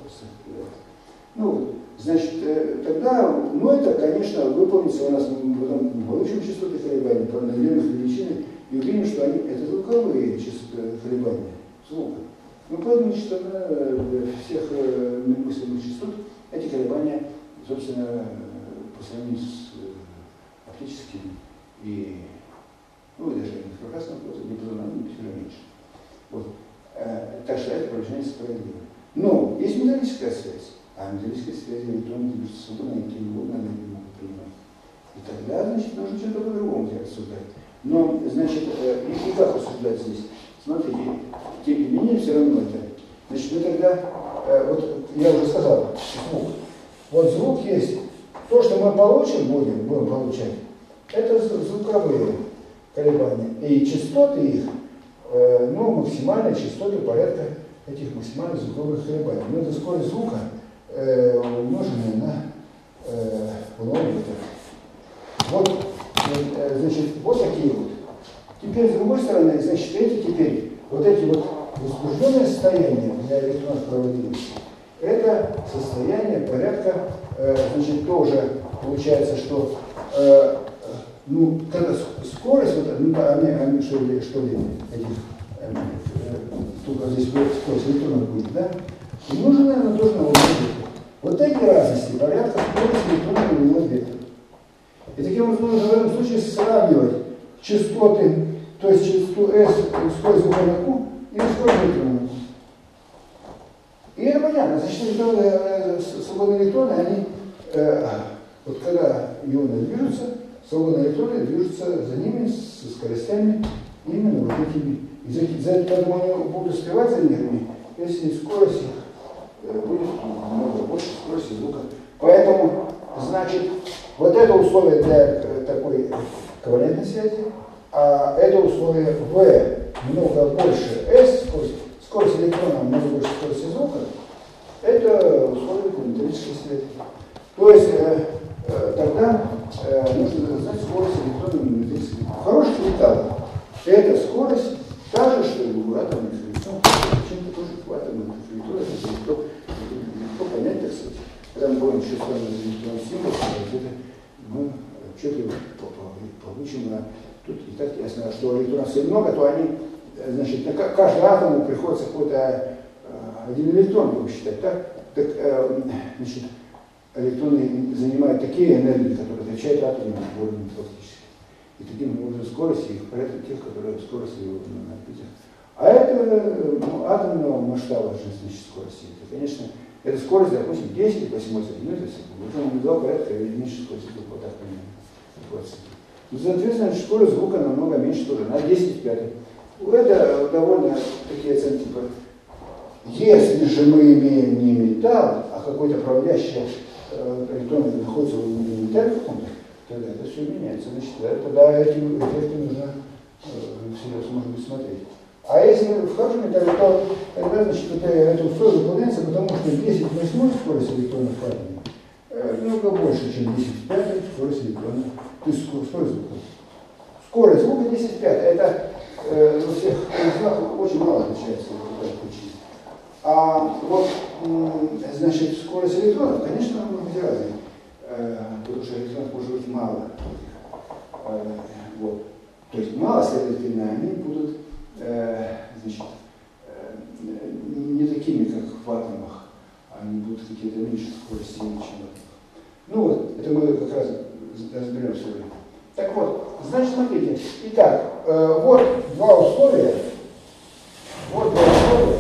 Ну вот, значит, э, тогда, ну это, конечно, выполнится у нас, мы потом получим частоты колебаний, наберем их величины и увидим, что они, это звуковые частоты колебания, звука. Ну, поэтому, что на всех мыслимых частот эти колебания, собственно, по сравнению с оптическими и, ну, и даже инфракрасным просто диапазоном все меньше. Вот. Так что это положение справедливо. Но есть металлическая связь, а металлическая связь электроны движутся свободно, они тревожно энергию могут принимать. И тогда, значит, нужно что-то по-другому рассуждать. Но, значит, и, и как рассуждать здесь? Смотрите, тем не менее, все равно это. Значит, мы тогда, э, вот я уже сказал, звук. Вот звук есть. То, что мы получим, будем, будем получать, это звуковые колебания. И частоты их, э, ну, максимальные частоты порядка этих максимальных звуковых колебаний. Ну, это скорость звука, э, умноженная на э, волновой вектор. Вот, э, значит, вот такие вот. Теперь, с другой стороны, значит, эти теперь, вот эти вот возбужденные состояния для электронных проводимости, это состояние порядка, э, значит, тоже получается, что, э, ну, когда скорость, вот, ну, они, они, что ли, что ли, этих, э, э, только здесь скорость электронов будет, да, и нужно, наверное, тоже на волновой вектор. Вот эти разности порядка скорости электронов на волновой вектор. И таким образом нужно в этом случае сравнивать частоты, то есть частоту S, скорость звука на Q и скорость электрона на Q. И это понятно, значит, электроны, свободные электроны, они, э, вот когда ионы движутся, свободные электроны движутся за ними со скоростями именно вот этими. И за, за это, поэтому они будут успевать за ними, если скорость их э, будет намного больше скорости звука. Поэтому, значит, вот это условие для э, такой ковалентной связи, а это условие V много больше S, скорость, скорость электрона много больше скорости звука, это условие для металлической связи. То есть э, э, тогда э, нужно знать скорость электрона на металлической связи. В хороших металлах эта скорость та же, что и у атомных электронов, чем-то тоже у атомных электронов, это легко, легко понять, так сказать. Когда мы будем еще с вами электронный символ, это мы четко получим. Тут и так ясно, что электронов много, то они, значит, на каждому атому приходится какой-то э, один электрон его считать, так? Так, э, значит, электроны занимают такие энергии, которые отвечают атомам более фактически. И таким образом скорость их порядка тех, которые скорость его на орбитах. А это ну, атомного масштаба, значит, скорости. Это, конечно, это скорость, допустим, десять по восемнадцать минут, если мы два порядка или меньше скорости звука, вот так примерно. Ну, соответственно, скорость звука намного меньше тоже, на десять в пятом. Это довольно такие оценки. Если же мы имеем не металл, а какой-то проводящий э, электрон находится в металле каком-то, тогда это все меняется. Значит, тогда эти эффекты нужно э, всерьез, может быть, смотреть. А если в хорошем металле, то тогда, значит, это, это условие выполняется, потому что десять в восьмой скорость электронов в атоме э, много больше, чем десять в пятой скорость электронов. То есть скорость звука. Скорость звука десять в пятом. Это э, во всех языках очень мало отличается. А вот, значит, скорость электронов, конечно, она может быть разной. Э, потому что электронов может быть мало. Э, вот. То есть мало, следовательно, они будут э, значит, э, не такими, как в атомах. Они будут какие-то меньше скорости, чем разберемся. Так вот, значит, смотрите. Итак, э, вот два условия. Вот два условия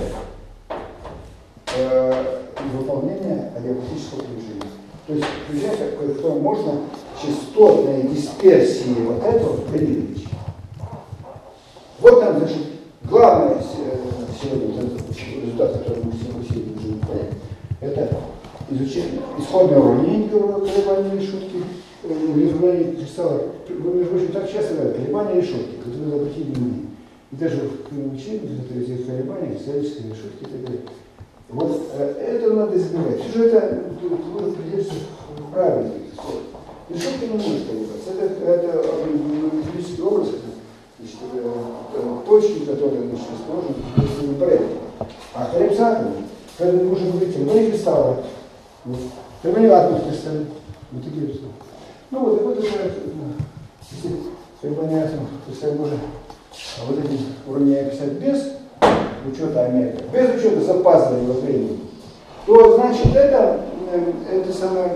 э, выполнения адиабатического движения. То есть движение, которое можно частотной дисперсии вот этого предвидеть. Вот там, значит, главное сегодня вот этот результат, который мы сегодня уже понять, это изучение исходное уравнение колебания решетки, уравнение кристалла. Вы, между прочим, так часто говорят, колебания решетки, которые вы обратили внимание. И даже в учебнике, которые здесь колебания, кристаллические решетки и так далее. Вот это надо избегать. Все же это будет придерживаться правильных слов. Решетка не может колебаться. Это, это физический образ, значит, это точки, которые, значит, расположены в естественном порядке. А коллапсаторы, когда мы можем говорить, колебания кристалла, вот, колебания атомных кристаллов, вот такие вот. Ну вот, и вот это, если колебания атомных кристаллов можно вот эти уровни описать без учета омега, без учета запаздывания во времени, то значит это, это самое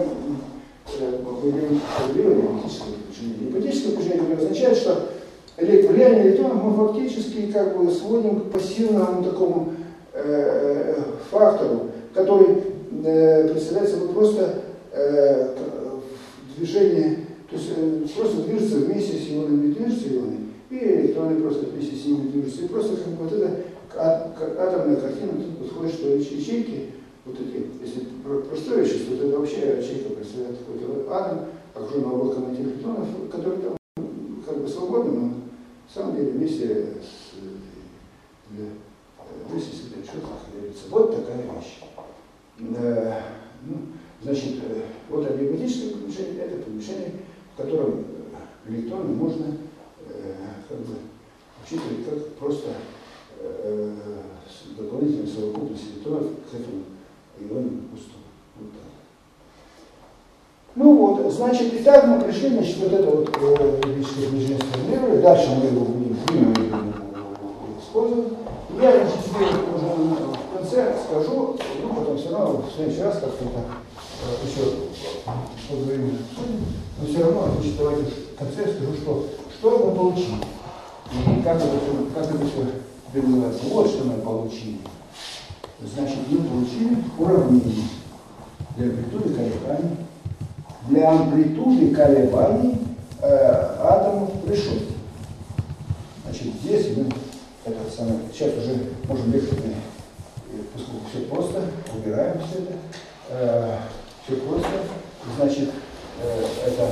диабатическое движение. Диабатическое движение означает, что влияние электронов мы фактически как бы сводим к пассивному такому э, фактору, который э, представляет собой просто э, движение, то есть э, просто движется вместе с ионами, движется ионами, и электроны просто вместе с ними движутся. И просто как бы вот эта атомная картина, тут подходит, что ячейки, вот эти, если простое вещество, то это вообще ячейка представляет какой-то атом, окруженный облаком этих электронов, который там как бы свободный, но на самом деле вместе с, вместе с этой решеткой находится. Вот такая вещь. Э, ну, значит, э, вот адиабатическое подвижение, это подвижение, в котором электроны можно э, как бы учитывать как просто э, дополнительную совокупность электронов к этому ионному пустому. Вот так. Ну вот, значит, и так мы пришли, значит, вот это вот адиабатическое движение сформулировали, дальше мы его будем, будем использовать. Я, значит, теперь уже в конце скажу, ну, потом все равно в следующий раз как-то так еще поговорим, но все равно, значит, давайте в конце скажу, что, что мы получили. И как это, как это все передавается. Вот что мы получили. Значит, мы получили уравнение для амплитуды колебаний, для амплитуды колебаний э, атомов решетки. Значит, здесь мы это самое, сейчас уже можем легко, поскольку все просто, убираем все это, э, все просто. Значит, э, это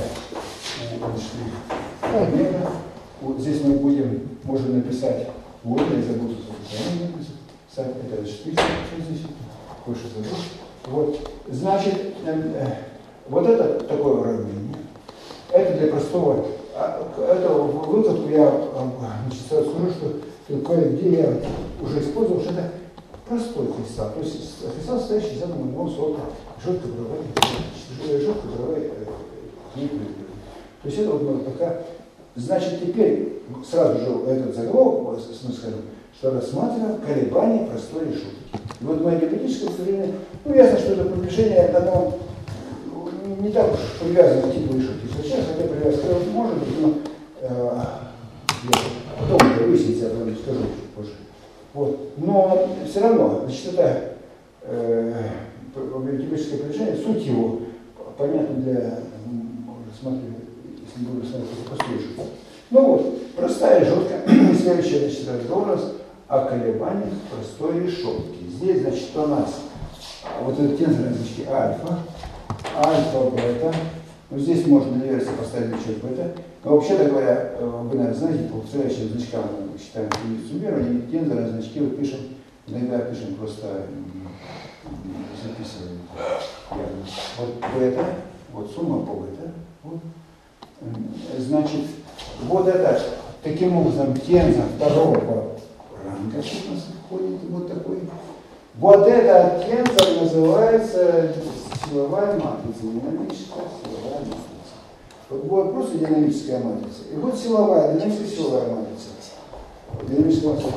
омега. Вот здесь мы будем, можем написать, вот я забуду написать, это шпиц, больше забыл. Вот, значит, э, вот это такое уравнение. Это для простого, это выкладку я значит, сразу скажу, что кое-где я уже использовал, что это простой кристалл. То есть кристалл, состоящий из одного сорта жидкой буровой, жидкой буровой клейкой. То есть это вот мы пока. Значит, теперь сразу же этот заголовок, мы скажем, что рассматриваем колебания простой решетки. И вот мое гипотетическое движение, ну ясно, что это приближение к одному не так уж привязано к типу решетки. Сейчас хотя привязка может быть, но э, потом это выяснится, я вам скажу чуть позже. Вот. Но все равно, значит, это э, гипотетическое приближение, суть его понятна для рассматривания. Если мы рассмотрим простую решетку. Ну вот, простая решетка. Следующий, значит, разговор у нас о колебаниях простой решетки. Здесь, значит, у нас вот это тензорные значки альфа, альфа, бета. Ну, здесь можно для версии поставить значок бета. Но вообще-то говоря, вы, наверное, знаете, по повторяющим значкам мы считаем суммирование, тензорные значки вот пишем, иногда пишем просто записываем. Вот бета, вот сумма по бета. Вот. Значит, вот это, таким образом, тензор второго ранга у нас входит, вот такой. Вот этот тензор называется силовая матрица, динамическая силовая матрица. Вот просто динамическая матрица. И вот силовая, динамическая силовая матрица. Динамическая матрица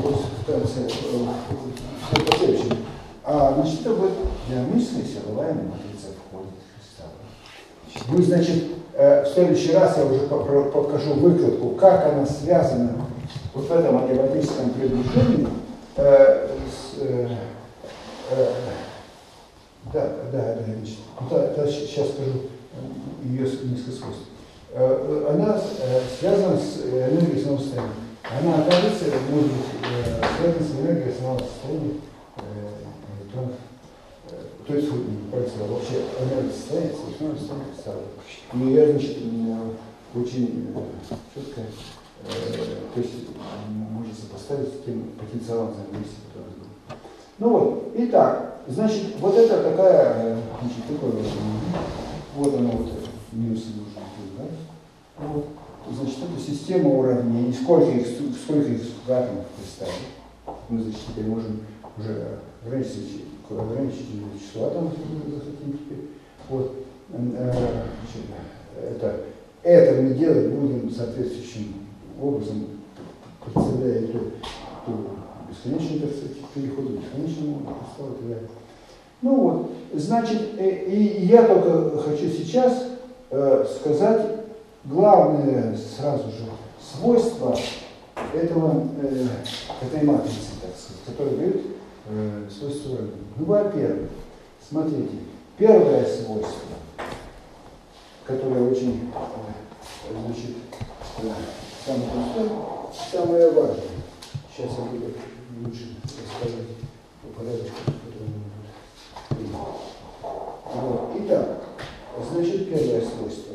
в последующем. А значит, это вот динамическая силовая матрица входит в кристалл. Вы, значит, э, в следующий раз я уже покажу выкладку, как она связана вот в этом адиабатическом предложении э, с, э, э, да, да, да, значит, да, да, сейчас скажу ее несколько свойств. Э, она э, связана с энергией самого состояния. Она, оказывается, может быть э, связана с энергией самого состояния э, электронов. То есть, вообще, энергия состояния, совершенно состояние кристалла. И я, значит, очень четко, э, то есть, можно сопоставить с тем потенциалом взаимодействия, который был. Ну вот, итак, значит, вот это такая, значит, такой вот, вот она вот, минус нужно, да? Вот, значит, это система уравнений, сколько их, сколько их атомов в кристалле. Мы, значит, теперь можем уже ограничить, ограничить число атомов, если мы захотим теперь. Вот, значит, это, это мы делать будем соответствующим образом, представляя эту, эту бесконечный, так сказать, переход к бесконечному кристаллу и так далее. Ну вот, значит, и, и я только хочу сейчас э, сказать главное сразу же свойство этого, э, этой матрицы, так сказать, которая дает э, свойство уравнения. Ну, во-первых, смотрите, первое свойство, которое очень, э, значит, э, самое простое, самое важное. Сейчас я буду лучше рассказать по порядку, который мы будем. Вот. Итак, значит, первое свойство,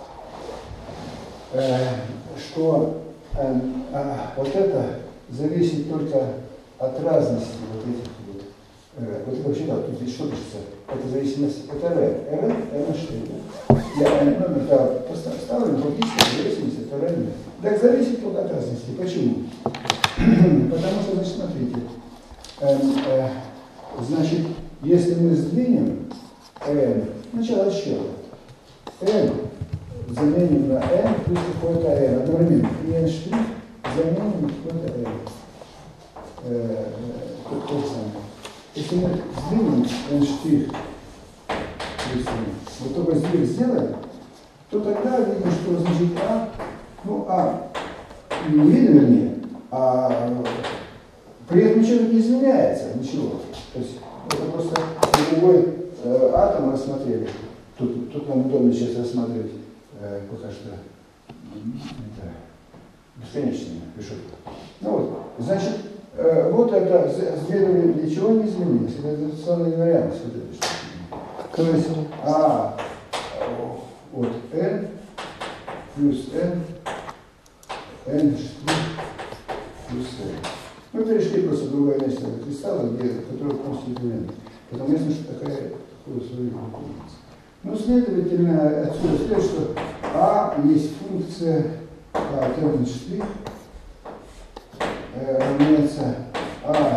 э, что э, э, вот это зависит только от разности вот этих вот. Э, вот это вообще так, тут здесь что пишется? Это зависимость, это R. R, R что это? Я номер да, поставлен фактически зависимость от R. Так зависит только от разности. Почему? Потому что, значит, смотрите, э, э, значит, если мы сдвинем n, сначала еще n заменим на n плюс какой-то n, одновременно, и n' заменим на какой-то n. Э, э, то же самое. Если мы сдвинем n' плюс n, вот только сдвиг сделаем, то тогда видно, что значит а, ну а, не видно вернее, а при этом ничего не изменяется, ничего. То есть это просто другой э, атом рассмотрели. Тут, тут нам удобно сейчас рассматривать э, пока что это, бесконечную решетку. Ну вот, значит, э, вот это сдвинули, ничего не изменилось. Это гравитационная инвариантность. Вот это что. То есть а вот n плюс n, n плюс n. Мы перешли просто в другое место кристалла, где, которое полностью изменено. Потому что такая такое условие выполняется. Ну, следовательно, отсюда следует, что а есть функция а, n' э, равняется а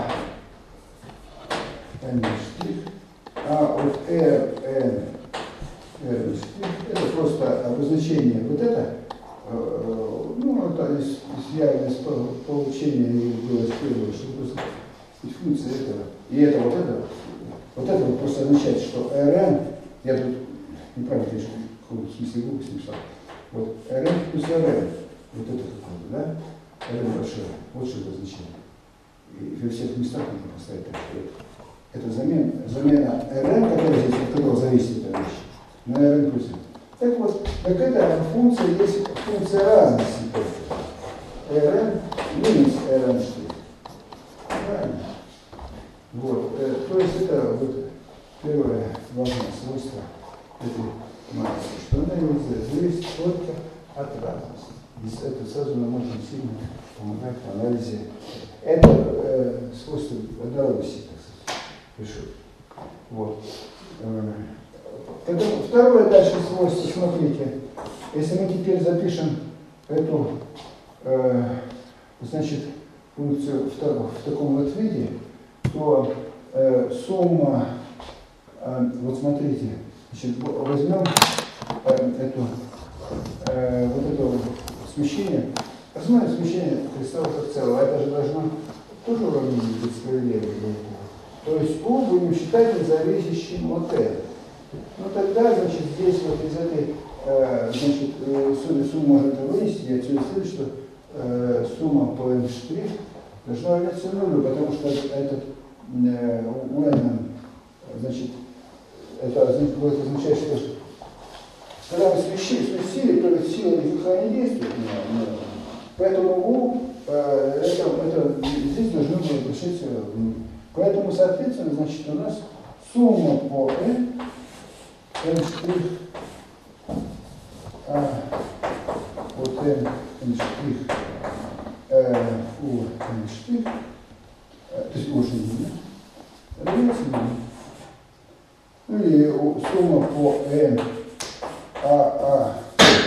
n', а от r n r', это просто обозначение вот это, ну, это из, из реальности получения было первое, что просто функция этого, и это вот это, вот это вот просто означает, что Rn, я тут неправильно, конечно, в каком смысле глупость написал, вот Rn плюс Rn, вот это какое-то, да, Rn большое, вот что это означает. И во всех местах можно поставить так, что это, это замена, замена Rn, которая здесь, от которого зависит эта вещь, на Rn плюс Rn. Так вот, так эта функция есть функция разности. Rn минус Rn'. Правильно? Вот. Э, то есть это вот первое важное свойство этой матрицы, что она зависит только от разности. И это сразу нам очень сильно помогает в анализе. Это э, свойство водорода, так сказать, пишу. Вот. Потом, второе дальше свойство, смотрите, если мы теперь запишем эту, э, значит, функцию в, в таком вот виде, то э, сумма, э, вот смотрите, значит, возьмем э, эту, э, вот это вот смещение, посмотрим смещение кристалла как целого, это же должно тоже уравнение быть справедливым. То есть U будем считать независящим от n. Ну тогда, значит, здесь вот из этой э, значит, э, сумму, сумму можно это вынести, и отсюда следует, что э, сумма по n' должна равняться нулю, потому что этот э, у n, значит, это будет означать, что когда мы смещили, сместили, то есть сила никакая не действует на, на, поэтому у э, это, это, здесь должно было пришиться в нуль. Поэтому, соответственно, значит, у нас сумма по n, n' а, от n, n' э, у n', э, то есть очень нуля, равняется нулю. Или сумма по n, а, а,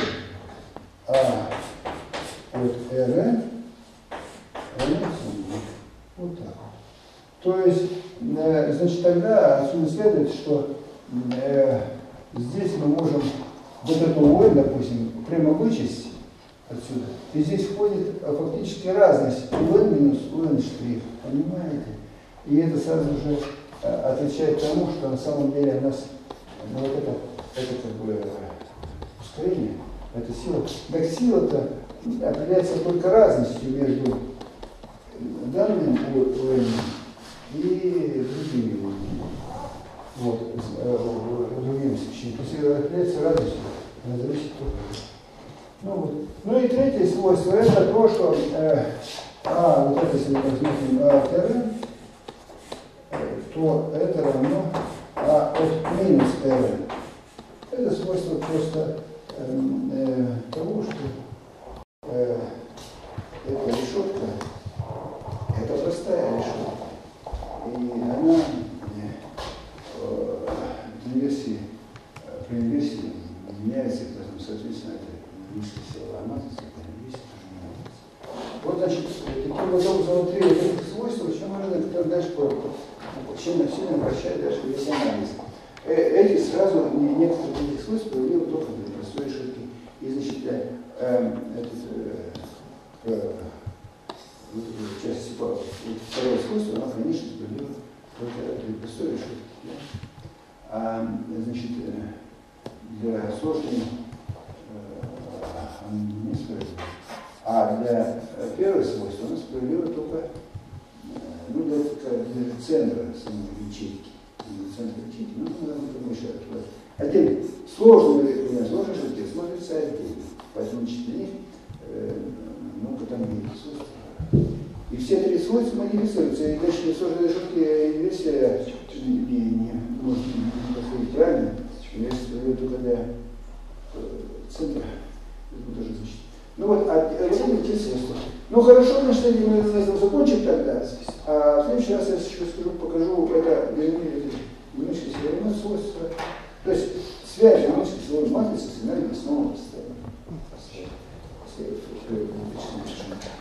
а от rn равняется нулю. Вот так. То есть, э, значит, тогда отсюда следует, что э, здесь мы можем вот эту ой, допустим, прямо вычесть отсюда. И здесь входит а, фактически разность un минус un штрих, понимаете? И это сразу же а, отвечает тому, что на самом деле у нас ну, вот это, это как бы ускорение, это сила. Так сила-то определяется только разностью между данным un и другими. Вот, другими смещениями. То есть определяется разностью, она зависит только. Ну, вот. Ну и третье свойство это то, что э, а, вот это, если мы возьмем а от rn, то это равно а от минус rn. Это свойство просто э, э, того, что э, эта решетка, это простая решетка. И она э, при инверсии, при инверсии меняется, соответственно, это низкая силовая матрица, это инверсия тоже меняется. Вот, значит, таким образом, внутри этих свойств очень важно, которые дальше чем сильно обращает дальше весь анализ. Э, эти сразу, некоторые из этих свойств появились только для простой решетки. И, значит, э, э, этот, э, э, в части второе свойство, оно, конечно, появилось только для простой решетки. Да? А, значит, для сложной э, не справедливо. А для первого свойства у нас появилось только ну, для, для центра самой ячейки. Для центра ячейки, ну, мы мешаем. Отдельно. Сложные, сложные шутки смотрятся отдельно. Поэтому значит, для них э, много там есть свойства. И все три свойства модифицируются. И дальше сложные шутки инверсия не, не, не может не подходить реально. Инверсия появилась только для э, центра. Это тоже значит. Ну вот, а вот эти свойства. Ну хорошо, значит, мы на этом закончим тогда. А в следующий раз я еще скажу, покажу это динамическое силовое свойство. То есть связь динамической силовой матрицы с сигнальной основой состояния.